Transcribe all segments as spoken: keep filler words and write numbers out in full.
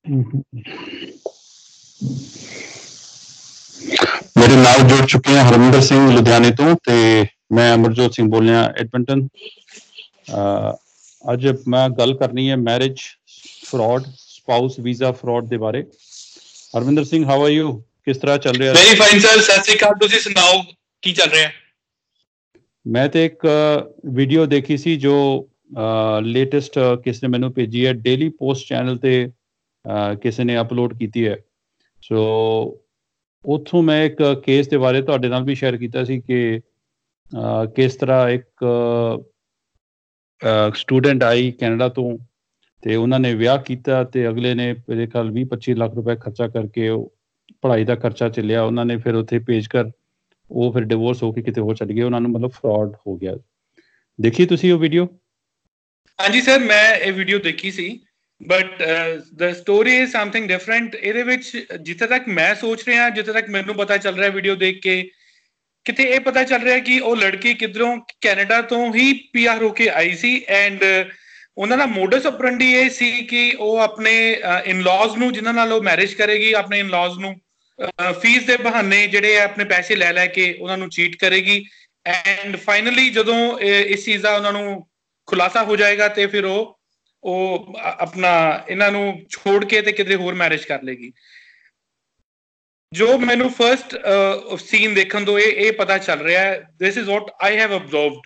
ਮੇਰੇ ਨਾਲ ਜੁੜ ਚੁੱਕੇ हैं ਹਰਮਿੰਦਰ ਸਿੰਘ ਲੁਧਿਆਣੇ ਤੋਂ ਤੇ मैं ਅਮਰਜੋਤ ਸਿੰਘ ਬੋਲ ਰਿਹਾ ਐਡਮਿੰਟਨ। ਅੱਜ ਮੈਂ ਗੱਲ ਕਰਨੀ ਹੈ marriage fraud, spouse visa fraud ਦੇ ਬਾਰੇ। Harminder Singh, how are you? ਕਿਸ ਤਰ੍ਹਾਂ ਚੱਲ ਰਿਹਾ? ਵੈਰੀ ਫਾਈਨ ਸਰ, ਸਤਿ ਸ਼੍ਰੀ ਅਕਾਲ। ਤੁਸੀਂ ਸੁਣਾਓ ਕੀ ਚੱਲ ਰਿਹਾ? ਮੈਂ ਤੇ ਇੱਕ ਵੀਡੀਓ ਦੇਖੀ ਸੀ ਜੋ ਲੇਟੈਸਟ ਕਿਸ ਨੇ ਮੈਨੂੰ ਭੇਜੀ ਹੈ, ਡੇਲੀ ਪੋਸਟ ਚੈਨਲ ਤੇ ਕਿਸੇ ਨੇ ਅਪਲੋਡ ਕੀਤੀ ਹੈ। ਸੋ ਉੱਥੋਂ ਮੈਂ ਇੱਕ ਕੇਸ ਦੇ ਬਾਰੇ ਤੁਹਾਡੇ ਨਾਲ ਵੀ ਸ਼ੇਅਰ ਕੀਤਾ ਸੀ ਕਿ ਕਿਸ ਤਰ੍ਹਾਂ ਇੱਕ ਸਟੂਡੈਂਟ ਆਈ ਕੈਨੇਡਾ ਤੋਂ ਤੇ ਉਹਨਾਂ ਨੇ ਵਿਆਹ ਕੀਤਾ ਤੇ ਅਗਲੇ ਨੇ ਮੇਰੇ ਖਿਆਲ ਵੀਹ ਪੱਚੀ ਲੱਖ ਰੁਪਏ ਖਰਚਾ ਕਰਕੇ ਉਹ ਪੜ੍ਹਾਈ ਦਾ ਖਰਚਾ ਚੱਲਿਆ ਉਹਨਾਂ ਨੇ, ਫਿਰ ਉੱਥੇ ਭੇਜ ਕਰ ਉਹ ਫਿਰ ਡਿਵੋਰਸ ਹੋ ਕੇ ਕਿਤੇ ਹੋਰ ਚੱਲ ਗਏ, ਉਹਨਾਂ ਨੂੰ ਮਤਲਬ ਫਰਾਡ ਹੋ ਗਿਆ। ਦੇਖੀ ਤੁਸੀਂ ਉਹ ਵੀਡੀਓ? ਹਾਂਜੀ ਸਰ, ਮੈਂ ਇਹ ਵੀਡੀਓ ਦੇਖੀ ਸੀ, but the story is something different. ਇਹਦੇ ਵਿੱਚ ਜਿੱਥੇ ਤੱਕ ਮੈਂ ਸੋਚ ਰਿਹਾ, ਜਿੱਥੇ ਤੱਕ ਮੈਨੂੰ ਪਤਾ ਚੱਲ ਰਿਹਾ ਵੀਡੀਓ ਦੇਖ ਕੇ, ਕਿਤੇ ਇਹ ਪਤਾ ਚੱਲ ਰਿਹਾ ਕਿ ਉਹ ਲੜਕੀ ਕਿੱਧਰੋਂ ਕੈਨੇਡਾ ਤੋਂ ਹੀ ਪੀ ਆਰ ਹੋ ਕੇ ਆਈ ਸੀ ਐਂਡ ਉਹਨਾਂ ਦਾ ਮੋਡਸ ਆਪਰੈਂਡੀ ਇਹ ਸੀ ਕਿ ਉਹ ਆਪਣੇ ਇਨਲॉज ਨੂੰ, ਜਿਨ੍ਹਾਂ ਨਾਲ ਉਹ ਮੈਰਿਜ ਕਰੇਗੀ, ਆਪਣੇ ਇਨਲॉज ਨੂੰ ਫੀਸ ਦੇ ਬਹਾਨੇ ਜਿਹੜੇ ਆ ਆਪਣੇ ਪੈਸੇ ਲੈ ਲੈ ਕੇ ਉਹਨਾਂ ਨੂੰ ਚੀਟ ਕਰੇਗੀ ਐਂਡ ਫਾਈਨਲੀ ਜਦੋਂ ਇਸ ਚੀਜ਼ ਦਾ ਉਹਨਾਂ ਨੂੰ ਖੁਲਾਸਾ ਹੋ ਜਾਏਗਾ ਤੇ ਫਿਰ ਉਹ ਉਹ ਆਪਣਾ ਇਹਨਾਂ ਨੂੰ ਛੋੜ ਕੇ ਤੇ ਕਿਤੇ ਹੋਰ ਮੈਰਿਜ ਕਰ ਲੇਗੀ। ਜੋ ਮੈਨੂੰ ਫਰਸਟ ਸੀਨ ਦੇਖਣ ਤੋਂ ਇਹ ਇਹ ਪਤਾ ਚੱਲ ਰਿਹਾ ਹੈ, this is what I have ਅਬਜ਼ਰਵਡ।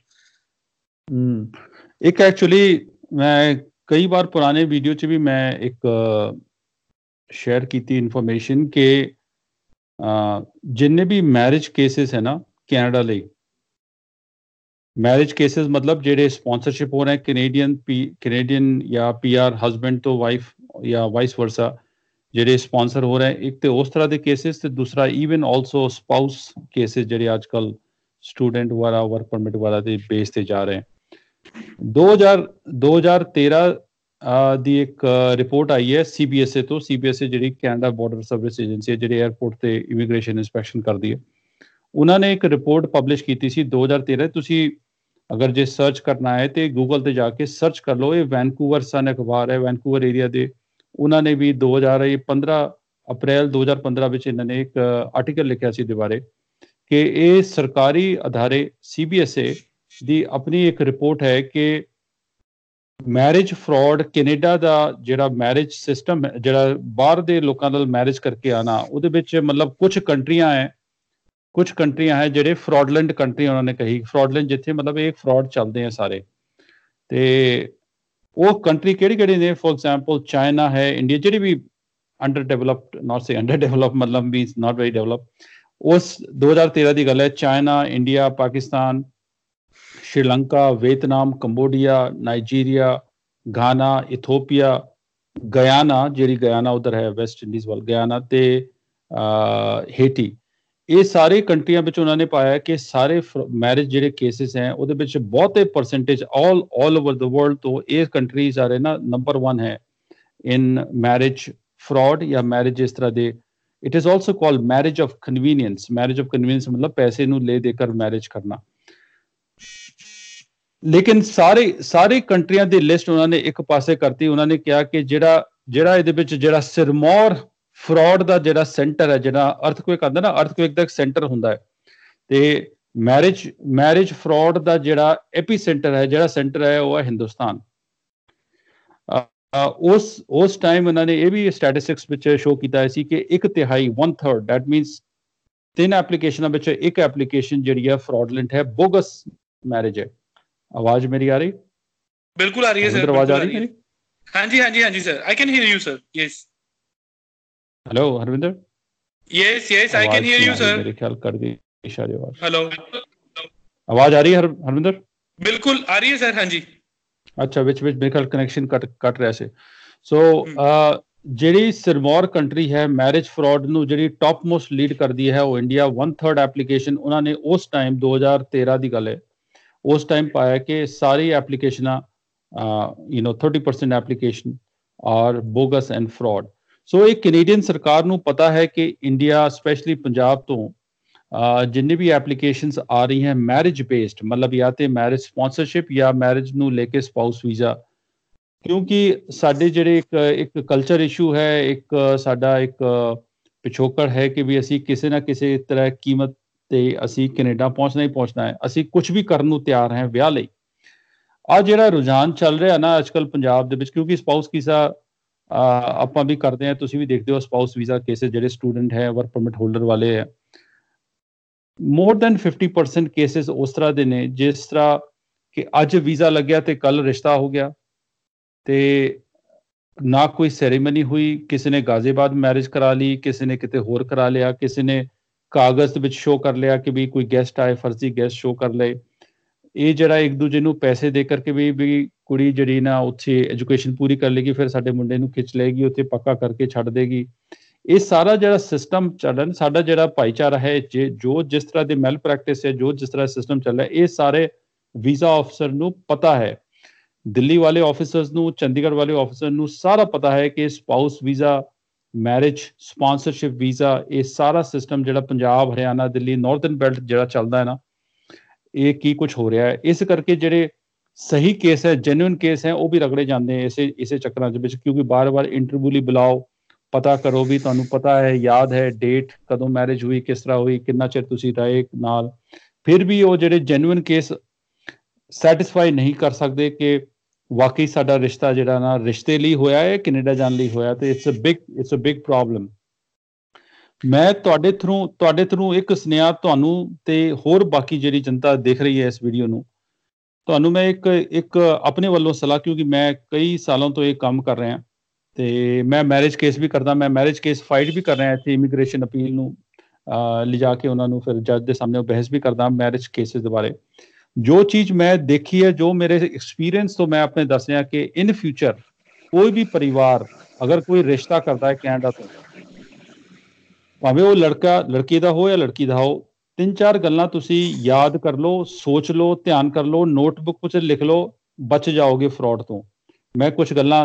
ਇੱਕ ਐਕਚੁਅਲੀ ਮੈਂ ਕਈ ਵਾਰ ਪੁਰਾਣੇ ਵੀਡੀਓ 'ਚ ਵੀ ਮੈਂ ਇੱਕ ਸ਼ੇਅਰ ਕੀਤੀ ਇਨਫੋਰਮੇਸ਼ਨ ਕਿ ਜਿੰਨੇ ਵੀ ਮੈਰਿਜ ਕੇਸਿਸ ਹੈ ਨਾ ਕੈਨੇਡਾ ਲਈ, ਮੈਰਿਜ ਕੇਸਿਸ ਮਤਲਬ ਜਿਹੜੇ ਸਪਾਂਸਰਸ਼ਿਪ ਹੋ ਰਹੇ ਕੈਨੇਡੀਅਨ ਪੀ ਕੈਨੇਡੀਅਨ ਜਾਂ ਪੀ ਆਰ ਹਸਬੈਂਡ ਤੋਂ ਵਾਈਫ ਜਾਂ ਵਾਈਸ ਵਰਸਾ ਜਿਹੜੇ ਸਪਾਂਸਰ ਹੋ ਰਹੇ, ਇੱਕ ਤੇ ਉਸ ਤਰ੍ਹਾਂ ਦੇ ਕੇਸਿਸ ਤੇ ਦੂਸਰਾ ਈਵਨ ਆਲਸੋ ਸਪਾਊਸ ਕੇਸਿਸ ਜਿਹੜੇ ਅੱਜ ਕੱਲ੍ਹ ਸਟੂਡੈਂਟ ਵਾਲਾ ਵਰਕ ਪਰਮਿਟ ਵਾਲਾ ਦੇ ਬੇਸ ਤੇ ਜਾ ਰਹੇ। ਦੋ ਹਜ਼ਾਰ ਦੋ ਹਜ਼ਾਰ ਤੇਰਾਂ ਦੀ ਇੱਕ ਰਿਪੋਰਟ ਆਈ ਹੈ ਸੀ ਬੀ ਐਸ ਈ ਤੋਂ। ਸੀ ਬੀ ਐਸ ਈ ਜਿਹੜੀ ਕੈਨੇਡਾ ਬਾਰਡਰ ਸਰਵਿਸ ਏਜੰਸੀ ਹੈ, ਜਿਹੜੀ ਏਅਰਪੋਰਟ ਤੇ ਇਮੀਗ੍ਰੇਸ਼ਨ ਇੰਸਪੈਕਸ਼ਨ ਕਰਦੀ ਹੈ, ਉਹਨਾਂ ਨੇ ਇੱਕ ਰਿਪੋਰਟ ਪਬਲਿਸ਼ ਕੀਤੀ ਸੀ ਦੋ ਹਜ਼ਾਰ ਤੇਰਾਂ। ਤੁਸੀਂ ਅਗਰ ਜੇ ਸਰਚ ਕਰਨਾ ਹੈ ਤੇ ਗੂਗਲ ਤੇ ਜਾ ਕੇ ਸਰਚ ਕਰ ਲਓ। ਇਹ ਵੈਨਕੂਵਰ ਸਨ ਅਖਬਾਰ ਹੈ, ਵੈਨਕੂਵਰ ਏਰੀਆ ਦੇ। ਉਹਨਾਂ ਨੇ ਵੀ ਦੋ ਹਜ਼ਾਰ ਪੰਦਰਾਂ ਅਪ੍ਰੈਲ ਦੋ ਹਜ਼ਾਰ ਪੰਦਰਾਂ ਵਿੱਚ ਇਹਨਾਂ ਨੇ ਇੱਕ ਆਰਟੀਕਲ ਲਿਖਿਆ ਸੀ ਇਹਦੇ ਬਾਰੇ ਕਿ ਇਹ ਸਰਕਾਰੀ ਅਦਾਰੇ ਸੀ ਬੀ ਐਸ ਈ ਦੀ ਆਪਣੀ ਇੱਕ ਰਿਪੋਰਟ ਹੈ ਕਿ ਮੈਰਿਜ ਫਰਾਡ ਕੈਨੇਡਾ ਦਾ ਜਿਹੜਾ ਮੈਰਿਜ ਸਿਸਟਮ ਹੈ, ਜਿਹੜਾ ਬਾਹਰ ਦੇ ਲੋਕਾਂ ਨਾਲ ਮੈਰਿਜ ਕਰਕੇ ਆਉਣਾ, ਉਹਦੇ ਵਿੱਚ ਮਤਲਬ ਕੁਝ ਕੰਟਰੀਆਂ ਹੈ ਕੁਝ ਕੰਟਰੀਆਂ ਹੈ ਜਿਹੜੇ ਫਰਾਡਲੈਂਡ ਕੰਟਰੀ ਉਹਨਾਂ ਨੇ ਕਹੀ, ਫਰਾਡਲੈਂਡ ਜਿੱਥੇ ਮਤਲਬ ਇਹ ਫਰਾਡ ਚੱਲਦੇ ਆ ਸਾਰੇ। ਤੇ ਉਹ ਕੰਟਰੀ ਕਿਹੜੀ ਕਿਹੜੀ ਨੇ? ਫੋਰ ਐਗਜ਼ਾਮਪਲ ਚਾਈਨਾ ਹੈ, ਇੰਡੀਆ, ਜਿਹੜੀ ਵੀ under developed, not say under develop ਮਤਲਬ ਵੀ ਨਾਟ ਵੈਰੀ ਡਿਵਲਪ। ਉਸ ਦੋ ਹਜ਼ਾਰ ਤੇਰਾਂ ਦੀ ਗੱਲ ਹੈ। China, India, Pakistan, Sri Lanka, Vietnam, Cambodia, Nigeria, Ghana, Ethiopia, Guyana, ਜਿਹੜੀ ਗਯਾਨਾ ਉਧਰ ਹੈ ਵੈਸਟ ਇੰਡੀਜ਼ ਵੱਲ, ਗਯਾਨਾ ਤੇ ਹੇਟੀ, ਇਹ ਸਾਰੇ ਕੰਟਰੀਆਂ ਵਿੱਚ ਉਹਨਾਂ ਨੇ ਪਾਇਆ ਕਿ ਸਾਰੇ ਮੈਰਿਜ ਜਿਹੜੇ ਕੇਸਿਸ ਹੈ ਉਹਦੇ ਵਿੱਚ ਬਹੁਤੇ percentage all all over the world ਤੋਂ ਇਹ ਕੰਟਰੀਜ਼ ਆ ਰਹੇ ਨਾ ਨੰਬਰ ਵਨ ਹੈ ਇਨ ਮੈਰਿਜ ਫਰਾਡ ਜਾਂ ਮੈਰਿਜ ਇਸ ਤਰ੍ਹਾਂ ਦੇ। It is also called marriage of convenience. Marriage of convenience ਮਤਲਬ ਪੈਸੇ ਨੂੰ ਲੈ ਦੇ ਕਰ ਮੈਰਿਜ ਕਰਨਾ। ਲੇਕਿਨ ਸਾਰੇ ਸਾਰੇ ਕੰਟਰੀਆਂ ਦੀ ਲਿਸਟ ਉਹਨਾਂ ਨੇ ਇੱਕ ਪਾਸੇ ਕਰਤੀ। ਉਹਨਾਂ ਨੇ ਕਿਹਾ ਕਿ ਜਿਹੜਾ ਜਿਹੜਾ ਇਹਦੇ ਵਿੱਚ ਜਿਹੜਾ ਸਿਰਮੌਰ ਫਰਾਡ ਦਾ ਜਿਹੜਾ ਸੈਂਟਰ ਹੈ, ਜਿਹੜਾ ਅਰਥਕੁਏਕ ਆਉਂਦਾ ਨਾ, ਅਰਥਕੁਏਕ ਦਾ ਇੱਕ ਸੈਂਟਰ ਹੁੰਦਾ ਹੈ ਤੇ ਮੈਰਿਜ ਮੈਰਿਜ ਫਰਾਡ ਦਾ ਜਿਹੜਾ ਐਪੀ ਸੈਂਟਰ ਹੈ, ਜਿਹੜਾ ਸੈਂਟਰ ਹੈ ਉਹ ਹੈ ਹਿੰਦੁਸਤਾਨ। ਉਸ ਉਸ ਟਾਈਮ ਇਹਨਾਂ ਨੇ ਇਹ ਵੀ ਸਟੈਟਿਸਟਿਕਸ ਵਿੱਚ ਸ਼ੋ ਕੀਤਾ ਸੀ ਕਿ ਇੱਕ ਤਿਹਾਈ ਵਨ ਥਰਡ ਦੈਟ ਮੀਨਸ ਤਿੰਨ ਐਪਲੀਕੇਸ਼ਨਾਂ ਵਿੱਚ ਇੱਕ ਐਪਲੀਕੇਸ਼ਨ ਜਿਹੜੀ ਹੈ ਫਰਾਡਲੈਂਟ ਹੈ, ਬੋਗਸ ਮੈਰਿਜ ਹੈ। ਆਵਾਜ਼ ਮੇਰੀ ਆ ਰਹੀ? ਬਿਲਕੁਲ ਆ ਰਹੀ ਹੈ ਸਰ। ਆਵਾਜ਼ ਆ ਰਹੀ ਮੇਰੀ? ਹਾਂਜੀ ਹਾਂਜੀ ਹਾਂਜੀ sir, I can hear you sir. Yes, hello Harvinder. Yes yes, I can hear you sir. ਮੇਰੇ ਖਿਆਲ ਕਰ ਦੀ ਇਸ਼ਾਰੇ ਆਵਾਜ਼। ਹੈਲੋ, ਆਵਾਜ਼ ਆ ਰਹੀ ਹੈ ਹਰਵਿੰਦਰ? ਬਿਲਕੁਲ ਆ ਰਹੀ ਹੈ ਸਰ। ਹਾਂਜੀ, ਅੱਛਾ, ਵਿੱਚ ਵਿੱਚ ਮੇਰੇ ਖਿਆਲ ਕਨੈਕਸ਼ਨ ਕੱਟ ਕੱਟ ਰਿਹਾ ਸੀ। ਸੋ ਜਿਹੜੀ ਸਿਰਮੌਰ ਕੰਟਰੀ ਹੈ ਮੈਰਿਜ ਫਰਾਡ ਨੂੰ ਜਿਹੜੀ ਟੌਪ ਮੋਸਟ ਲੀਡ ਕਰਦੀ ਹੈ ਉਹ ਇੰਡੀਆ। ਵਨ ਥਰਡ ਐਪਲੀਕੇਸ਼ਨ ਉਹਨਾਂ ਨੇ ਉਸ ਟਾਈਮ ਦੋ ਹਜ਼ਾਰ ਤੇਰਾਂ ਦੀ ਗੱਲ ਹੈ, ਉਸ ਟਾਈਮ ਪਾਇਆ ਕਿ ਸਾਰੀ ਐਪਲੀਕੇਸ਼ਨਾਂ you know thirty percent application are bogus and fraud. So ਇਹ ਕੈਨੇਡੀਅਨ ਸਰਕਾਰ ਨੂੰ ਪਤਾ ਹੈ ਕਿ ਇੰਡੀਆ ਸਪੈਸ਼ਲੀ ਪੰਜਾਬ ਤੋਂ ਜਿੰਨੇ ਵੀ ਐਪਲੀਕੇਸ਼ਨਸ ਆ ਰਹੀ ਹੈ ਮੈਰਿਜ ਬੇਸਡ, ਮਤਲਬ ਜਾਂ ਤੇ ਮੈਰਿਜ ਸਪਾਂਸਰਸ਼ਿਪ ਜਾਂ ਮੈਰਿਜ ਨੂੰ ਲੈ ਕੇ ਸਪਾਊਸ ਵੀਜ਼ਾ, ਕਿਉਂਕਿ ਸਾਡੇ ਜਿਹੜੇ ਇੱਕ ਇੱਕ ਕਲਚਰ ਇਸ਼ੂ ਹੈ, ਇੱਕ ਸਾਡਾ ਇੱਕ ਪਿਛੋਕੜ ਹੈ ਕਿ ਵੀ ਅਸੀਂ ਕਿਸੇ ਨਾ ਕਿਸੇ ਤਰ੍ਹਾਂ ਕੀਮਤ ਤੇ ਅਸੀਂ ਕੈਨੇਡਾ ਪਹੁੰਚਣਾ ਹੀ ਪਹੁੰਚਣਾ ਹੈ, ਅਸੀਂ ਕੁਝ ਵੀ ਕਰਨ ਨੂੰ ਤਿਆਰ ਹਾਂ ਵਿਆਹ ਲਈ। ਆ ਜਿਹੜਾ ਰੁਝਾਨ ਚੱਲ ਰਿਹਾ ਨਾ ਅੱਜ ਕੱਲ੍ਹ ਪੰਜਾਬ ਦੇ ਵਿੱਚ, ਕਿਉਂਕਿ ਸਪਾਊਸ ਵੀਜ਼ਾ ਆਪਾਂ ਵੀ ਕਰਦੇ ਹਾਂ, ਤੁਸੀਂ ਵੀ ਦੇਖਦੇ ਹੋ ਸਪਾਊਸ ਵੀਜ਼ਾ ਕੇਸਿਸ ਜਿਹੜੇ ਸਟੂਡੈਂਟ ਹੈ, ਵਰਕ ਪਰਮਿਟ ਹੋਲਡਰ ਵਾਲੇ ਹੈ, more than fifty percent cases ਉਸ ਤਰ੍ਹਾਂ ਦੇ ਨੇ ਜਿਸ ਤਰ੍ਹਾਂ ਕਿ ਅੱਜ ਵੀਜ਼ਾ ਲੱਗਿਆ ਤੇ ਕੱਲ ਰਿਸ਼ਤਾ ਹੋ ਗਿਆ, ਤੇ ਨਾ ਕੋਈ ਸੈਰੇਮਨੀ ਹੋਈ, ਕਿਸੇ ਨੇ ਗਾਜ਼ੀਆਬਾਦ ਮੈਰਿਜ ਕਰਾ ਲਈ, ਕਿਸੇ ਨੇ ਕਿਤੇ ਹੋਰ ਕਰਾ ਲਿਆ, ਕਿਸੇ ਨੇ ਕਾਗਜ਼ ਵਿੱਚ ਸ਼ੋਅ ਕਰ ਲਿਆ ਕਿ ਵੀ ਕੋਈ ਗੈਸਟ ਆਏ, ਫਰਜ਼ੀ ਗੈਸਟ ਸ਼ੋਅ ਕਰ ਲਏ। ਇਹ ਜਿਹੜਾ ਇੱਕ ਦੂਜੇ ਨੂੰ ਪੈਸੇ ਦੇ ਕਰਕੇ ਵੀ ਵੀ ਕੁੜੀ ਜਿਹੜੀ ਨਾ ਉੱਥੇ ਐਜੂਕੇਸ਼ਨ ਪੂਰੀ ਕਰ ਲੇਗੀ, ਫਿਰ ਸਾਡੇ ਮੁੰਡੇ ਨੂੰ ਖਿੱਚ ਲਏਗੀ, ਉੱਥੇ ਪੱਕਾ ਕਰਕੇ ਛੱਡ ਦੇਗੀ। ਇਹ ਸਾਰਾ ਜਿਹੜਾ ਸਿਸਟਮ ਚੱਲ ਰਿਹਾ, ਸਾਡਾ ਜਿਹੜਾ ਭਾਈਚਾਰਾ ਹੈ, ਜੇ ਜੋ ਜਿਸ ਤਰ੍ਹਾਂ ਦੀ ਮੈਲ ਪ੍ਰੈਕਟਿਸ ਹੈ, ਜੋ ਜਿਸ ਤਰ੍ਹਾਂ ਸਿਸਟਮ ਚੱਲ ਰਿਹਾ, ਇਹ ਸਾਰੇ ਵੀਜ਼ਾ ਆਫਿਸਰ ਨੂੰ ਪਤਾ ਹੈ। ਦਿੱਲੀ ਵਾਲੇ ਆਫਿਸਰਸ ਨੂੰ, ਚੰਡੀਗੜ੍ਹ ਵਾਲੇ ਆਫਿਸਰ ਨੂੰ ਸਾਰਾ ਪਤਾ ਹੈ ਕਿ spouse visa, marriage sponsorship visa, ਇਹ ਸਾਰਾ ਸਿਸਟਮ ਜਿਹੜਾ ਪੰਜਾਬ, ਹਰਿਆਣਾ, ਦਿੱਲੀ, ਨਾਰਥਰਨ ਬੈਲਟ ਜਿਹੜਾ ਚੱਲਦਾ ਹੈ ਨਾ, ਇਹ ਕੀ ਕੁਝ ਹੋ ਰਿਹਾ ਹੈ। ਇਸ ਕਰਕੇ ਜਿਹੜੇ ਸਹੀ ਕੇਸ ਹੈ, ਜੈਨੂਇਨ ਕੇਸ ਹੈ, ਉਹ ਵੀ ਰਗੜੇ ਜਾਂਦੇ ਹੈ ਇਸੇ ਇਸੇ ਚੱਕਰਾਂ ਦੇ ਵਿੱਚ, ਕਿਉਂਕਿ ਬਾਰ-ਬਾਰ ਇੰਟਰਵਿਊ ਲਈ ਬੁਲਾਓ, ਪਤਾ ਕਰੋ ਵੀ ਤੁਹਾਨੂੰ ਪਤਾ ਹੈ, ਯਾਦ ਹੈ ਡੇਟ, ਕਦੋਂ ਮੈਰਿਜ ਹੋਈ, ਕਿਸ ਤਰ੍ਹਾਂ ਹੋਈ, ਕਿੰਨਾ ਚਿਰ ਤੁਸੀਂ ਰਹੇ ਨਾਲ, ਫਿਰ ਵੀ ਉਹ ਜਿਹੜੇ ਜੈਨੂਇਨ ਕੇਸ ਸੈਟਿਸਫਾਈ ਨਹੀਂ ਕਰ ਸਕਦੇ ਕਿ ਵਾਕਈ ਸਾਡਾ ਰਿਸ਼ਤਾ ਜਿਹੜਾ ਨਾ ਰਿਸ਼ਤੇ ਲਈ ਹੋਇਆ ਹੈ, ਕੈਨੇਡਾ ਜਾਣ ਲਈ ਹੋਇਆ, ਤੇ it's a big it's a big problem. ਮੈਂ ਤੁਹਾਡੇ ਥਰੂ ਤੁਹਾਡੇ ਥਰੂ ਇੱਕ ਸੁਨੇਹਾ ਤੁਹਾਨੂੰ ਤੇ ਹੋਰ ਬਾਕੀ ਜਿਹੜੀ ਜਨਤਾ ਦੇਖ ਰਹੀ ਹੈ ਇਸ ਵੀਡੀਓ ਨੂੰ, ਤੁਹਾਨੂੰ ਮੈਂ ਇੱਕ ਇੱਕ ਆਪਣੇ ਵੱਲੋਂ ਸਲਾਹ, ਕਿਉਂਕਿ ਮੈਂ ਕਈ ਸਾਲਾਂ ਤੋਂ ਇਹ ਕੰਮ ਕਰ ਰਿਹਾ ਤੇ ਮੈਂ ਮੈਰਿਜ ਕੇਸ ਵੀ ਕਰਦਾ, ਮੈਂ ਮੈਰਿਜ ਕੇਸ ਫਾਈਟ ਵੀ ਕਰ ਰਿਹਾ ਇੱਥੇ ਇਮੀਗ੍ਰੇਸ਼ਨ ਅਪੀਲ ਨੂੰ ਲਿਜਾ ਕੇ ਉਹਨਾਂ ਨੂੰ ਫਿਰ ਜੱਜ ਦੇ ਸਾਹਮਣੇ ਬਹਿਸ ਵੀ ਕਰਦਾ ਮੈਰਿਜ ਕੇਸਿਸ ਦੇ ਬਾਰੇ। ਜੋ ਚੀਜ਼ ਮੈਂ ਦੇਖੀ ਹੈ, ਜੋ ਮੇਰੇ ਐਕਸਪੀਰੀਅੰਸ ਤੋਂ ਮੈਂ ਆਪਣੇ ਦੱਸ ਰਿਹਾ ਕਿ ਇਨ ਫਿਊਚਰ ਕੋਈ ਵੀ ਪਰਿਵਾਰ ਅਗਰ ਕੋਈ ਰਿਸ਼ਤਾ ਕਰਦਾ ਹੈ ਕੈਨੇਡਾ ਤੋਂ, ਭਾਵੇਂ ਉਹ ਲੜਕਾ ਲੜਕੀ ਦਾ ਹੋ ਜਾਂ ਲੜਕੀ ਦਾ ਹੋ, ਤਿੰਨ ਚਾਰ ਗੱਲਾਂ ਤੁਸੀਂ ਯਾਦ ਕਰ ਲਓ, ਸੋਚ ਲਓ, ਧਿਆਨ ਕਰ ਲਓ, ਨੋਟਬੁੱਕ ਵਿੱਚ ਲਿਖ ਲਓ, ਬਚ ਜਾਓਗੇ ਫਰਾਡ ਤੋਂ। ਮੈਂ ਕੁਝ ਗੱਲਾਂ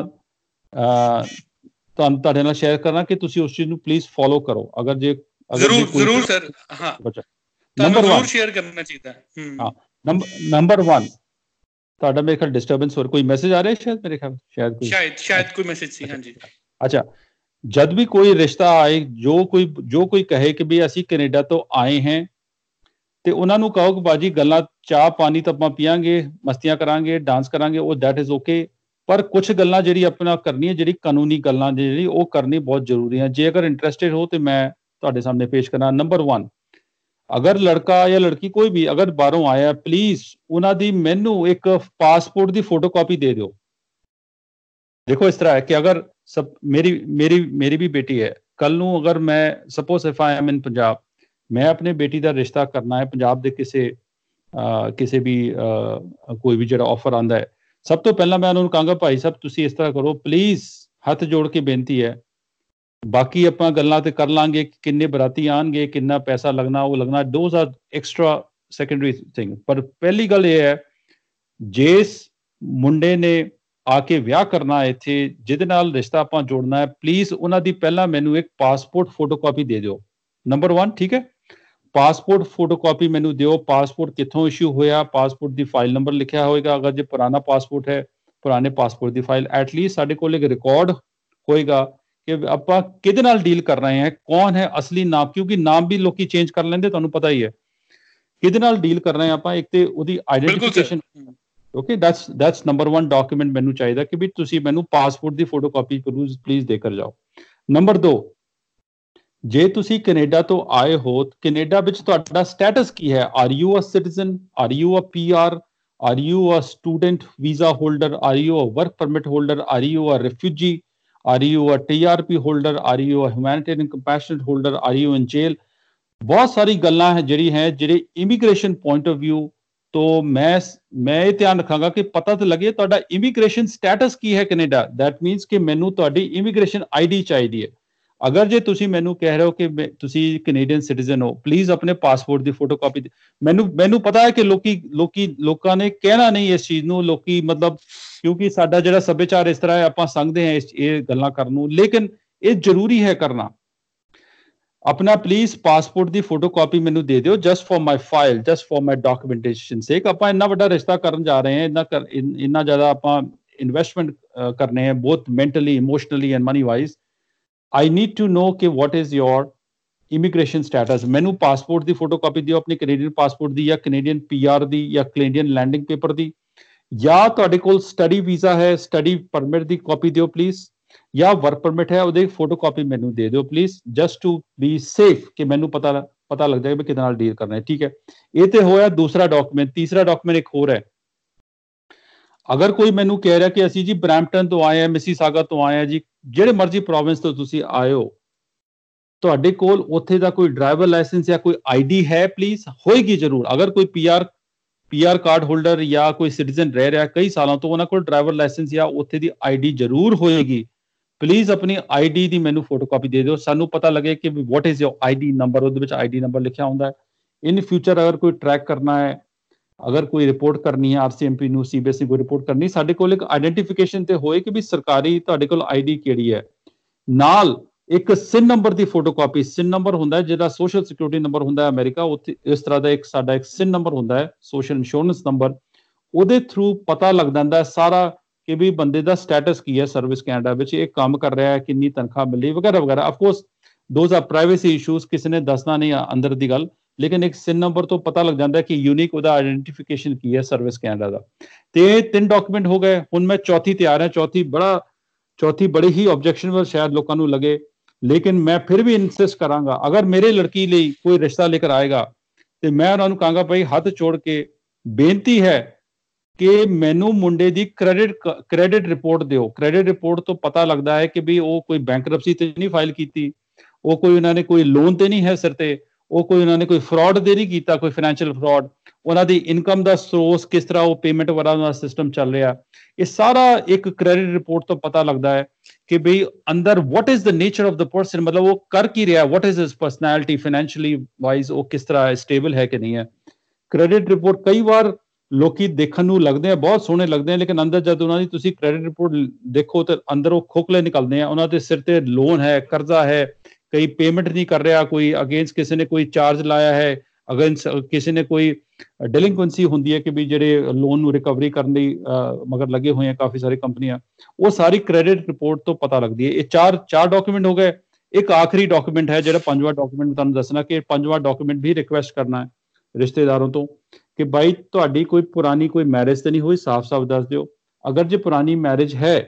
ਤੁਹਾਨੂੰ ਤੁਹਾਡੇ ਨਾਲ ਸ਼ੇਅਰ ਕਰਨਾ ਕਿ ਤੁਸੀਂ ਉਸ ਚੀਜ਼ ਨੂੰ ਪਲੀਜ਼ ਫੋਲੋ ਕਰੋ। ਅਗਰ ਜੇ ਜ਼ਰੂਰ ਜ਼ਰੂਰ ਸਰ, ਹਾਂ ਨੰਬਰ ਜ਼ਰੂਰ ਸ਼ੇਅਰ ਕਰਨਾ ਚਾਹੀਦਾ। ਹਾਂ, ਨੰਬਰ ਵਨ, ਤੁਹਾਡਾ ਮੇਰੇ ਖਿਆਲ ਡਿਸਟਰਬੈਂਸ ਹੋਰ ਕੋਈ ਮੈਸੇਜ ਆ ਰਿਹਾ ਸ਼ਾਇਦ, ਮੇਰੇ ਖਿਆਲ ਸ਼ਾਇਦ ਕੋਈ ਸ਼ਾਇਦ ਸ਼ਾਇਦ ਕੋਈ ਮੈਸੇਜ ਸੀ। ਹਾਂਜੀ, ਅੱਛਾ, ਜਦ ਵੀ ਕੋਈ ਰਿਸ਼ਤਾ ਆਏ, ਜੋ ਕੋਈ ਜੋ ਕੋਈ ਕਹੇ ਕਿ ਵੀ ਅਸੀਂ ਕੈਨੇਡਾ ਤੋਂ ਆਏ ਹਾਂ, ਤੇ ਉਹਨਾਂ ਨੂੰ ਕਹੋ ਕਿ ਬਾਜੀ ਗੱਲਾਂ ਚਾਹ ਪਾਣੀ ਤਾਂ ਆਪਾਂ ਪੀਆਂਗੇ, ਮਸਤੀਆਂ ਕਰਾਂਗੇ, ਡਾਂਸ ਕਰਾਂਗੇ, ਉਹ ਦੈਟ ਇਜ਼ ਓਕੇ, ਪਰ ਕੁਝ ਗੱਲਾਂ ਜਿਹੜੀ ਆਪਣਾ ਕਰਨੀ ਹੈ, ਜਿਹੜੀ ਕਾਨੂੰਨੀ ਗੱਲਾਂ ਜਿਹੜੀ ਉਹ ਕਰਨੀ ਬਹੁਤ ਜ਼ਰੂਰੀ ਹੈ। ਜੇ ਅਗਰ ਇੰਟਰਸਟਿਡ ਹੋ ਤੇ ਮੈਂ ਤੁਹਾਡੇ ਸਾਹਮਣੇ ਪੇਸ਼ ਕਰਨਾ। ਨੰਬਰ ਵਨ, ਅਗਰ ਲੜਕਾ ਜਾਂ ਲੜਕੀ ਕੋਈ ਵੀ ਅਗਰ ਬਾਹਰੋਂ ਆਇਆ, ਪਲੀਜ਼ ਉਹਨਾਂ ਦੀ ਮੈਨੂੰ ਇੱਕ ਪਾਸਪੋਰਟ ਦੀ ਫੋਟੋ ਕਾਪੀ ਦੇ ਦਿਓ। ਦੇਖੋ ਇਸ ਤਰ੍ਹਾਂ ਹੈ ਕਿ ਅਗਰ ਸਭ ਮੇਰੀ ਮੇਰੀ ਮੇਰੀ ਵੀ ਬੇਟੀ ਹੈ, ਕੱਲ ਨੂੰ ਅਗਰ ਮੈਂ suppose if I am in Punjab, ਮੈਂ ਆਪਣੇ ਬੇਟੀ ਦਾ ਰਿਸ਼ਤਾ ਕਰਨਾ ਹੈ ਪੰਜਾਬ ਦੇ ਕਿਸੇ ਕਿਸੇ ਵੀ ਕੋਈ ਵੀ ਜਿਹੜਾ ਆਫਰ ਆਉਂਦਾ ਹੈ, ਸਭ ਤੋਂ ਪਹਿਲਾਂ ਮੈਂ ਉਹਨਾਂ ਨੂੰ ਕਹਾਂਗਾ ਭਾਈ ਸਾਹਿਬ ਤੁਸੀਂ ਇਸ ਤਰ੍ਹਾਂ ਕਰੋ, ਪਲੀਜ਼ ਹੱਥ ਜੋੜ ਕੇ ਬੇਨਤੀ ਹੈ, ਬਾਕੀ ਆਪਾਂ ਗੱਲਾਂ ਤੇ ਕਰ ਲਾਂਗੇ, ਕਿੰਨੇ ਬਰਾਤੀ ਆਣਗੇ, ਕਿੰਨਾ ਪੈਸਾ ਲੱਗਣਾ, ਉਹ ਲੱਗਣਾ, those are extra secondary thing. ਪਰ ਪਹਿਲੀ ਗੱਲ ਇਹ ਹੈ, ਜਿਸ ਮੁੰਡੇ ਨੇ ਆ ਕੇ ਵਿਆਹ ਕਰਨਾ ਇੱਥੇ, ਜਿਹਦੇ ਨਾਲ ਰਿਸ਼ਤਾ ਆਪਾਂ ਜੋੜਨਾ ਹੈ, ਪਲੀਜ਼ ਉਹਨਾਂ ਦੀ ਪਹਿਲਾਂ ਮੈਨੂੰ ਇੱਕ ਪਾਸਪੋਰਟ ਫੋਟੋ ਕਾਪੀ ਦੇ ਦਿਓ। ਨੰਬਰ ਵਨ, ਠੀਕ ਹੈ, ਪਾਸਪੋਰਟ ਫੋਟੋ ਕਾਪੀ ਮੈਨੂੰ ਦਿਓ। ਪਾਸਪੋਰਟ ਕਿੱਥੋਂ ਇਸ਼ੂ ਹੋਇਆ, ਪਾਸਪੋਰਟ ਦੀ ਫਾਈਲ ਨੰਬਰ ਲਿਖਿਆ ਹੋਏਗਾ, ਅਗਰ ਜੇ ਪੁਰਾਣਾ ਪਾਸਪੋਰਟ ਹੈ, ਪੁਰਾਣੇ ਪਾਸਪੋਰਟ ਦੀ ਫਾਈਲ, ਐਟਲੀਸਟ ਸਾਡੇ ਕੋਲ ਇੱਕ ਰਿਕਾਰਡ ਹੋਏਗਾ ਕਿ ਆਪਾਂ ਕਿਹਦੇ ਨਾਲ ਡੀਲ ਕਰ ਰਹੇ ਹਾਂ, ਕੌਣ ਹੈ ਅਸਲੀ ਨਾਮ, ਕਿਉਂਕਿ ਨਾਮ ਵੀ ਲੋਕੀ ਚੇਂਜ ਕਰ ਲੈਂਦੇ, ਤੁਹਾਨੂੰ ਪਤਾ ਹੀ ਹੈ, ਕਿਹਦੇ ਨਾਲ ਡੀਲ ਕਰ ਰਹੇ ਹਾਂ ਆਪਾਂ, ਇੱਕ ਤੇ ਉਹਦੀ identification. Okay, that's that's number one document ਮੈਨੂੰ ਚਾਹੀਦਾ ਕਿ ਵੀ ਤੁਸੀਂ ਮੈਨੂੰ ਪਾਸਪੋਰਟ ਦੀ ਫੋਟੋ ਕਾਪੀ ਪਲੀਜ਼ ਦੇ ਕਰ ਜਾਓ। ਨੰਬਰ ਦੋ, ਜੇ ਤੁਸੀਂ ਕੈਨੇਡਾ ਤੋਂ ਆਏ ਹੋ, ਕੈਨੇਡਾ ਵਿੱਚ ਤੁਹਾਡਾ ਸਟੇਟਸ ਕੀ ਹੈ? Are you a citizen, are you a P R, are you a student visa holder, are you a work permit holder, are you a refugee, are you a T R P holder, are you a humanitarian compassionate holder, are you in jail. ਬਹੁਤ ਸਾਰੀ ਗੱਲਾਂ ਹੈ ਜਿਹੜੀ ਹੈ, ਜਿਹੜੇ immigration point of view ਤੋਂ ਮੈਂ ਮੈਂ ਇਹ ਧਿਆਨ ਰੱਖਾਂਗਾ ਕਿ ਪਤਾ ਤਾਂ ਲੱਗੇ ਤੁਹਾਡਾ ਇਮੀਗ੍ਰੇਸ਼ਨ ਸਟੇਟਸ ਕੀ ਹੈ ਕੈਨੇਡਾ। ਦੈਟ ਮੀਨਸ ਕਿ ਮੈਨੂੰ ਤੁਹਾਡੀ ਇਮੀਗ੍ਰੇਸ਼ਨ ਆਈ ਡੀ ਚਾਹੀਦੀ ਹੈ। ਅਗਰ ਜੇ ਤੁਸੀਂ ਮੈਨੂੰ ਕਹਿ ਰਹੇ ਹੋ ਕਿ ਤੁਸੀਂ ਕੈਨੇਡੀਅਨ ਸਿਟੀਜ਼ਨ ਹੋ, ਪਲੀਜ਼ ਆਪਣੇ ਪਾਸਪੋਰਟ ਦੀ ਫੋਟੋ ਕਾਪੀ, ਮੈਨੂੰ ਮੈਨੂੰ ਪਤਾ ਹੈ ਕਿ ਲੋਕੀ ਲੋਕੀ ਲੋਕਾਂ ਨੇ ਕਹਿਣਾ ਨਹੀਂ ਇਸ ਚੀਜ਼ ਨੂੰ, ਲੋਕੀ ਮਤਲਬ ਕਿਉਂਕਿ ਸਾਡਾ ਜਿਹੜਾ ਸੱਭਿਆਚਾਰ ਇਸ ਤਰ੍ਹਾਂ ਹੈ, ਆਪਾਂ ਸੰਗਦੇ ਹਾਂ ਇਸ ਇਹ ਗੱਲਾਂ ਕਰਨ ਨੂੰ, ਲੇਕਿਨ ਇਹ ਜ਼ਰੂਰੀ ਹੈ ਕਰਨਾ। ਆਪਣਾ ਪਲੀਜ਼ ਪਾਸਪੋਰਟ ਦੀ ਫੋਟੋ ਕਾਪੀ ਮੈਨੂੰ ਦੇ ਦਿਓ, just for my file, just for my documentation sake. ਆਪਾਂ ਇੰਨਾ ਵੱਡਾ ਰਿਸ਼ਤਾ ਕਰਨ ਜਾ ਰਹੇ ਹਾਂ, ਇੰਨਾ ਇੰਨਾ ਜ਼ਿਆਦਾ ਆਪਾਂ इन्वेस्टमेंट करने हैं both mentally emotionally and money wise I need to know कि what is your immigration status ਮੈਨੂੰ ਪਾਸਪੋਰਟ ਦੀ ਫੋਟੋਕਾਪੀ ਦਿਓ ਆਪਣੀ ਕੈਨੇਡੀਅਨ ਪਾਸਪੋਰਟ ਦੀ ਜਾਂ ਕੈਨੇਡੀਅਨ ਪੀਆਰ ਦੀ ਜਾਂ ਕੈਨੇਡੀਅਨ ਲੈਂਡਿੰਗ ਪੇਪਰ ਦੀ ਜਾਂ ਤੁਹਾਡੇ ਕੋਲ ਸਟੱਡੀ ਵੀਜ਼ਾ ਹੈ ਸਟੱਡੀ ਪਰਮਿਟ ਦੀ ਕਾਪੀ ਦਿਓ ਪਲੀਜ਼ ਜਾਂ ਵਰਕ ਪਰਮਿਟ ਹੈ ਉਹਦੀ ਫੋਟੋਕਾਪੀ ਮੈਨੂੰ ਦੇ ਦਿਓ please just to be safe ਕਿ ਮੈਨੂੰ ਪਤਾ ਪਤਾ ਲੱਗ ਜਾਏ ਕਿ ਕਿਹਦੇ ਨਾਲ ਡੀਲ ਕਰਨਾ ਹੈ ਠੀਕ ਹੈ ਇਹ ਤੇ ਹੋਇਆ ਦੂਸਰਾ ਡਾਕੂਮੈਂਟ ਤੀਸਰਾ ਡਾਕੂਮੈਂਟ ਇੱਕ ਹੋਰ ਹੈ ਅਗਰ ਕੋਈ ਮੈਨੂੰ ਕਹਿ ਰਿਹਾ ਕਿ ਅਸੀਂ ਜੀ ਬਰੈਂਪਟਨ ਤੋਂ ਆਏ ਆ ਮਿਸੀਸਾਗਾ ਤੋਂ ਆਏ ਆ ਜੀ ਜਿਹੜੇ ਮਰਜ਼ੀ ਪ੍ਰੋਵਿੰਸ ਤੋਂ ਤੁਸੀਂ ਆਏ ਹੋ ਤੁਹਾਡੇ ਕੋਲ ਉੱਥੇ ਦਾ ਕੋਈ ਡਰਾਈਵਰ ਲਾਇਸੈਂਸ ਜਾਂ ਕੋਈ ਆਈਡੀ ਹੈ ਪਲੀਜ਼ ਹੋਏਗੀ ਜ਼ਰੂਰ ਅਗਰ ਕੋਈ ਪੀਆਰ ਪੀਆਰ ਕਾਰਡ ਹੋਲਡਰ ਜਾਂ ਕੋਈ ਸਿਟੀਜ਼ਨ ਰਹਿ ਰਿਹਾ ਕਈ ਸਾਲਾਂ ਤੋਂ ਉਹਨਾਂ ਕੋਲ ਡਰਾਈਵਰ ਲਾਇਸੈਂਸ ਜਾਂ ਉੱਥੇ ਦੀ ਆਈਡੀ ਜ਼ਰੂਰ ਹੋਏਗੀ ਪਲੀਜ਼ ਆਪਣੀ ਆਈਡੀ ਦੀ ਮੈਨੂੰ ਫੋਟੋਕਾਪੀ ਦੇ ਦਿਓ ਸਾਨੂੰ ਪਤਾ ਲੱਗੇ ਕਿ what is your ID number ਉਹਦੇ ਵਿੱਚ ਆਈਡੀ ਨੰਬਰ ਲਿਖਿਆ ਹੁੰਦਾ ਹੈ ਇਨ ਫਿਊਚਰ ਅਗਰ ਕੋਈ ਟਰੈਕ ਕਰਨਾ ਹੈ ਅਗਰ ਕੋਈ ਰਿਪੋਰਟ ਕਰਨੀ ਹੈ ਆਰਸੀਐਮਪੀ ਨੂੰ ਸੀਬੀਐਸਈ ਕੋਈ ਰਿਪੋਰਟ ਕਰਨੀ ਸਾਡੇ ਕੋਲ ਇੱਕ ਆਈਡੈਂਟੀਫਿਕੇਸ਼ਨ ਤੇ ਹੋਏ ਕਿ ਵੀ ਸਰਕਾਰੀ ਤੁਹਾਡੇ ਕੋਲ ਆਈਡੀ ਕਿਹੜੀ ਹੈ ਨਾਲ ਇੱਕ ਸਿਨ ਨੰਬਰ ਦੀ ਫੋਟੋਕਾਪੀ ਸਿਨ ਨੰਬਰ ਹੁੰਦਾ ਜਿਹੜਾ ਸੋਸ਼ਲ ਸਿਕਿਉਰਿਟੀ ਨੰਬਰ ਹੁੰਦਾ ਹੈ ਅਮਰੀਕਾ ਉੱਥੇ ਇਸ ਤਰ੍ਹਾਂ ਦਾ ਇੱਕ ਸਾਡਾ ਇੱਕ ਸਿਨ ਨੰਬਰ ਹੁੰਦਾ ਹੈ ਸੋਸ਼ਲ ਇੰਸ਼ੋਰੈਂਸ ਨੰਬਰ ਉਹਦੇ ਥਰੂ ਪਤਾ ਲੱਗ ਜਾਂਦਾ ਸਾਰਾ ਕਿ ਵੀ ਬੰਦੇ ਦਾ ਸਟੇਟਸ ਕੀ ਹੈ ਸਰਵਿਸ ਕੈਨੇਡਾ ਵਿੱਚ ਇਹ ਕੰਮ ਕਰ ਰਿਹਾ ਹੈ ਕਿੰਨੀ ਤਨਖਾਹ ਮਿਲੀ ਵਗੈਰਾ ਵਗੈਰਾ of course those are privacy issues ਕਿਸੇ ਨੇ ਦੱਸਣਾ ਨਹੀਂ ਅੰਦਰ ਦੀ ਗੱਲ ਲੇਕਿਨ ਇੱਕ ਸਿਨ ਨੰਬਰ ਤੋਂ ਪਤਾ ਲੱਗ ਜਾਂਦਾ ਕਿ ਯੂਨੀਕ ਉਹਦਾ ਆਇਡੈਂਟੀਫਿਕੇਸ਼ਨ ਕੀ ਹੈ ਸਰਵਿਸ ਕੈਨੇਡਾ ਦਾ ਤੇ ਤਿੰਨ ਡਾਕੂਮੈਂਟ ਹੋ ਗਏ ਹੁਣ ਮੈਂ ਚੌਥੀ ਤਿਆਰ ਹਾਂ ਚੌਥੀ ਬੜਾ ਚੌਥੀ ਬੜੀ ਹੀ ਆਬਜੈਕਸ਼ਨਬਲ ਸ਼ਾਇਦ ਲੋਕਾਂ ਨੂੰ ਲੱਗੇ लेकिन मैं फिर भी इंसिस्ट करांगा अगर मेरे लड़की लिए कोई रिश्ता लेकर आएगा तो मैं उन्होंने कहूँगा भाई हाथ जोड़ के बेनती है कि मैनू मुंडे दी क्रेडिट क्रेडिट रिपोर्ट दिओ क्रेडिट रिपोर्ट तो पता लगता है कि भी वो कोई बैंकरप्सी तो नहीं फाइल की वो कोई उन्होंने कोई लोन तो नहीं है सिर ते वो कोई उन्होंने कोई फ्रॉड तो नहीं किया कोई फाइनेंशियल फ्रॉड उन्होंने इनकम का सोर्स किस तरह वो पेमेंट वाला सिस्टम चल रहा ये सारा एक क्रेडिट रिपोर्ट तो पता लगता है कि भाई अंदर what is the nature of the person मतलब वो कर की रहा है what is his personality financially wise वो किस तरह स्टेबल है कि नहीं है क्रेडिट रिपोर्ट कई बार लोकी देखने ਨੂੰ लगते हैं बहुत सोहने लगते हैं लेकिन अंदर जब उन्होंने तुसी क्रेडिट रिपोर्ट देखो तो अंदर वो खोखले निकलते हैं उन्होंने सिर ते लोन है कर्जा है कई पेमेंट नहीं कर रहा कोई अगेंस्ट किसी ने कोई चार्ज लाया है अगेंस्ट किसी ने कोई डिलिंक्वेंसी होंगी है कि भी ਜਿਹੜੇ ਲੋਨ ਨੂੰ ਰਿਕਵਰੀ ਕਰਨ ਲਈ ਮਗਰ ਲੱਗੇ ਹੋਏ ਆ ਕਾਫੀ ਸਾਰੀ ਕੰਪਨੀਆਂ ਉਹ ਸਾਰੀ ਕ੍ਰੈਡਿਟ ਰਿਪੋਰਟ ਤੋਂ ਪਤਾ ਲੱਗਦੀ ਹੈ ਇਹ ਚਾਰ ਚਾਰ ਡਾਕੂਮੈਂਟ ਹੋ ਗਏ ਇੱਕ ਆਖਰੀ ਡਾਕੂਮੈਂਟ ਹੈ ਜਿਹੜਾ ਪੰਜਵਾਂ ਡਾਕੂਮੈਂਟ ਤੁਹਾਨੂੰ ਦੱਸਣਾ ਕਿ ਪੰਜਵਾਂ ਡਾਕੂਮੈਂਟ ਵੀ ਰਿਕੁਐਸਟ ਕਰਨਾ ਹੈ ਰਿਸ਼ਤੇਦਾਰਾਂ ਤੋਂ ਕਿ ਭਾਈ ਤੁਹਾਡੀ ਕੋਈ ਪੁਰਾਣੀ ਕੋਈ ਮੈਰਿਜ ਤੇ ਨਹੀਂ ਹੋਈ ਸਾਫ਼-ਸਾਫ਼ ਦੱਸ ਦਿਓ ਅਗਰ ਜੇ ਪੁਰਾਣੀ ਮੈਰਿਜ ਹੈ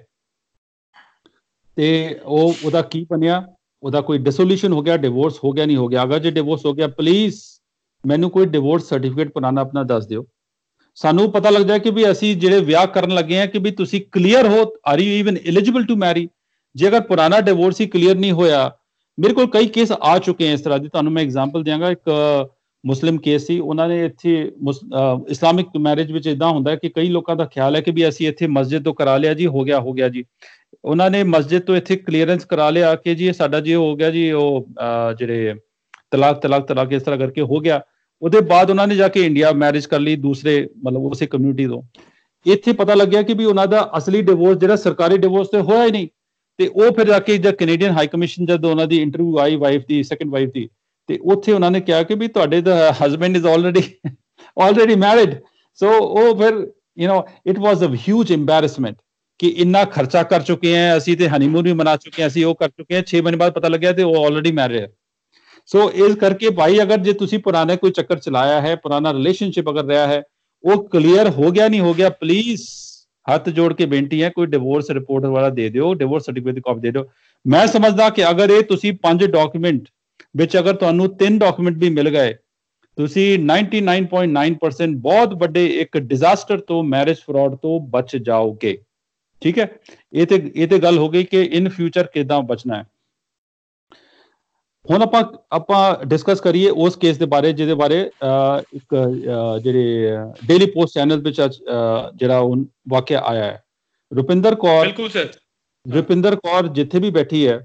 ਤੇ ਉਹ ਉਹਦਾ ਕੀ ਬਣਿਆ ਉਹਦਾ ਕੋਈ ਡਿਸੋਲੂਸ਼ਨ ਹੋ ਗਿਆ ਡਿਵੋਰਸ ਹੋ ਗਿਆ ਨਹੀਂ ਹੋ ਗਿਆ ਅਗਰ ਜੇ ਡਿਵੋਰਸ ਹੋ ਗਿਆ ਪਲੀਜ਼ ਮੈਨੂੰ ਕੋਈ ਡਿਵੋਰਸ ਸਰਟੀਫਿਕੇਟ ਪੁਰਾਣਾ ਆਪਣਾ ਦੱਸ ਦਿਓ ਸਾਨੂੰ ਪਤਾ ਲੱਗ ਜਾਏ ਕਿ ਵੀ ਅਸੀਂ ਜਿਹੜੇ ਵਿਆਹ ਕਰਨ ਲੱਗੇ ਆ ਕਿ ਵੀ ਤੁਸੀਂ ਕਲੀਅਰ ਹੋ are you even eligible to marry ਜੇ ਅਗਰ ਪੁਰਾਣਾ ਡਿਵੋਰਸ ਹੀ ਕਲੀਅਰ ਨਹੀਂ ਹੋਇਆ ਮੇਰੇ ਕੋਲ ਕਈ ਕੇਸ ਆ ਚੁੱਕੇ ਹੈ ਇਸ ਤਰ੍ਹਾਂ ਦੇ ਤੁਹਾਨੂੰ ਮੈਂ ਐਗਜ਼ਾਮਪਲ ਦਿਆਂਗਾ ਇੱਕ ਮੁਸਲਿਮ ਕੇਸ ਸੀ ਉਹਨਾਂ ਨੇ ਇੱਥੇ ਇਸਲਾਮਿਕ ਮੈਰਿਜ ਵਿੱਚ ਇਦਾਂ ਹੁੰਦਾ ਕਿ ਕਈ ਲੋਕਾਂ ਦਾ ਖਿਆਲ ਹੈ ਕਿ ਵੀ ਅਸੀਂ ਇੱਥੇ ਮਸਜਿਦ ਤੋਂ ਕਰਾ ਲਿਆ ਜੀ ਹੋ ਗਿਆ ਹੋ ਗਿਆ ਜੀ ਉਹਨਾਂ ਨੇ ਮਸਜਿਦ ਤੋਂ ਇੱਥੇ ਕਲੀਅਰੈਂਸ ਕਰਾ ਲਿਆ ਕਿ ਜੀ ਇਹ ਸਾਡਾ ਜੀ ਹੋ ਗਿਆ ਜੀ ਉਹ ਜਿਹੜੇ ਤਲਾਕ ਤਲਾਕ ਤਲਾਕ ਇਸ ਤਰ੍ਹਾਂ ਕਰਕੇ ਹੋ ਗਿਆ ਉਹਦੇ ਬਾਅਦ ਉਹਨਾਂ ਨੇ ਜਾ ਕੇ ਇੰਡੀਆ ਮੈਰਿਜ ਕਰ ਲਈ ਦੂਸਰੇ ਮਤਲਬ ਉਸੇ ਕਮਿਊਨਿਟੀ ਤੋਂ ਇੱਥੇ ਪਤਾ ਲੱਗਿਆ ਕਿ ਵੀ ਉਹਨਾਂ ਦਾ ਅਸਲੀ ਡਿਵੋਰਸ ਜਿਹੜਾ ਸਰਕਾਰੀ ਡਿਵੋਰਸ ਤੇ ਹੋਇਆ ਹੀ ਨਹੀਂ ਤੇ ਉਹ ਫਿਰ ਜਾ ਕੇ ਜਦ ਕੈਨੇਡੀਅਨ ਹਾਈ ਕਮਿਸ਼ਨ ਜਦ ਉਹਨਾਂ ਦੀ ਇੰਟਰਵਿਊ ਆਈ ਵਾਈਫ ਦੀ ਸੈਕੰਡ ਵਾਈਫ ਦੀ ਤੇ ਉੱਥੇ ਉਹਨਾਂ ਨੇ ਕਿਹਾ ਕਿ ਵੀ ਤੁਹਾਡੇ ਦਾ husband is already already married so ਉਹ ਫਿਰ you know it was a huge embarrassment ਕਿ ਇੰਨਾ ਖਰਚਾ ਕਰ ਚੁੱਕੇ ਹਾਂ ਅਸੀਂ ਤੇ ਹਨੀਮੂਨ ਵੀ ਮਨਾ ਚੁੱਕੇ ਹਾਂ ਅਸੀਂ ਉਹ ਕਰ ਚੁੱਕੇ ਹਾਂ ਛੇ ਮਹੀਨੇ ਬਾਅਦ ਪਤਾ ਲੱਗਿਆ ਤੇ ਉਹ ਆਲਰੇਡੀ ਮੈਰਿਡ ਹੈ सो so, इस करके भाई अगर जे तुसी पुराने कोई चक्कर चलाया है पुराना रिलेशनशिप अगर रहा है वो क्लियर हो गया नहीं हो गया प्लीज हाथ जोड़ के बेनती है कोई डिवोर्स रिपोर्ट वाला दे दो डिवोर्स सर्टिफिकेट की कॉपी दे दो मैं समझदा कि अगर ये तुसी पांच डॉक्यूमेंट विच अगर तुहानू तीन डॉक्यूमेंट भी मिल गए तुसी निन्यानवे पॉइंट नौ परसेंट बहुत बड़े एक डिजास्टर तो मैरिज फ्रॉड तो बच जाओगे ठीक है ये ते ये ते गल हो गई कि इन फ्यूचर किदां बचना है ਹੁਣ ਆਪਾਂ ਆਪਾਂ ਡਿਸਕਸ ਕਰੀਏ ਉਸ ਕੇਸ ਦੇ ਬਾਰੇ ਜਿਹਦੇ ਬਾਰੇ ਇੱਕ ਜਿਹੜੇ ਡੇਲੀ ਪੋਸਟ ਚੈਨਲ ਵਿੱਚ ਜਿਹੜਾ ਉਹ ਵਾਕਿਆ ਆਇਆ ਹੈ ਰੁਪਿੰਦਰ ਕੌਰ ਬਿਲਕੁਲ ਸਰ ਰੁਪਿੰਦਰ ਕੌਰ ਜਿੱਥੇ ਵੀ ਬੈਠੀ ਹੈ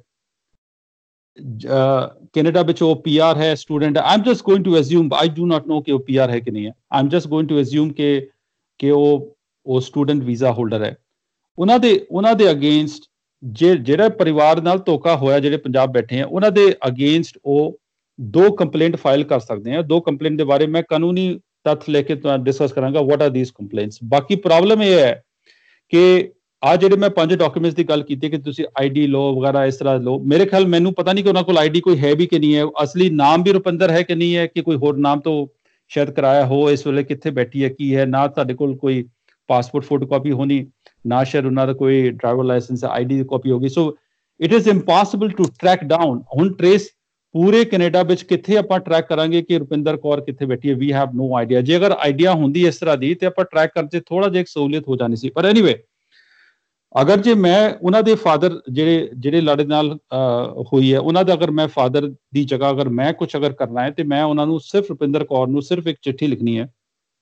ਕੈਨੇਡਾ ਵਿੱਚ ਉਹ ਪੀਆਰ ਹੈ student I am just going to assume I do not know ਕਿ ਉਹ ਪੀਆਰ ਹੈ ਕਿ ਨਹੀਂ ਹੈ I am just going to assume ਕਿ ਕਿ ਉਹ ਉਹ ਸਟੂਡੈਂਟ ਵੀਜ਼ਾ ਹੋਲਡਰ ਹੈ ਉਹਨਾਂ ਦੇ ਉਹਨਾਂ ਦੇ ਅਗੇਂਸਟ ਜੇ ਜਿਹੜਾ ਪਰਿਵਾਰ ਨਾਲ ਧੋਖਾ ਹੋਇਆ ਜਿਹੜੇ ਪੰਜਾਬ ਬੈਠੇ ਆ ਉਹਨਾਂ ਦੇ ਅਗੇਂਸਟ ਉਹ ਦੋ ਕੰਪਲੇਂਟ ਫਾਈਲ ਕਰ ਸਕਦੇ ਆ ਦੋ ਕੰਪਲੇਂਟ ਦੇ ਬਾਰੇ ਮੈਂ ਕਾਨੂੰਨੀ ਤੱਥ ਲੈ ਕੇ ਡਿਸਕਸ ਕਰਾਂਗਾ ਵਾਟ ਆਰ ਥੀਸ ਕੰਪਲੇਂਟਸ ਬਾਕੀ ਪ੍ਰੋਬਲਮ ਇਹ ਹੈ ਕਿ ਆ ਜਿਹੜੇ ਮੈਂ ਪੰਜ ਡਾਕੂਮੈਂਟਸ ਦੀ ਗੱਲ ਕੀਤੀ ਕਿ ਤੁਸੀਂ ਆਈਡੀ ਲੋ ਵਗੈਰਾ ਇਸ ਤਰ੍ਹਾਂ ਲੋ, ਮੇਰੇ ਖਿਆਲ ਮੈਨੂੰ ਪਤਾ ਨਹੀਂ ਕਿ ਉਹਨਾਂ ਕੋਲ ਆਈਡੀ ਕੋਈ ਹੈ ਵੀ ਕਿ ਨਹੀਂ ਹੈ, ਅਸਲੀ ਨਾਮ ਵੀ ਰੁਪਿੰਦਰ ਹੈ ਕਿ ਨਹੀਂ ਹੈ, ਕਿ ਕੋਈ ਹੋਰ ਨਾਮ ਤੋਂ ਸ਼ਾਇਦ ਕਰਾਇਆ ਹੋ, ਇਸ ਵੇਲੇ ਕਿੱਥੇ ਬੈਠੀ ਹੈ ਕੀ ਹੈ, ਨਾ ਤੁਹਾਡੇ ਕੋਲ ਕੋਈ ਪਾਸਪੋਰਟ ਫੋਟੋਕਾਪੀ ਹੋਣੀ, ਨਾ ਸ਼ਾਇਦ ਉਹਨਾਂ ਦਾ ਕੋਈ ਡਰਾਈਵਰ ਲਾਇਸੈਂਸ ਆਈਡੀ ਦੀ ਕਾਪੀ ਹੋਗੀ। So it is impossible to track down. ਹੁਣ ਟ੍ਰੇਸ ਪੂਰੇ ਕੈਨੇਡਾ ਵਿੱਚ ਕਿੱਥੇ ਆਪਾਂ ਟਰੈਕ ਕਰਾਂਗੇ ਕਿ ਰੁਪਿੰਦਰ ਕੌਰ ਕਿੱਥੇ ਬੈਠੀ ਹੈ? We have no idea. ਜੇ ਅਗਰ ਆਈਡੀਆ ਹੁੰਦੀ ਇਸ ਤਰ੍ਹਾਂ ਦੀ ਤੇ ਆਪਾਂ ਟਰੈਕ ਕਰਨ 'ਚ ਥੋੜਾ ਜਿਹਾ ਸਹੂਲੀਅਤ ਹੋ ਜਾਣੀ ਸੀ। ਪਰ ਐਨੀਵੇ, ਅਗਰ ਜੇ ਮੈਂ ਉਹਨਾਂ ਦੇ ਫਾਦਰ ਜਿਹੜੇ ਜਿਹੜੇ ਲੜੇ ਨਾਲ ਹੋਈ ਹੈ ਉਹਨਾਂ ਦਾ ਅਗਰ ਮੈਂ ਫਾਦਰ ਦੀ ਜਗ੍ਹਾ ਅਗਰ ਮੈਂ ਕੁਝ ਅਗਰ ਕਰਨਾ ਹੈ ਤੇ ਮੈਂ ਉਹਨਾਂ ਨੂੰ ਸਿਰਫ ਰੁਪਿੰਦਰ ਕੌਰ ਨੂੰ ਸਿਰਫ ਇੱਕ ਚਿੱਠੀ ਲਿਖਣੀ ਹੈ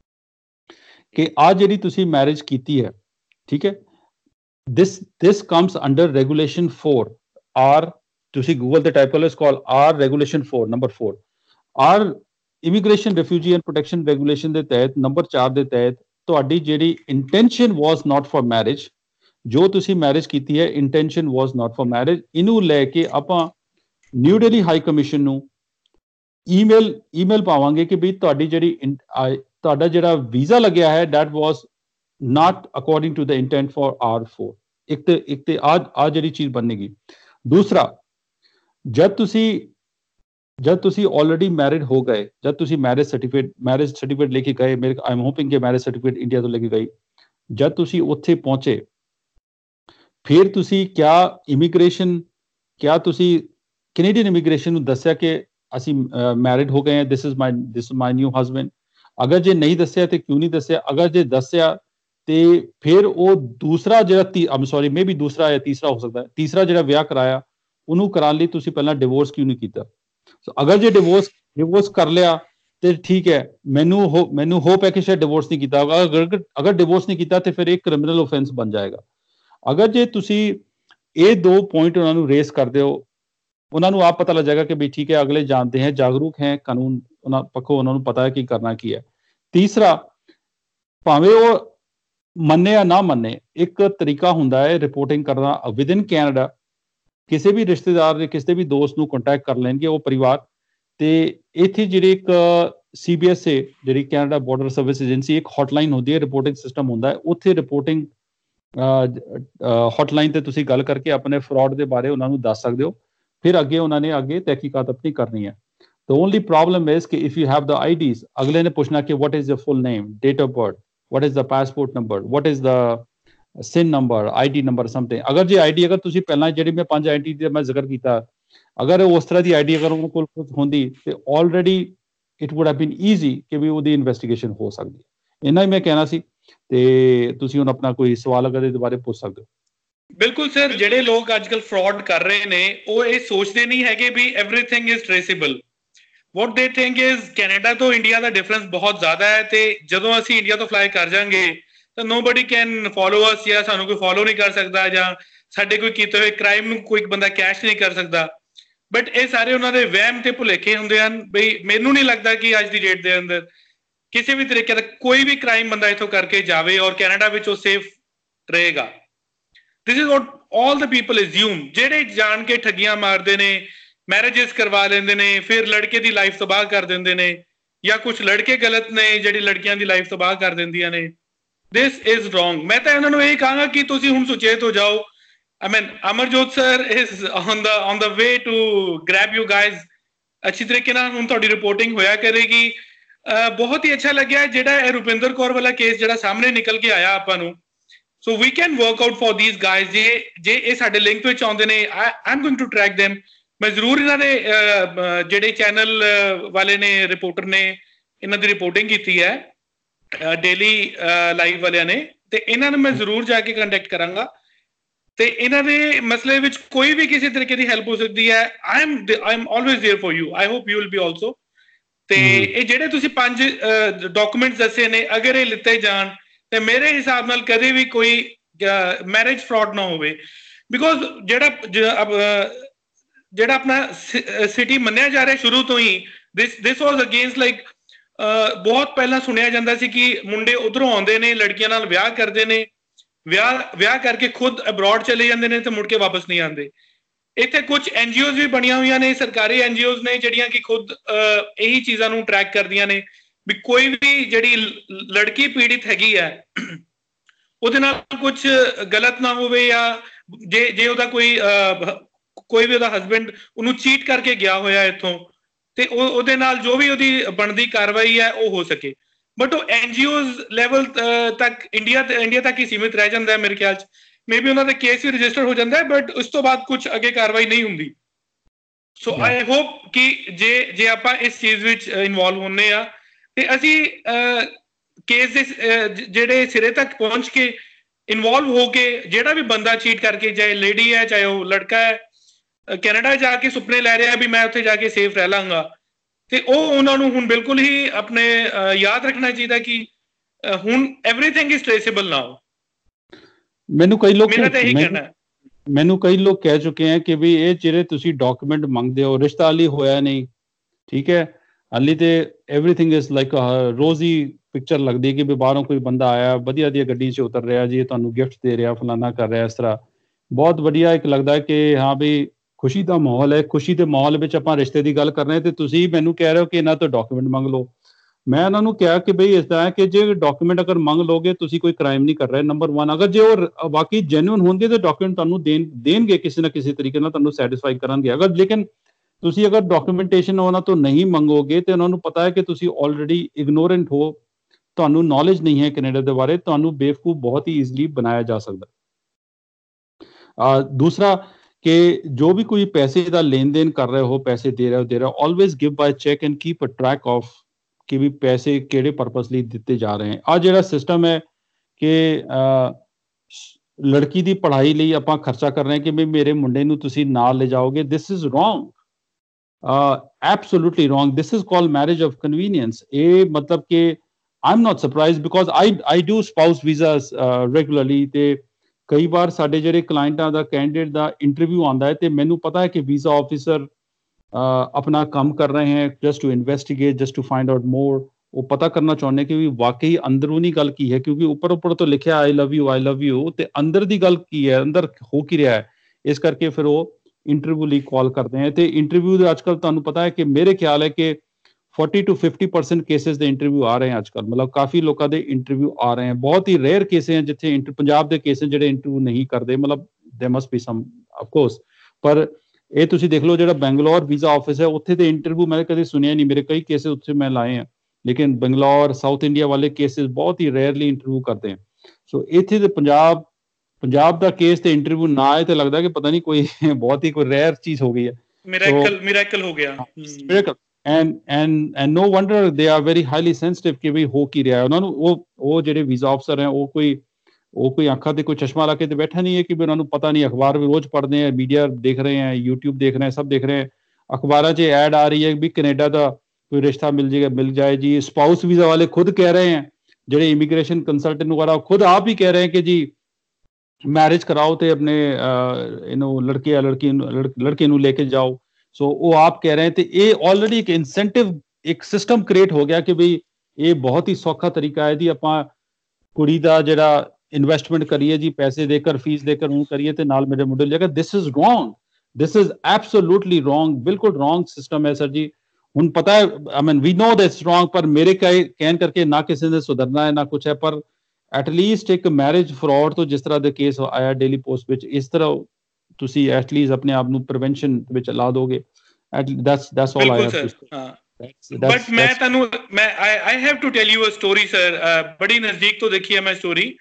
ਕਿ ਆ ਜਿਹੜੀ ਤੁਸੀਂ ਮੈਰਿਜ ਕੀਤੀ ਹੈ, ਠੀਕ ਹੈ, this this comes under regulation four, R, ਤੁਸੀਂ ਗੂਗਲ ਤੇ ਟਾਈਪ ਕਰ ਲਓ, ਇਸ ਕਾਲ R regulation four, ਨੰਬਰ four, R immigration refugee and protection regulation ਦੇ ਤਹਿਤ ਨੰਬਰ ਚਾਰ ਦੇ ਤਹਿਤ ਤੁਹਾਡੀ ਜਿਹੜੀ intention was not for marriage, ਜੋ ਤੁਸੀਂ ਮੈਰਿਜ ਕੀਤੀ ਹੈ intention was not for marriage, ਇਹਨੂੰ ਲੈ ਕੇ ਆਪਾਂ ਨਿਊ ਦਿੱਲੀ ਹਾਈ ਕਮਿਸ਼ਨ ਨੂੰ ਈਮੇਲ ਈਮੇਲ ਪਾਵਾਂਗੇ ਕਿ ਵੀ ਤੁਹਾਡੀ ਜਿਹੜੀ ਤੁਹਾਡਾ ਜਿਹੜਾ ਵੀਜ਼ਾ ਲੱਗਿਆ ਹੈ that was not according to the intent for R four। ਇੱਕ ਤੇ ਇੱਕ ਤੇ ਆ ਆ ਜਿਹੜੀ ਚੀਜ਼ ਬਣੇਗੀ। ਦੂਸਰਾ, ਜਦ ਤੁਸੀਂ ਜਦ ਤੁਸੀਂ ਆਲਰੇਡੀ ਮੈਰਿਡ ਹੋ ਗਏ, ਜਦ ਤੁਸੀਂ ਮੈਰਿਜ ਸਰਟੀਫਿਕੇਟ ਮੈਰਿਜ ਸਰਟੀਫਿਕੇਟ ਲੈ ਕੇ ਗਏ, ਮੇਰੇ ਆਈ ਐਮ ਹੋਪਿੰਗ ਕਿ ਮੈਰਿਜ ਸਰਟੀਫਿਕੇਟ ਇੰਡੀਆ ਤੋਂ ਲੈ ਕੇ ਗਈ, ਜਦ ਤੁਸੀਂ ਉੱਥੇ ਪਹੁੰਚੇ ਫਿਰ ਤੁਸੀਂ ਕਿਆ ਇਮੀਗ੍ਰੇਸ਼ਨ ਕਿਆ ਤੁਸੀਂ ਕੈਨੇਡੀਅਨ ਇਮੀਗ੍ਰੇਸ਼ਨ ਨੂੰ ਦੱਸਿਆ ਕਿ ਅਸੀਂ ਮੈਰਿਡ ਹੋ ਗਏ ਹਾਂ, this is my this is my new husband? ਅਗਰ ਜੇ ਨਹੀਂ ਦੱਸਿਆ ਤੇ ਕਿਉਂ ਨਹੀਂ ਦੱਸਿਆ? ਅਗਰ ਜੇ ਦੱਸਿਆ ਤੇ ਫਿਰ ਉਹ ਦੂਸਰਾ ਜਿਹੜਾ ਆਮ ਸੌਰੀ ਮੇ ਵੀ ਦੂਸਰਾ ਜਾਂ ਤੀਸਰਾ ਹੋ ਸਕਦਾ, ਤੀਸਰਾ ਜਿਹੜਾ ਵਿਆਹ ਕਰਾਇਆ ਉਹਨੂੰ ਕਰਾਉਣ ਲਈ ਤੁਸੀਂ ਪਹਿਲਾਂ ਡਿਵੋਰਸ ਕਿਉਂ ਨਹੀਂ ਕੀਤਾ? ਸੋ ਅਗਰ ਜੇ ਡਿਵੋਰਸ ਡਿਵੋਰਸ ਕਰ ਲਿਆ ਤੇ ਠੀਕ ਹੈ, ਮੈਨੂੰ ਹੋ ਮੈਨੂੰ ਹੋਪ ਹੈ ਕਿ ਸ਼ਾਇਦ ਡਿਵੋਰਸ ਨਹੀਂ ਕੀਤਾ ਹੋਗਾ। ਅਗਰ ਅਗਰ ਡਿਵੋਰਸ ਨਹੀਂ ਕੀਤਾ ਤੇ ਫਿਰ ਇਹ ਕ੍ਰਿਮੀਨਲ ਆਫੈਂਸ ਬਣ ਜਾਏਗਾ। ਅਗਰ ਜੇ ਤੁਸੀਂ ਇਹ ਦੋ ਪੁਆਇੰਟ ਉਹਨਾਂ ਨੂੰ ਰੇਸ ਕਰਦੇ ਹੋ, ਉਹਨਾਂ ਨੂੰ ਆਪ ਪਤਾ ਲੱਗ ਜਾਏਗਾ ਕਿ ਵੀ ਠੀਕ ਹੈ, ਅਗਲੇ ਜਾਣਦੇ ਹੈ, ਜਾਗਰੂਕ ਹੈ, ਕਾਨੂੰਨ ਉਹਨਾਂ ਪੱਖੋਂ ਉਹਨਾਂ ਨੂੰ ਪਤਾ ਹੈ ਕਿ ਕਰਨਾ ਕੀ ਹੈ। ਤੀਸਰਾ, ਭਾਵੇਂ ਉਹ ਮੰਨੇ ਜਾਂ ਨਾ ਮੰਨੇ, ਇੱਕ ਤਰੀਕਾ ਹੁੰਦਾ ਹੈ ਰਿਪੋਰਟਿੰਗ ਕਰਨਾ ਵਿਦ ਇਨ ਕੈਨੇਡਾ। ਕਿਸੇ ਵੀ ਰਿਸ਼ਤੇਦਾਰ ਦੇ ਕਿਸੇ ਵੀ ਦੋਸਤ ਨੂੰ ਕੰਟੈਕਟ ਕਰ ਲੈਣਗੇ ਉਹ ਪਰਿਵਾਰ, ਤੇ ਇੱਥੇ ਜਿਹੜੀ ਇੱਕ ਸੀ ਬੀ ਐਸ ਏ ਜਿਹੜੀ ਕੈਨੇਡਾ ਬਾਰਡਰ ਸਰਵਿਸ ਏਜੰਸੀ ਇੱਕ ਹੌਟਲਾਈਨ ਹੁੰਦੀ ਹੈ, ਰਿਪੋਰਟਿੰਗ ਸਿਸਟਮ ਹੁੰਦਾ ਹੈ, ਉੱਥੇ ਰਿਪੋਰਟਿੰਗ ਹੌਟਲਾਈਨ ਤੇ ਤੁਸੀਂ ਗੱਲ ਕਰਕੇ ਆਪਣੇ ਫਰਾਡ ਦੇ ਬਾਰੇ ਉਹਨਾਂ ਨੂੰ ਦੱਸ ਸਕਦੇ ਹੋ। ਫਿਰ ਅੱਗੇ ਉਹਨਾਂ ਨੇ ਅੱਗੇ ਤਹਿਕੀਕਾਤ ਆਪਣੀ ਕਰਨੀ ਹੈ। The only problem is ਕਿ if you have the I Ds, ਅਗਲੇ ਨੇ ਪੁੱਛਣਾ ਕਿ what is your full name, date of birth, what is the passport number, what is the sin number, I D number something। ਅਗਰ ਜੇ ID ਅਗਰ ਤੁਸੀਂ ਪਹਿਲਾਂ ਜਿਹੜੀ ਮੈਂ ਪੰਜ ਆਈਡੀ ਦਾ ਮੈਂ ਜ਼ਿਕਰ ਕੀਤਾ, ਅਗਰ ਉਸ ਤਰ੍ਹਾਂ ਦੀ ਆਈਡੀ ਅਗਰ ਉਹਨਾਂ ਕੋਲ ਹੁੰਦੀ ਤੇ already it would have been easy ਕਿ ਵੀ ਉਹਦੀ ਇਨਵੈਸਟੀਗੇਸ਼ਨ ਹੋ ਸਕਦੀ ਹੈ। ਇੰਨਾ ਹੀ ਮੈਂ ਕਹਿਣਾ ਸੀ, ਤੇ ਤੁਸੀਂ ਹੁਣ ਆਪਣਾ ਕੋਈ ਸਵਾਲ ਅਗਰ ਇਹਦੇ ਬਾਰੇ ਪੁੱਛ ਸਕਦੇ ਹੋ। ਬਿਲਕੁਲ ਸਰ, ਜਿਹੜੇ ਲੋਕ ਅੱਜ ਕੱਲ ਫਰਾਡ ਕਰ ਰਹੇ ਨੇ ਉਹ ਇਹ ਸੋਚਦੇ ਨਹੀਂ ਹੈਗੇ ਵੀ everything is traceable. what they think is Canada ਤੋਂ ਇੰਡੀਆ ਦਾ ਡਿਫਰੈਂਸ ਬਹੁਤ ਜ਼ਿਆਦਾ ਹੈ, ਤੇ ਜਦੋਂ ਅਸੀਂ ਇੰਡੀਆ ਤੋਂ ਫਲਾਈ ਕਰ ਜਾਾਂਗੇ ਤਾਂ nobody can follow us, ਜਾਂ ਸਾਨੂੰ ਕੋਈ ਫੋਲੋ ਨਹੀਂ ਕਰ ਸਕਦਾ, ਜਾਂ ਸਾਡੇ ਕੋਈ ਕੀਤੇ ਹੋਏ ਕ੍ਰਾਈਮ ਨੂੰ ਕੋਈ ਬੰਦਾ ਕੈਸ਼ ਨਹੀਂ ਕਰ ਸਕਦਾ। ਬਟ ਇਹ ਸਾਰੇ ਉਹਨਾਂ ਦੇ ਵਹਿਮ ਤੇ ਭੁਲੇਖੇ ਹੁੰਦੇ ਹਨ। ਬਈ ਮੈਨੂੰ ਨਹੀਂ ਲੱਗਦਾ ਕਿ ਅੱਜ ਦੀ ਡੇਟ ਦੇ ਅੰਦਰ ਕਿਸੇ ਵੀ ਤਰੀਕੇ ਦਾ ਕੋਈ ਵੀ ਕ੍ਰਾਈਮ ਬੰਦਾ ਇੱਥੋਂ ਕਰਕੇ ਜਾਵੇ ਔਰ ਕੈਨੇਡਾ ਵਿੱਚ ਉਹ ਸੇਫ ਰਹੇਗਾ। This is what all the people assume, ਜਿਹੜੇ ਜਾਣ ਕੇ ਠੱਗੀਆਂ ਮਾਰਦੇ ਨੇ, ਮੈਰਿਜਸ ਕਰਵਾ ਲੈਂਦੇ ਨੇ, ਫਿਰ ਲੜਕੇ ਦੀ ਲਾਈਫ ਤਬਾਹ ਕਰ ਦਿੰਦੇ ਨੇ, ਜਾਂ ਕੁਝ ਲੜਕੇ ਗਲਤ ਨੇ ਜਿਹੜੀ ਲੜਕੀਆਂ ਦੀ ਲਾਈਫ ਤਬਾਹ ਕਰ ਦਿੰਦੀਆਂ ਨੇ। This is wrong. ਮੈਂ ਤਾਂ ਇਹਨਾਂ ਨੂੰ ਇਹ ਕਹਾਂਗਾ ਕਿ ਤੁਸੀਂ ਹੁਣ ਸੁਚੇਤ ਹੋ ਜਾਓ। I mean, Amarjot sir is on the on the way to grab you guys। ਅੱਛੀ ਤਰੀਕੇ ਨਾਲ ਹੁਣ ਤੁਹਾਡੀ ਰਿਪੋਰਟਿੰਗ ਹੋਇਆ ਕਰੇਗੀ। ਬਹੁਤ ਹੀ ਅੱਛਾ ਲੱਗਿਆ ਜਿਹੜਾ ਇਹ ਰੁਪਿੰਦਰ ਕੌਰ ਵਾਲਾ ਕੇਸ ਜਿਹੜਾ ਸਾਹਮਣੇ ਨਿਕਲ ਕੇ ਆਇਆ ਆਪਾਂ ਨੂੰ। So we can work out for these guys. ਜੇ ਜੇ ਇਹ ਸਾਡੇ ਲਿੰਕ ਵਿੱਚ ਆਉਂਦੇ ਨੇ, I am going to track them। ਮੈਂ ਜ਼ਰੂਰ ਇਹਨਾਂ ਦੇ ਜਿਹੜੇ ਚੈਨਲ ਵਾਲੇ ਨੇ, ਰਿਪੋਰਟਰ ਨੇ, ਇਹਨਾਂ ਦੀ ਰਿਪੋਰਟਿੰਗ ਕੀਤੀ ਹੈ ਡੇਲੀ ਲਾਈਵ ਵਾਲਿਆਂ ਨੇ, ਤੇ ਇਹਨਾਂ ਨੂੰ ਮੈਂ ਜ਼ਰੂਰ ਜਾ ਕੇ ਕੰਟੈਕਟ ਕਰਾਂਗਾ। ਤੇ ਇਹਨਾਂ ਦੇ ਮਸਲੇ ਵਿੱਚ ਕੋਈ ਵੀ ਕਿਸੇ ਤਰੀਕੇ ਦੀ ਹੈਲਪ ਹੋ ਸਕਦੀ ਹੈ। I am I am always there for you. I hope you will be also. ਤੇ ਇਹ ਜਿਹੜੇ ਤੁਸੀਂ ਪੰਜ ਡਾਕੂਮੈਂਟਸ ਦੱਸੇ ਨੇ, ਅਗਰ ਇਹ ਲਿੱਤੇ ਜਾਣ ਤੇ ਮੇਰੇ ਹਿਸਾਬ ਨਾਲ ਕਦੇ ਵੀ ਕੋਈ ਮੈਰਿਜ ਫਰਾਡ ਨਾ ਹੋਵੇ। ਬਿਕੋਜ਼ ਜਿਹੜਾ ਜਿਹੜਾ ਆਪਣਾ ਸਿਟੀ ਮੰਨਿਆ ਜਾ ਰਿਹਾ ਸ਼ੁਰੂ ਤੋਂ ਹੀ, ਦਿਸ ਦਿਸ ਵਾਜ਼ ਅਗੇਂਸਟ ਲਾਈਕ ਬਹੁਤ ਪਹਿਲਾਂ ਸੁਣਿਆ ਜਾਂਦਾ ਸੀ ਕਿ ਮੁੰਡੇ ਉਧਰੋਂ ਆਉਂਦੇ ਨੇ, ਲੜਕੀਆਂ ਨਾਲ ਵਿਆਹ ਕਰਦੇ ਨੇ, ਵਿਆਹ ਵਿਆਹ ਕਰਕੇ ਖੁਦ ਅਬਰੋਡ ਚਲੇ ਜਾਂਦੇ ਨੇ ਤੇ ਮੁੜ ਕੇ ਵਾਪਸ ਨਹੀਂ ਆਉਂਦੇ। ਇੱਥੇ ਕੁਝ ਐਨਜੀਓਜ਼ ਵੀ ਬਣੀਆਂ ਹੋਈਆਂ ਨੇ, ਸਰਕਾਰੀ ਐਨਜੀਓਜ਼ ਨੇ, ਜਿਹੜੀਆਂ ਕਿ ਖੁਦ ਇਹੀ ਚੀਜ਼ਾਂ ਨੂੰ ਟਰੈਕ ਕਰਦੀਆਂ ਨੇ ਵੀ ਕੋਈ ਵੀ ਜਿਹੜੀ ਲੜਕੀ ਪੀੜਿਤ ਹੈਗੀ ਹੈ ਉਹਦੇ ਨਾਲ ਕੁਝ ਗਲਤ ਨਾ ਹੋਵੇ, ਜਾਂ ਜੇ ਜੇ ਉਹਦਾ ਕੋਈ ਕੋਈ ਵੀ ਉਹਦਾ ਹਸਬੈਂਡ ਉਹਨੂੰ ਚੀਟ ਕਰਕੇ ਗਿਆ ਹੋਇਆ ਇੱਥੋਂ, ਤੇ ਉਹ ਉਹਦੇ ਨਾਲ ਜੋ ਵੀ ਉਹਦੀ ਬਣਦੀ ਕਾਰਵਾਈ ਹੈ ਉਹ ਹੋ ਸਕੇ। ਬਟ ਉਹ ਐਨ ਜੀ ਓਜ਼ ਲੈਵਲ ਤੱਕ ਇੰਡੀਆ ਇੰਡੀਆ ਤੱਕ ਹੀ ਸੀਮਿਤ ਰਹਿ ਜਾਂਦਾ ਹੈ ਮੇਰੇ ਖਿਆਲ 'ਚ। ਮੇ ਬੀ ਉਹਨਾਂ ਦਾ ਕੇਸ ਵੀ ਰਜਿਸਟਰ ਹੋ ਜਾਂਦਾ ਹੈ, ਬਟ ਉਸ ਤੋਂ ਬਾਅਦ ਕੁਝ ਅੱਗੇ ਕਾਰਵਾਈ ਨਹੀਂ ਹੁੰਦੀ। ਸੋ ਆਈ ਹੋਪ ਕਿ ਜੇ ਜੇ ਆਪਾਂ ਇਸ ਚੀਜ਼ ਵਿੱਚ ਇਨਵੋਲਵ ਹੁੰਦੇ ਆ ਤੇ ਅਸੀਂ ਕੇਸ ਦੇ ਜਿਹੜੇ ਸਿਰੇ ਤੱਕ ਪਹੁੰਚ ਕੇ ਇਨਵੋਲਵ ਹੋ ਕੇ, ਜਿਹੜਾ ਵੀ ਬੰਦਾ ਚੀਟ ਕਰਕੇ, ਚਾਹੇ ਲੇਡੀ ਹੈ ਚਾਹੇ ਉਹ ਲੜਕਾ ਹੈ, ਕੈਨੇਡਾ ਜਾ ਕੇ ਸੁਪਨੇ ਲੈ ਰਿਹਾ ਵੀ ਮੈਂ ਉੱਥੇ ਜਾ ਕੇ ਸੇਫ ਰਹਿ ਲਾਂਗਾ, ਤੇ ਉਹ ਉਹਨਾਂ ਨੂੰ ਹੁਣ ਬਿਲਕੁਲ ਹੀ ਆਪਣੇ ਯਾਦ ਰੱਖਣਾ ਚਾਹੀਦਾ ਕਿ ਹੁਣ ਐਵਰੀਥਿੰਗ ਇਜ਼ ਟ੍ਰੇਸੇਬਲ ਨਾਓ। ਮੈਨੂੰ ਕਈ ਲੋਕ ਮੇਰਾ ਤਾਂ ਇਹੀ ਕਹਿਣਾ ਹੈ। ਮੈਨੂੰ ਕਈ ਲੋਕ ਕਹਿ ਚੁੱਕੇ ਹੈ ਕਿ ਵੀ ਇਹ ਜਿਹੜੇ ਤੁਸੀਂ ਡਾਕੂਮੈਂਟ ਮੰਗਦੇ ਹੋ, ਰਿਸ਼ਤਾ ਹਾਲੀ ਹੋਇਆ ਨਹੀਂ, ਠੀਕ ਹੈ, ਹਾਲੀ ਤੇ everything is like rosy picture ਲੱਗਦੀ ਹੈ ਕਿ ਵੀ ਬਾਹਰੋਂ ਕੋਈ ਬੰਦਾ ਆਇਆ ਵਧੀਆ ਵਧੀਆ ਗੱਡੀ 'ਚ ਉਤਰ ਰਿਹਾ ਜੀ, ਤੁਹਾਨੂੰ ਗਿਫਟ ਦੇ ਰਿਹਾ, ਫਲਾਨਾ ਕਰ ਰਿਹਾ, ਇਸ ਤਰ੍ਹਾਂ ਬਹੁਤ ਵਧੀਆ ਇੱਕ ਲੱਗਦਾ ਹੈ ਕਿ ਹਾਂ ਵੀ ਖੁਸ਼ੀ ਦਾ ਮਾਹੌਲ ਹੈ। ਖੁਸ਼ੀ ਦੇ ਮਾਹੌਲ ਵਿੱਚ ਆਪਾਂ ਰਿਸ਼ਤੇ ਦੀ ਗੱਲ ਕਰ ਰਹੇ ਤੇ ਤੁਸੀਂ ਮੈਨੂੰ ਕਹਿ ਰਹੇ ਹੋ ਕਿ ਇਹਨਾਂ ਤੋਂ ਡਾਕੂਮੈਂਟ ਮੰਗ ਲਓ। ਮੈਂ ਉਹਨਾਂ ਨੂੰ ਕਿਹਾ ਕਿ ਬਈ ਇਸ ਤਰ੍ਹਾਂ ਹੈ ਕਿ ਜੇ ਡਾਕੂਮੈਂਟ ਅਗਰ ਮੰਗ ਲਓਗੇ ਤੁਸੀਂ ਕੋਈ ਕ੍ਰਾਈਮ ਨਹੀਂ ਕਰ ਰਹੇ, ਨੰਬਰ ਵਨ। ਅਗਰ ਜੇ ਉਹ ਬਾਕੀ ਜੈਨੂਅਨ ਹੋਣਗੇ ਤਾਂ ਡਾਕੂਮੈਂਟ ਤੁਹਾਨੂੰ ਦੇਣ ਦੇਣਗੇ ਕਿਸੇ ਨਾ ਕਿਸੇ ਤਰੀਕੇ ਨਾਲ, ਤੁਹਾਨੂੰ ਸੈਟਿਸਫਾਈ ਕਰਨਗੇ। ਅਗਰ ਲੇਕਿਨ ਤੁਸੀਂ ਅਗਰ ਡਾਕੂਮੈਂਟੇਸ਼ਨ ਉਹਨਾਂ ਤੋਂ ਨਹੀਂ ਮੰਗੋਗੇ ਤੇ ਉਹਨਾਂ ਨੂੰ ਪਤਾ ਹੈ ਕਿ ਤੁਸੀਂ ਆਲਰੇਡੀ ਇਗਨੋਰੈਂਟ ਹੋ, ਤੁਹਾਨੂੰ ਨੌਲੇਜ ਨਹੀਂ ਹੈ ਕੈਨੇਡਾ ਦੇ ਬਾਰੇ, ਤੁਹਾਨੂੰ ਬੇਵਕੂਫ ਬਹੁਤ ਹੀ ਈਜ਼ੀਲੀ ਬਣਾਇਆ ਜਾ ਸਕਦਾ। ਦੂਸਰਾ ਕਿ ਜੋ ਵੀ ਕੋਈ ਪੈਸੇ ਦਾ ਲੈਣ ਦੇਣ ਕਰ ਰਹੇ ਹੋ, ਪੈਸੇ ਦੇ ਰਹੇ ਹੋ ਦੇ ਰਹੇ ਹੋ always give by cheque and keep a track of ਕਿ ਵੀ ਪੈਸੇ ਕਿਹੜੇ ਪਰਪਸ ਲਈ ਦਿੱਤੇ ਜਾ ਰਹੇ ਹੈ। ਆ ਜਿਹੜਾ ਸਿਸਟਮ ਹੈ ਕਿ ਲੜਕੀ ਦੀ ਪੜ੍ਹਾਈ ਲਈ ਆਪਾਂ ਖਰਚਾ ਕਰ ਰਹੇ ਹਾਂ ਕਿ ਵੀ ਮੇਰੇ ਮੁੰਡੇ ਨੂੰ ਤੁਸੀਂ ਨਾਲ ਲੈ ਜਾਓਗੇ, this is wrong, absolutely wrong. This is called marriage of convenience. ਇਹ ਮਤਲਬ ਕਿ I am not surprised because I I do spouse visas regularly, ਤੇ ਕਈ ਵਾਰ ਸਾਡੇ ਜਿਹੜੇ ਕਲਾਇੰਟਾਂ ਦਾ ਕੈਂਡੀਡੇਟ ਦਾ ਇੰਟਰਵਿਊ ਆਉਂਦਾ ਹੈ ਤੇ ਮੈਨੂੰ ਪਤਾ ਹੈ ਕਿ ਵੀਜ਼ਾ ਆਫਿਸਰ ਆਪਣਾ ਕੰਮ ਕਰ ਰਹੇ ਹੈ just to investigate, just to find out more. ਉਹ ਪਤਾ ਕਰਨਾ ਚਾਹੁੰਦੇ ਕਿ ਵੀ ਵਾਕਈ ਅੰਦਰੂਨੀ ਗੱਲ ਕੀ ਹੈ, ਕਿਉਂਕਿ ਉੱਪਰ ਉੱਪਰ ਤੋਂ ਲਿਖਿਆ ਆਈ love you I love you, ਤੇ ਅੰਦਰ ਦੀ ਗੱਲ ਕੀ ਹੈ, ਅੰਦਰ ਹੋ ਕੀ ਰਿਹਾ ਹੈ, ਇਸ ਕਰਕੇ ਫਿਰ ਉਹ ਇੰਟਰਵਿਊ ਲਈ ਕਾਲ ਕਰਦੇ ਹੈ। ਤੇ ਇੰਟਰਵਿਊ ਦੇ ਅੱਜ ਕੱਲ੍ਹ ਤੁਹਾਨੂੰ ਪਤਾ ਹੈ ਕਿ ਮੇਰੇ ਖਿਆਲ ਹੈ ਕਿ forty to fifty percent cases ਦੇ ਇੰਟਰਵਿਊ ਆ ਰਹੇ ਹਨ ਅੱਜ ਕੱਲ੍ਹ, ਮਤਲਬ ਕਾਫੀ ਲੋਕਾਂ ਦੇ ਇੰਟਰਵਿਊ ਆ ਰਹੇ ਹਨ। ਬਹੁਤ ਹੀ ਰੇਅਰ ਕੇਸੇ ਹਨ ਜਿੱਥੇ ਪੰਜਾਬ ਦੇ ਕੇਸ ਜਿਹੜੇ ਇੰਟਰਵਿਊ ਨਹੀਂ ਕਰਦੇ, ਮਤਲਬ they must be some of course, ਪਰ ਇਹ ਤੁਸੀਂ ਦੇਖ ਲਓ ਜਿਹੜਾ ਬੈਂਗਲੌਰ ਵੀਜ਼ਾ ਆਫਿਸ ਹੈ ਉੱਥੇ ਦੇ ਇੰਟਰਵਿਊ ਮੈਂ ਕਦੇ ਸੁਣਿਆ ਨਹੀਂ। ਮੇਰੇ ਕਈ ਕੇਸੇ ਉੱਥੇ ਮੈਂ ਲਾਏ हैं, लेकिन बंगलौर साउथ इंडिया वाले केसेस बहुत ही रेयरली इंटरव्यू करते हैं। सो ਇੱਥੇ ਦੇ ਪੰਜਾਬ ਪੰਜਾਬ ਦਾ ਕੇਸ ਤੇ ਇੰਟਰਵਿਊ ਨਾ ਆਏ ਤੇ ਲੱਗਦਾ ਕਿ ਪਤਾ ਨਹੀਂ ਕੋਈ ਬਹੁਤ ਹੀ ਕੋਈ ਰੇਅਰ ਚੀਜ਼ ਹੋ ਗਈ ਹੈ, ਮਿਰੈਕਲ ਮਿਰੈਕਲ ਹੋ ਗਿਆ। Miracle and and and no wonder they are very highly sensitive ਕਿ ਵੀ ਹੋ ਕੀ ਰਿਹਾ ਉਹਨਾਂ ਨੂੰ। ਉਹ ਉਹ ਜਿਹੜੇ ਵੀਜ਼ਾ ਅਫਸਰ ਹੈ ਉਹ ਕੋਈ ਉਹ ਕੋਈ ਅੱਖਾਂ ਤੇ ਕੋਈ ਚਸ਼ਮਾ ਲਾ ਕੇ ਤੇ ਬੈਠਾ ਨਹੀਂ ਹੈ ਕਿ ਵੀ ਉਹਨਾਂ ਨੂੰ ਪਤਾ ਨਹੀਂ। ਅਖਬਾਰ ਵੀ ਰੋਜ਼ ਪੜ੍ਹਦੇ हैं, मीडिया देख रहे हैं, यूट्यूब देख रहे हैं, सब देख रहे हैं। अखबारों 'ਚ ਐਡ ਆ ਰਹੀ ਹੈ ਵੀ ਕੈਨੇਡਾ ਦਾ ਕੋਈ ਰਿਸ਼ਤਾ ਮਿਲ ਜਾਏਗਾ ਮਿਲ ਜਾਏ ਜੀ। ਸਪਾਊਸ ਵੀਜ਼ਾ ਵਾਲੇ ਖੁਦ ਕਹਿ ਰਹੇ हैं, ਜਿਹੜੇ ਇਮੀਗ੍ਰੇਸ਼ਨ ਕੰਸਲਟੈਂਟ ਵਗੈਰਾ ਖੁਦ ਆਪ ਹੀ ਕਹਿ ਰਹੇ हैं ਕਿ ਜੀ ਮੈਰਿਜ ਕਰਾਓ ਤੇ ਆਪਣੇ ਇਹਨੂੰ ਲੜਕੇ ਜਾਂ ਲੜਕੀ ਨੂੰ ਲੜਕੇ ਨੂੰ ਲੈ ਕੇ ਜਾਓ। ਸੋ ਉਹ ਆਪ ਕਹਿ ਰਹੇ हैं ਤੇ ਇਹ ਆਲਰੇਡੀ ਇੱਕ ਇਨਸੈਂਟਿਵ ਇੱਕ ਸਿਸਟਮ ਕ੍ਰੀਏਟ ਹੋ ਗਿਆ ਕਿ ਵੀ ਇਹ ਬਹੁਤ ਹੀ ਸੌਖਾ ਤਰੀਕਾ ਹੈ ਜੀ ਆਪਾਂ ਕੁੜੀ ਦਾ ਜਿਹੜਾ ਇਨਵੈਸਟਮੈਂਟ ਕਰੀਏ ਜੀ, ਪੈਸੇ ਦੇकर ਫੀਸ ਦੇकर ਉਹਨੂੰ ਕਰੀਏ ਤੇ ਨਾਲ ਮੇਰੇ ਮੁੰਡੇ ਲੈ ਕੇ। This is wrong, this is absolutely wrong, ਬਿਲਕੁਲ ਰੋਂਗ ਸਿਸਟਮ ਹੈ ਸਰ ਜੀ। ਹੁਣ ਪਤਾ ਹੈ ਆਈ ਮੀਨ ਵੀ ਨੋ दैट्स ਰੋਂਗ, ਪਰ ਮੇਰੇ ਕਹਿਣ ਕਰਕੇ ਨਾ ਕਿਸੇ ਨੇ ਸੁਧਰਨਾ ਹੈ ਨਾ ਕੁਛ ਹੈ, ਪਰ ਐਟਲੀਸਟ ਇੱਕ ਮੈਰਿਜ ਫਰਾਡ ਤੋਂ ਜਿਸ ਤਰ੍ਹਾਂ ਦੇ ਕੇਸ ਆਇਆ ਡੇਲੀ ਪੋਸਟ ਵਿੱਚ, ਇਸ ਤਰ੍ਹਾਂ ਤੁਸੀਂ ਐਟਲੀਸਟ ਆਪਣੇ ਆਪ ਨੂੰ ਪ੍ਰੀਵੈਂਸ਼ਨ ਵਿੱਚ ਲਾ ਦੋਗੇ। That's that's all I have to say. But ਮੈਂ ਤੁਹਾਨੂੰ ਮੈਂ I have to tell you a story sir, ਬੜੀ ਨਜ਼ਦੀਕ ਤੋਂ ਦੇਖੀ ਹੈ ਮੈਂ ਸਟੋਰੀ।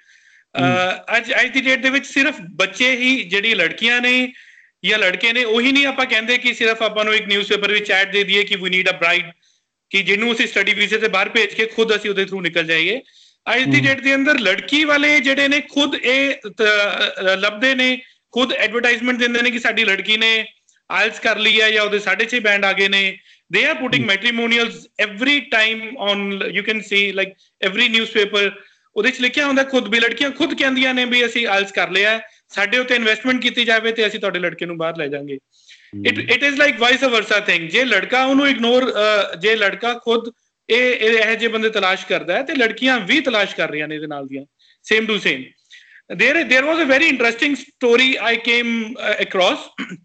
ਅੱਜ ਅੱਜ ਦੀ ਡੇਟ ਦੇ ਵਿੱਚ ਸਿਰਫ ਬੱਚੇ ਹੀ, ਜਿਹੜੀ ਲੜਕੀਆਂ ਨੇ ਜਾਂ ਲੜਕੇ ਨੇ, ਉਹੀ ਨਹੀਂ ਆਪਾਂ ਕਹਿੰਦੇ ਕਿ ਸਿਰਫ ਆਪਾਂ ਨੂੰ ਇੱਕ ਨਿਊਜ਼ਪੇਪਰ ਵਿੱਚ ਐਡ ਦੇ ਦਈਏ ਕਿ ਵੀ ਨੀਡ ਅ ਬ੍ਰਾਈਡ, ਕਿ ਜਿਹਨੂੰ ਅਸੀਂ ਸਟੱਡੀ ਵੀਜ਼ੇ ਤੇ ਬਾਹਰ ਭੇਜ ਕੇ ਖੁਦ ਅਸੀਂ ਉਹਦੇ ਥਰੂ ਨਿਕਲ ਜਾਈਏ। ਅੱਜ ਦੀ ਡੇਟ ਦੇ ਅੰਦਰ ਲੜਕੀ ਵਾਲੇ ਜਿਹੜੇ ਨੇ ਖੁਦ ਇਹ ਲੱਭਦੇ ਨੇ, ਖੁਦ ਐਡਵਰਟਾਈਜ਼ਮੈਂਟ ਦਿੰਦੇ ਨੇ ਕਿ ਸਾਡੀ ਲੜਕੀ ਨੇ ਆਇਲਸ ਕਰ ਲਈ ਹੈ ਜਾਂ ਉਹਦੇ ਸਾਢੇ ਛੇ ਬੈਂਡ ਆ ਗਏ ਨੇ। They are putting matrimonials every time on, you can see like every newspaper, ਉਹਦੇ 'ਚ ਲਿਖਿਆ ਹੁੰਦਾ ਖੁਦ ਵੀ, ਲੜਕੀਆਂ ਖੁਦ ਕਹਿੰਦੀਆਂ ਨੇ ਵੀ ਅਸੀਂ ਆਇਲਸ ਕਰ ਲਿਆ, ਸਾਡੇ ਉੱਤੇ ਇਨਵੈਸਟਮੈਂਟ ਕੀਤੀ ਜਾਵੇ ਤੇ ਅਸੀਂ ਤੁਹਾਡੇ ਲੜਕੇ ਨੂੰ ਬਾਹਰ ਲੈ ਜਾਵਾਂਗੇ। It it is like vice versa thing. ਜੇ ਲੜਕਾ ਉਹਨੂੰ ਇਗਨੋਰ, ਜੇ ਲੜਕਾ ਖੁਦ ਇਹ ਇਹੋ ਜਿਹੇ ਬੰਦੇ ਤਲਾਸ਼ ਕਰਦਾ ਹੈ ਤੇ ਲੜਕੀਆਂ ਵੀ ਤਲਾਸ਼ ਕਰ ਰਹੀਆਂ ਨੇ ਇਹਦੇ ਨਾਲ ਦੀਆਂ, same to same. There there was a very interesting story I came across.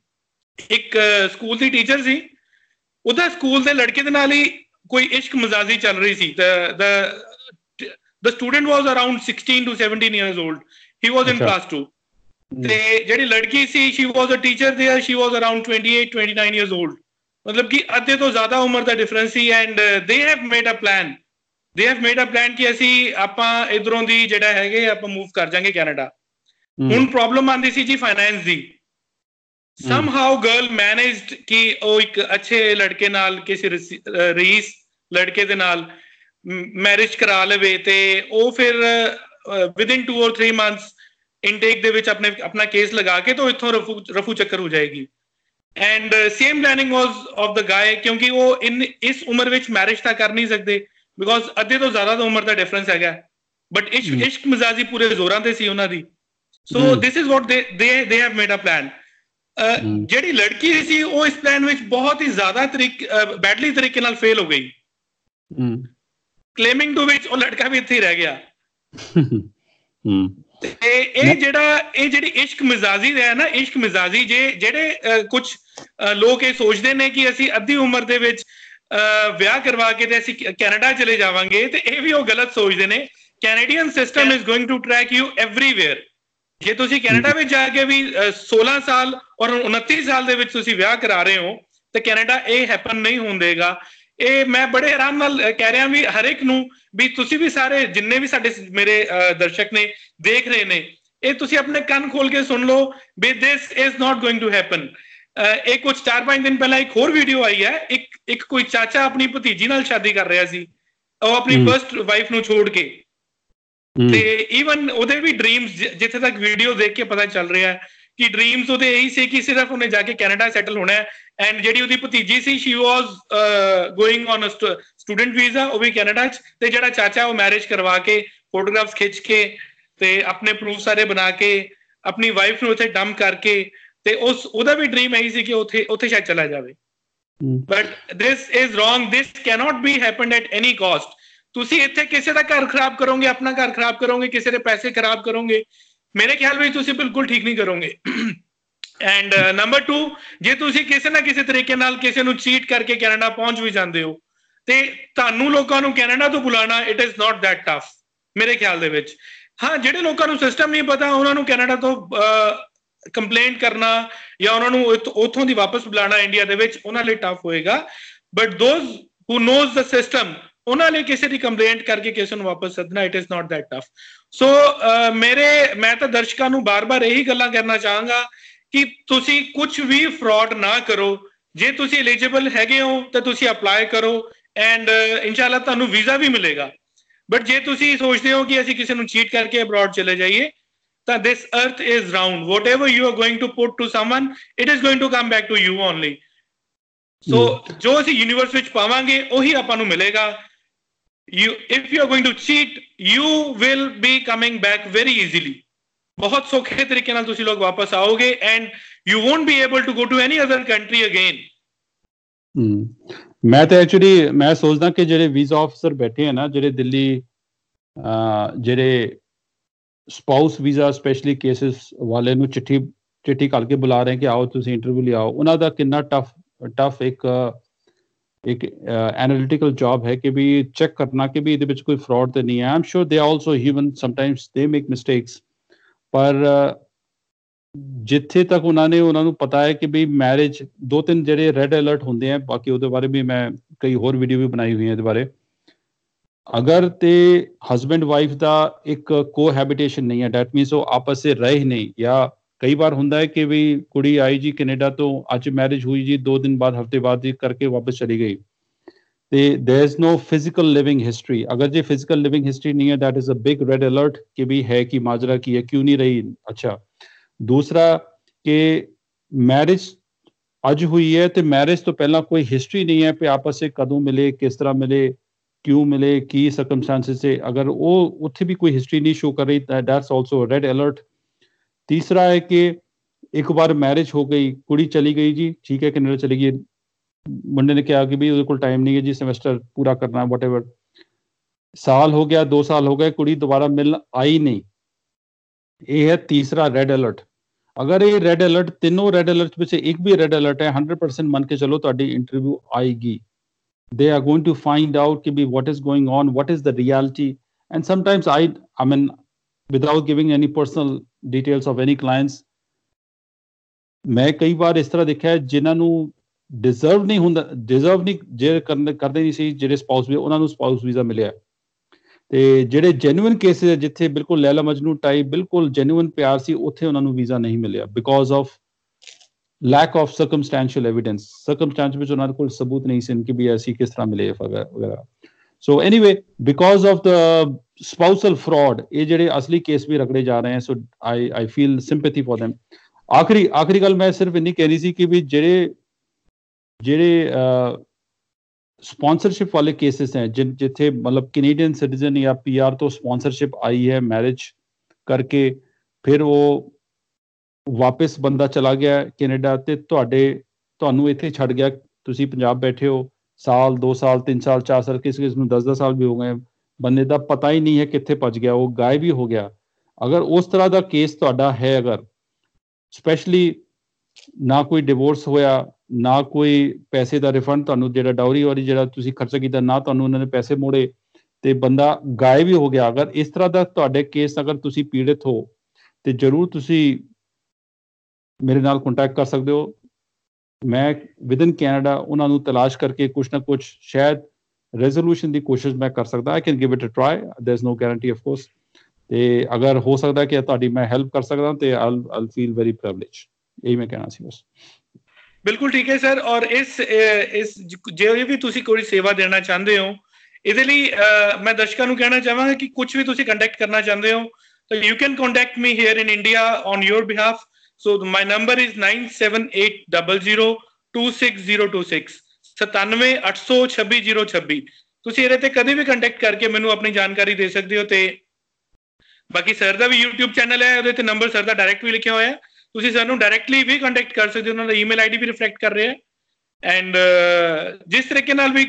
ਇੱਕ ਸਕੂਲ ਦੀ ਟੀਚਰ ਸੀ, ਉਹਦਾ ਸਕੂਲ ਦੇ ਲੜਕੇ ਦੇ ਨਾਲ ਹੀ ਕੋਈ ਇਸ਼ਕ ਮਜ਼ਾਜੀ ਚੱਲ ਰਹੀ ਸੀ। the student was around sixteen to seventeen years old. He was in class two. ਤੇ ਜਿਹੜੀ ਲੜਕੀ ਸੀ she was a teacher there, she was around twenty-eight twenty-nine years old. ਮਤਲਬ ਕਿ ਅੱਧੇ ਤੋਂ ਜ਼ਿਆਦਾ ਉਮਰ ਦਾ ਡਿਫਰੈਂਸ ਸੀ. And they have made a plan, they have made a plan ਕਿ ਅਸੀਂ ਆਪਾਂ ਇਧਰੋਂ ਦੀ ਜਿਹੜਾ ਹੈਗੇ ਆਪਾਂ ਮੂਵ ਕਰ ਜਾਾਂਗੇ ਕੈਨੇਡਾ. ਹੁਣ ਪ੍ਰੋਬਲਮ ਆਉਂਦੀ ਸੀ ਜੀ ਫਾਈਨੈਂਸ ਦੀ. somehow girl managed ਕਿ ਉਹ ਇੱਕ ਅੱਛੇ ਲੜਕੇ ਨਾਲ ਕਿਸੇ ਰਈਸ ਲੜਕੇ ਦੇ ਨਾਲ ਮੈਰਿਜ ਕਰਾ ਲਵੇ ਤੇ ਉਹ ਫਿਰ within two or three months intake ਦੇ ਵਿੱਚ ਆਪਣੇ ਆਪਣਾ ਕੇਸ ਲਗਾ ਕੇ ਤਾਂ ਇੱਥੋਂ ਰਫੂ ਰਫੂ ਚੱਕਰ ਹੋ ਜਾਏਗੀ. And same planning was of the guy ਕਿਉਂਕਿ ਉਹ ਇਨ ਇਸ ਉਮਰ ਵਿੱਚ ਮੈਰਿਜ ਤਾਂ ਕਰ ਨਹੀਂ ਸਕਦੇ ਬਿਕੋਜ਼ ਅੱਧੇ ਤੋਂ ਜ਼ਿਆਦਾ ਉਮਰ ਦਾ ਡਿਫਰੈਂਸ ਹੈਗਾ. ਬਟ ਇਸ਼ਕ ਇਸ਼ਕ ਮਿਜ਼ਾਜੀ ਪੂਰੇ ਜ਼ੋਰਾਂ ਤੇ ਸੀ ਉਹਨਾਂ ਦੀ. ਸੋ ਦਿਸ ਇਜ਼ ਵਾਟ ਦੇ they have made a plan. ਜਿਹੜੀ ਲੜਕੀ ਸੀ ਉਹ ਇਸ ਪਲਾਨ ਵਿੱਚ ਬਹੁਤ ਹੀ ਜ਼ਿਆਦਾ ਤਰੀਕੇ ਬੈਡਲੀ ਤਰੀਕੇ ਨਾਲ ਫੇਲ ਹੋ ਗਈ. ਕਲੇਮਿੰਗ ਟੂ ਵਿਚ ਉਹ ਲੜਕਾ ਵੀ ਇੱਥੇ ਹੀ ਰਹਿ ਗਿਆ. ਤੇ ਇਹ ਜਿਹੜਾ ਇਹ ਜਿਹੜੀ ਇਸ਼ਕ ਮਿਜ਼ਾਜੀ ਹੈ ਨਾ, ਇਸ਼ਕ ਮਿਜ਼ਾਜੀ ਜੇ ਜਿਹੜੇ ਕੁਝ ਲੋਕ ਇਹ ਸੋਚਦੇ ਨੇ ਕਿ ਅਸੀਂ ਅੱਧੀ ਉਮਰ ਦੇ ਵਿੱਚ ਵਿਆਹ ਕਰਵਾ ਕੇ ਤੇ ਅਸੀਂ ਕੈਨੇਡਾ ਚਲੇ ਜਾਵਾਂਗੇ, ਤੇ ਇਹ ਵੀ ਉਹ ਗਲਤ ਸੋਚਦੇ ਨੇ. Canadian system is going to track you everywhere. ਜੇ ਤੁਸੀਂ ਕੈਨੇਡਾ ਵਿੱਚ ਜਾ ਕੇ ਵੀ ਸੋਲਾਂ ਸਾਲ ਔਰ ਉਨੱਤੀ ਸਾਲ ਦੇ ਵਿੱਚ ਤੁਸੀਂ ਵਿਆਹ ਕਰਾ ਰਹੇ ਹੋ ਤੇ ਕੈਨੇਡਾ ਇਹ ਹੈਪਨ ਨਹੀਂ ਹੋਣ ਦੇਗਾ. ਇਹ ਮੈਂ ਬੜੇ ਆਰਾਮ ਨਾਲ ਕਹਿ ਰਿਹਾ ਵੀ ਹਰ ਇੱਕ ਨੂੰ ਵੀ ਤੁਸੀਂ ਵੀ ਸਾਰੇ ਜਿੰਨੇ ਵੀ ਸਾਡੇ ਮੇਰੇ ਦਰਸ਼ਕ ਨੇ ਦੇਖ ਰਹੇ ਨੇ ਇਹ ਤੁਸੀਂ ਆਪਣੇ ਕੰਨ ਖੋਲ ਕੇ ਸੁਣ ਲਓ ਵੀ this is not going to happen. ਇਹ ਕੁਝ ਚਾਰ ਪੰਜ ਦਿਨ ਪਹਿਲਾਂ ਇੱਕ ਹੋਰ ਵੀਡੀਓ ਆਈ ਹੈ. ਇੱਕ ਇੱਕ ਕੋਈ ਚਾਚਾ ਆਪਣੀ ਭਤੀਜੀ ਨਾਲ ਸ਼ਾਦੀ ਕਰ ਰਿਹਾ ਸੀ, ਉਹ ਆਪਣੀ ਫਰਸਟ ਵਾਈਫ ਨੂੰ ਛੋੜ ਕੇ. ਤੇ ਈਵਨ ਉਹਦੇ ਵੀ ਡ੍ਰੀਮਸ ਜਿੱਥੇ ਤੱਕ ਵੀਡੀਓ ਦੇਖ ਕੇ ਪਤਾ ਚੱਲ ਰਿਹਾ ਕਿ ਡ੍ਰੀਮਸ ਉਹਦੇ ਇਹੀ ਸੀ ਕਿ ਸਿਰਫ ਉਹਨੇ ਜਾ ਕੇ ਕੈਨੇਡਾ ਸੈਟਲ ਹੋਣਾ ਹੈ. ਐਂਡ ਜਿਹੜੀ ਉਹਦੀ ਭਤੀਜੀ ਸੀ she was going on student visa, ਉਹ ਵੀ ਕੈਨੇਡਾ ਚ. ਤੇ ਜਿਹੜਾ ਚਾਚਾ ਉਹ ਮੈਰਿਜ ਕਰਵਾ ਕੇ ਫੋਟੋਗ੍ਰਾਫਸ ਖਿੱਚ ਕੇ ਤੇ ਆਪਣੇ ਪ੍ਰੂਫ ਸਾਰੇ ਬਣਾ ਕੇ ਆਪਣੀ ਵਾਈਫ ਨੂੰ ਉੱਥੇ ਡੰਪ ਕਰਕੇ ਤੇ ਉਸ ਉਹਦਾ ਵੀ ਡ੍ਰੀਮ ਇਹੀ ਸੀ ਕਿ ਉੱਥੇ ਉੱਥੇ ਸ਼ਾਇਦ ਚਲਾ ਜਾਵੇ. But this is wrong. This cannot be happened at any cost. ਤੁਸੀਂ ਇੱਥੇ ਕਿਸੇ ਦਾ ਘਰ ਖਰਾਬ ਕਰੋਗੇ, ਆਪਣਾ ਘਰ ਖਰਾਬ ਕਰੋਗੇ, ਕਿਸੇ ਦੇ ਪੈਸੇ ਖਰਾਬ ਕਰੋਗੇ, ਮੇਰੇ ਖਿਆਲ ਵਿੱਚ ਤੁਸੀਂ ਬਿਲਕੁਲ ਠੀਕ ਨਹੀਂ ਕਰੋਗੇ. ਐਂਡ ਨੰਬਰ ਟੂ, ਜੇ ਤੁਸੀਂ ਕਿਸੇ ਨਾ ਕਿਸੇ ਤਰੀਕੇ ਨਾਲ ਕਿਸੇ ਨੂੰ ਚੀਟ ਕਰਕੇ ਕੈਨੇਡਾ ਪਹੁੰਚ ਵੀ ਜਾਂਦੇ ਹੋ ਤੇ ਤੁਹਾਨੂੰ ਲੋਕਾਂ ਨੂੰ ਕੈਨੇਡਾ ਤੋਂ ਬੁਲਾਉਣਾ it is not that tough ਮੇਰੇ ਖਿਆਲ ਦੇ ਵਿੱਚ. ਹਾਂ, ਜਿਹੜੇ ਲੋਕਾਂ ਨੂੰ ਸਿਸਟਮ ਨਹੀਂ ਪਤਾ ਉਹਨਾਂ ਨੂੰ ਕੈਨੇਡਾ ਤੋਂ ਕੰਪਲੇਂਟ ਕਰਨਾ ਜਾਂ ਉਹਨਾਂ ਨੂੰ ਉੱਥੋਂ ਦੀ ਵਾਪਸ ਬੁਲਾਉਣਾ ਇੰਡੀਆ ਦੇ ਵਿੱਚ ਉਹਨਾਂ ਲਈ ਟਫ ਹੋਏਗਾ. But those who knows the system ਉਹਨਾਂ ਲਈ ਕਿਸੇ ਦੀ ਕੰਪਲੇਂਟ ਕਰਕੇ ਕਿਸੇ ਨੂੰ ਵਾਪਸ ਸੱਦਣਾ it is not that tough. So ਮੇਰੇ ਮੈਂ ਤਾਂ ਦਰਸ਼ਕਾਂ ਨੂੰ ਬਾਰ-ਬਾਰ ਇਹੀ ਗੱਲਾਂ ਕਰਨਾ ਚਾਹਾਂਗਾ ਕਿ ਤੁਸੀਂ ਕੁਝ ਵੀ ਫਰਾਡ ਨਾ ਕਰੋ. ਜੇ ਤੁਸੀਂ ਐਲੀਜੀਬਲ ਹੈਗੇ ਹੋ ਤਾਂ ਤੁਸੀਂ ਅਪਲਾਈ ਕਰੋ ਐਂਡ ਇਨਸ਼ਾਅੱਲਾ ਤੁਹਾਨੂੰ ਵੀਜ਼ਾ ਵੀ ਮਿਲੇਗਾ. ਬਟ ਜੇ ਤੁਸੀਂ ਸੋਚਦੇ ਹੋ ਕਿ ਅਸੀਂ ਕਿਸੇ ਨੂੰ ਚੀਟ ਕਰਕੇ ਅਬਰੋਡ ਚਲੇ ਜਾਈਏ ਤਾਂ this earth is round. Whatever you are going to put to someone it is going to come back to you only. So ਜੋ ਅਸੀਂ ਯੂਨੀਵਰਸ ਵਿੱਚ ਪਾਵਾਂਗੇ ਉਹੀ ਆਪਾਂ ਨੂੰ ਮਿਲੇਗਾ. You, if you are going to cheat, you will be coming back very easily. बहुत सौखे तरीके नाल तुसी लोग वापस आओगे and you won't be able to go to any other country again. हम्म मैं तो एक्चुअली मैं सोचदा कि ਜਿਹੜੇ ਵੀਜ਼ਾ ਆਫਸਰ ਬੈਠੇ ਹਨ ਨਾ ਜਿਹੜੇ ਦਿੱਲੀ ਜਿਹੜੇ ਸਪਾਊਸ ਵੀਜ਼ਾ ਸਪੈਸ਼ਲੀ ਕੇਸਿਸ ਵਾਲੇ ਨੂੰ ਚਿੱਠੀ ਚਿੱਠੀ ਕਰਕੇ ਬੁਲਾ ਰਹੇ ਕਿ ਆਓ ਤੁਸੀਂ ਇੰਟਰਵਿਊ ਲਿਆਓ, ਉਹਨਾਂ ਦਾ ਕਿੰਨਾ ਟਫ ਟਫ ਇੱਕ एक एनालिटिकल जॉब है कि भी चेक करना कि भी ਇਹਦੇ ਵਿੱਚ ਕੋਈ fraud ਤੇ ਨਹੀਂ ਹੈ. I'm sure they are also human, sometimes they make mistakes, ਪਰ ਜਿੱਥੇ ਤੱਕ ਉਹਨਾਂ ਨੇ ਉਹਨਾਂ ਨੂੰ ਪਤਾ ਹੈ ਕਿ ਵੀ ਮੈਰਿਜ ਦੋ ਤਿੰਨ ਜਿਹੜੇ ਰੈੱਡ ਅਲਰਟ ਹੁੰਦੇ ਆ, ਬਾਕੀ ਉਹਦੇ ਬਾਰੇ ਵੀ ਮੈਂ ਕਈ ਹੋਰ ਵੀਡੀਓ ਵੀ ਬਣਾਈ ਹੋਈ ਹੈ ਇਹਦੇ ਬਾਰੇ. ਅਗਰ ਤੇ ਹਸਬੈਂਡ ਵਾਈਫ ਦਾ ਇੱਕ ਕੋਹੈਬਿਟੇਸ਼ਨ ਨਹੀਂ ਹੈ, ਡੈਟ ਮੀਨਸ ਉਹ ਆਪਸ ਸੇ ਰਹੇ ਨਹੀਂ, ਜਾਂ ਕਈ ਵਾਰ ਹੁੰਦਾ ਹੈ ਕਿ ਵੀ ਕੁੜੀ ਆਈ ਜੀ ਕੈਨੇਡਾ ਤੋਂ, ਅੱਜ ਮੈਰਿਜ ਹੋਈ ਜੀ, ਦੋ ਦਿਨ ਬਾਅਦ ਹਫਤੇ ਬਾਅਦ ਹੀ ਕਰਕੇ ਵਾਪਸ ਚਲੀ ਗਈ ਤੇ there is no physical living history. अगर जो फिजिकल लिविंग हिस्ट्री नहीं है that is a big red alert कि भी है कि माजरा की है, क्यों नहीं रही. अच्छा, दूसरा कि मैरिज अज हुई है तो मैरिज तो पहला कोई हिस्ट्री नहीं है कि आपस से कदों मिले, किस तरह मिले, क्यों मिले, की सर्कमस्टांसिस से, अगर वो उत्थे भी कोई हिस्ट्री नहीं शो कर रही दैट्स ऑल्सो रेड अलर्ट. तीसरा है कि एक बार मैरिज हो गई, कुड़ी चली गई जी, ठीक है कनाडा चली गई, मुंडे ने कहा कि भी उसके कोल टाइम नहीं है जी, सेमेस्टर पूरा करना है, वट एवर, साल हो गया, दो साल हो गए, कुड़ी दोबारा मिल आई नहीं. ये है तीसरा रेड अलर्ट. अगर ये रेड अलर्ट तीनों रेड अलर्ट में से एक भी रेड अलर्ट है, हंड्रेड परसेंट मन के चलो तुहाडी इंटरव्यू आएगी. They are going to find out कि भी what is going on, what is the reality, And sometimes I, I mean, without giving any personal details of any clients, ਮੈਂ ਕਈ ਵਾਰ ਇਸ ਤਰ੍ਹਾਂ ਦੇਖਿਆ ਜਿਨ੍ਹਾਂ ਨੂੰ ਡਿਜ਼ਰਵ ਨਹੀਂ ਹੁੰਦਾ, ਡਿਜ਼ਰਵ ਨਹੀਂ ਜੇ ਕਰਨ ਕਰਦੇ ਨਹੀਂ ਸੀ ਜਿਹੜੇ ਸਪਾਊਸ ਵੀ, ਉਹਨਾਂ ਨੂੰ ਸਪਾਊਸ ਵੀਜ਼ਾ ਮਿਲਿਆ। ਤੇ ਜਿਹੜੇ ਜੈਨੂਇਨ ਕੇਸਿਸ ਹੈ ਜਿੱਥੇ ਬਿਲਕੁਲ ਲੈਲਾ ਮਜਨੂ ਟਾਈਪ ਬਿਲਕੁਲ ਜੈਨੂਇਨ ਪਿਆਰ ਸੀ, ਉੱਥੇ ਉਹਨਾਂ ਨੂੰ ਵੀਜ਼ਾ ਨਹੀਂ ਮਿਲਿਆ because of lack of circumstantial evidence. Circumstance ਵਿੱਚ ਉਹਨਾਂ ਕੋਲ ਸਬੂਤ ਨਹੀਂ ਸਨ ਕਿ ਵੀ ਅਸੀਂ ਕਿਸ ਤਰ੍ਹਾਂ ਮਿਲੇ ਵਗੈਰਾ। So anyway because of the spousal fraud ਇਹ ਜਿਹੜੇ ਅਸਲੀ ਕੇਸ ਵੀ ਰਗੜੇ ਜਾ ਰਹੇ ਹੈ। So I I feel sympathy for them। ਆਖਰੀ ਆਖਰੀ ਗੱਲ ਮੈਂ ਸਿਰਫ ਇੰਨੀ ਕਹਿ ਰਹੀ ਸੀ ਕਿ ਵੀ ਜਿਹੜੇ ਜਿਹੜੇ ਸਪਾਂਸਰਸ਼ਿਪ ਵਾਲੇ ਕੇਸਿਸ ਹੈ ਜਿ ਜਿੱਥੇ ਮਤਲਬ ਕੈਨੇਡੀਅਨ ਸਿਟੀਜ਼ਨ ਜਾਂ ਪੀ ਆਰ ਤੋਂ ਸਪਾਂਸਰਸ਼ਿਪ ਆਈ ਹੈ ਮੈਰਿਜ ਕਰਕੇ, ਫਿਰ ਉਹ ਵਾਪਿਸ ਬੰਦਾ ਚਲਾ ਗਿਆ ਕੈਨੇਡਾ ਤੇ ਤੁਹਾਡੇ ਤੁਹਾਨੂੰ ਇੱਥੇ ਛੱਡ ਗਿਆ, ਤੁਸੀਂ ਪੰਜਾਬ ਬੈਠੇ ਹੋ, ਸਾਲ ਦੋ ਸਾਲ ਤਿੰਨ ਸਾਲ ਚਾਰ ਸਾਲ ਕਿਸੇ ਕਿਸੇ ਨੂੰ ਦਸ ਦਸ ਸਾਲ ਵੀ ਹੋ ਗਏ, ਬੰਦੇ ਦਾ ਪਤਾ ਹੀ ਨਹੀਂ ਹੈ ਕਿੱਥੇ ਭੱਜ ਗਿਆ, ਉਹ ਗਾਇਬ ਹੀ ਹੋ ਗਿਆ। ਅਗਰ ਉਸ ਤਰ੍ਹਾਂ ਦਾ ਕੇਸ ਤੁਹਾਡਾ ਹੈ, ਅਗਰ ਸਪੈਸ਼ਲੀ ਨਾ ਕੋਈ ਡਿਵੋਰਸ ਹੋਇਆ, ਨਾ ਕੋਈ ਪੈਸੇ ਦਾ ਰਿਫੰਡ ਤੁਹਾਨੂੰ ਜਿਹੜਾ ਡਾਊਰੀ ਵਾਲੀ ਜਿਹੜਾ ਤੁਸੀਂ ਖਰਚਾ ਕੀਤਾ ਨਾ ਤੁਹਾਨੂੰ ਉਹਨਾਂ ਨੇ ਪੈਸੇ ਮੋੜੇ, ਤੇ ਬੰਦਾ ਗਾਇਬ ਹੀ ਹੋ ਗਿਆ, ਅਗਰ ਇਸ ਤਰ੍ਹਾਂ ਦਾ ਤੁਹਾਡੇ ਕੇਸ ਅਗਰ ਤੁਸੀਂ ਪੀੜਿਤ ਹੋ ਤੇ ਜ਼ਰੂਰ ਤੁਸੀਂ ਮੇਰੇ ਨਾਲ ਕੰਟੈਕਟ ਕਰ ਸਕਦੇ ਹੋ। ਮੈਂ ਵਿਦਨ ਕੈਨੇਡਾ ਉਹਨਾਂ ਨੂੰ ਤਲਾਸ਼ ਕਰਕੇ ਕੁਛ ਨਾ ਕੁਛ ਸ਼ਾਇਦ ਰੈਜ਼ੋਲੂਸ਼ਨ ਦੀ ਕੋਸ਼ਿਸ਼ ਮੈਂ ਕਰ ਸਕਦਾ। I can give it a try, there is no guarantee of course. ਤੇ ਅਗਰ ਹੋ ਸਕਦਾ ਕਿ ਤੁਹਾਡੀ ਮੈਂ ਹੈਲਪ ਕਰ ਸਕਦਾ ਤੇ I'll I'll feel very privilege. ਇਹੀ ਮੈਂ ਕਹਿਣਾ ਸੀ ਬਸ। ਬਿਲਕੁਲ ਠੀਕ ਹੈ ਸਰ। ਔਰ ਇਸ ਇਸ ਜੇ ਵੀ ਤੁਸੀਂ ਕੋਈ ਸੇਵਾ ਦੇਣਾ ਚਾਹੁੰਦੇ ਹੋ, ਇਹਦੇ ਲਈ ਮੈਂ ਦਰਸ਼ਕਾਂ ਨੂੰ ਕਹਿਣਾ ਚਾਹਾਂਗਾ ਕਿ ਕੁਝ ਵੀ ਤੁਸੀਂ ਕੰਟੈਕਟ ਕਰਨਾ ਚਾਹੁੰਦੇ ਹੋ ਤਾਂ you can contact me here in India on your behalf. So my number is nine seven eight zero zero two six zero two six ਸਤਾਨਵੇਂ ਅੱਠ ਸੌ ਛੱਬੀ ਜ਼ੀਰੋ ਛੱਬੀ। ਤੁਸੀਂ ਇਹਦੇ ਤੇ ਕਦੇ ਵੀ ਕੰਟੈਕਟ ਕਰਕੇ ਮੈਨੂੰ ਆਪਣੀ ਜਾਣਕਾਰੀ ਦੇ ਸਕਦੇ ਹੋ। ਤੇ ਬਾਕੀ ਸਰ ਦਾ ਵੀ ਯੂਟਿਊਬ ਚੈਨਲ ਹੈ, ਉਹਦੇ ਤੇ ਨੰਬਰ ਸਰ ਦਾ ਡਾਇਰੈਕਟ ਵੀ ਲਿਖਿਆ ਹੋਇਆ, ਤੁਸੀਂ ਸਾਨੂੰ ਡਾਇਰੈਕਟਲੀ ਵੀ ਕੰਟੈਕਟ ਕਰ ਸਕਦੇ ਹੋ, ਉਹਨਾਂ ਦਾ ਈਮੇਲ ਆਈਡੀ ਵੀ ਰਿਫਲੈਕਟ ਕਰ ਰਿਹਾ ਹੈ। ਐਂਡ ਜਿਸ ਤਰੀਕੇ ਨਾਲ ਵੀ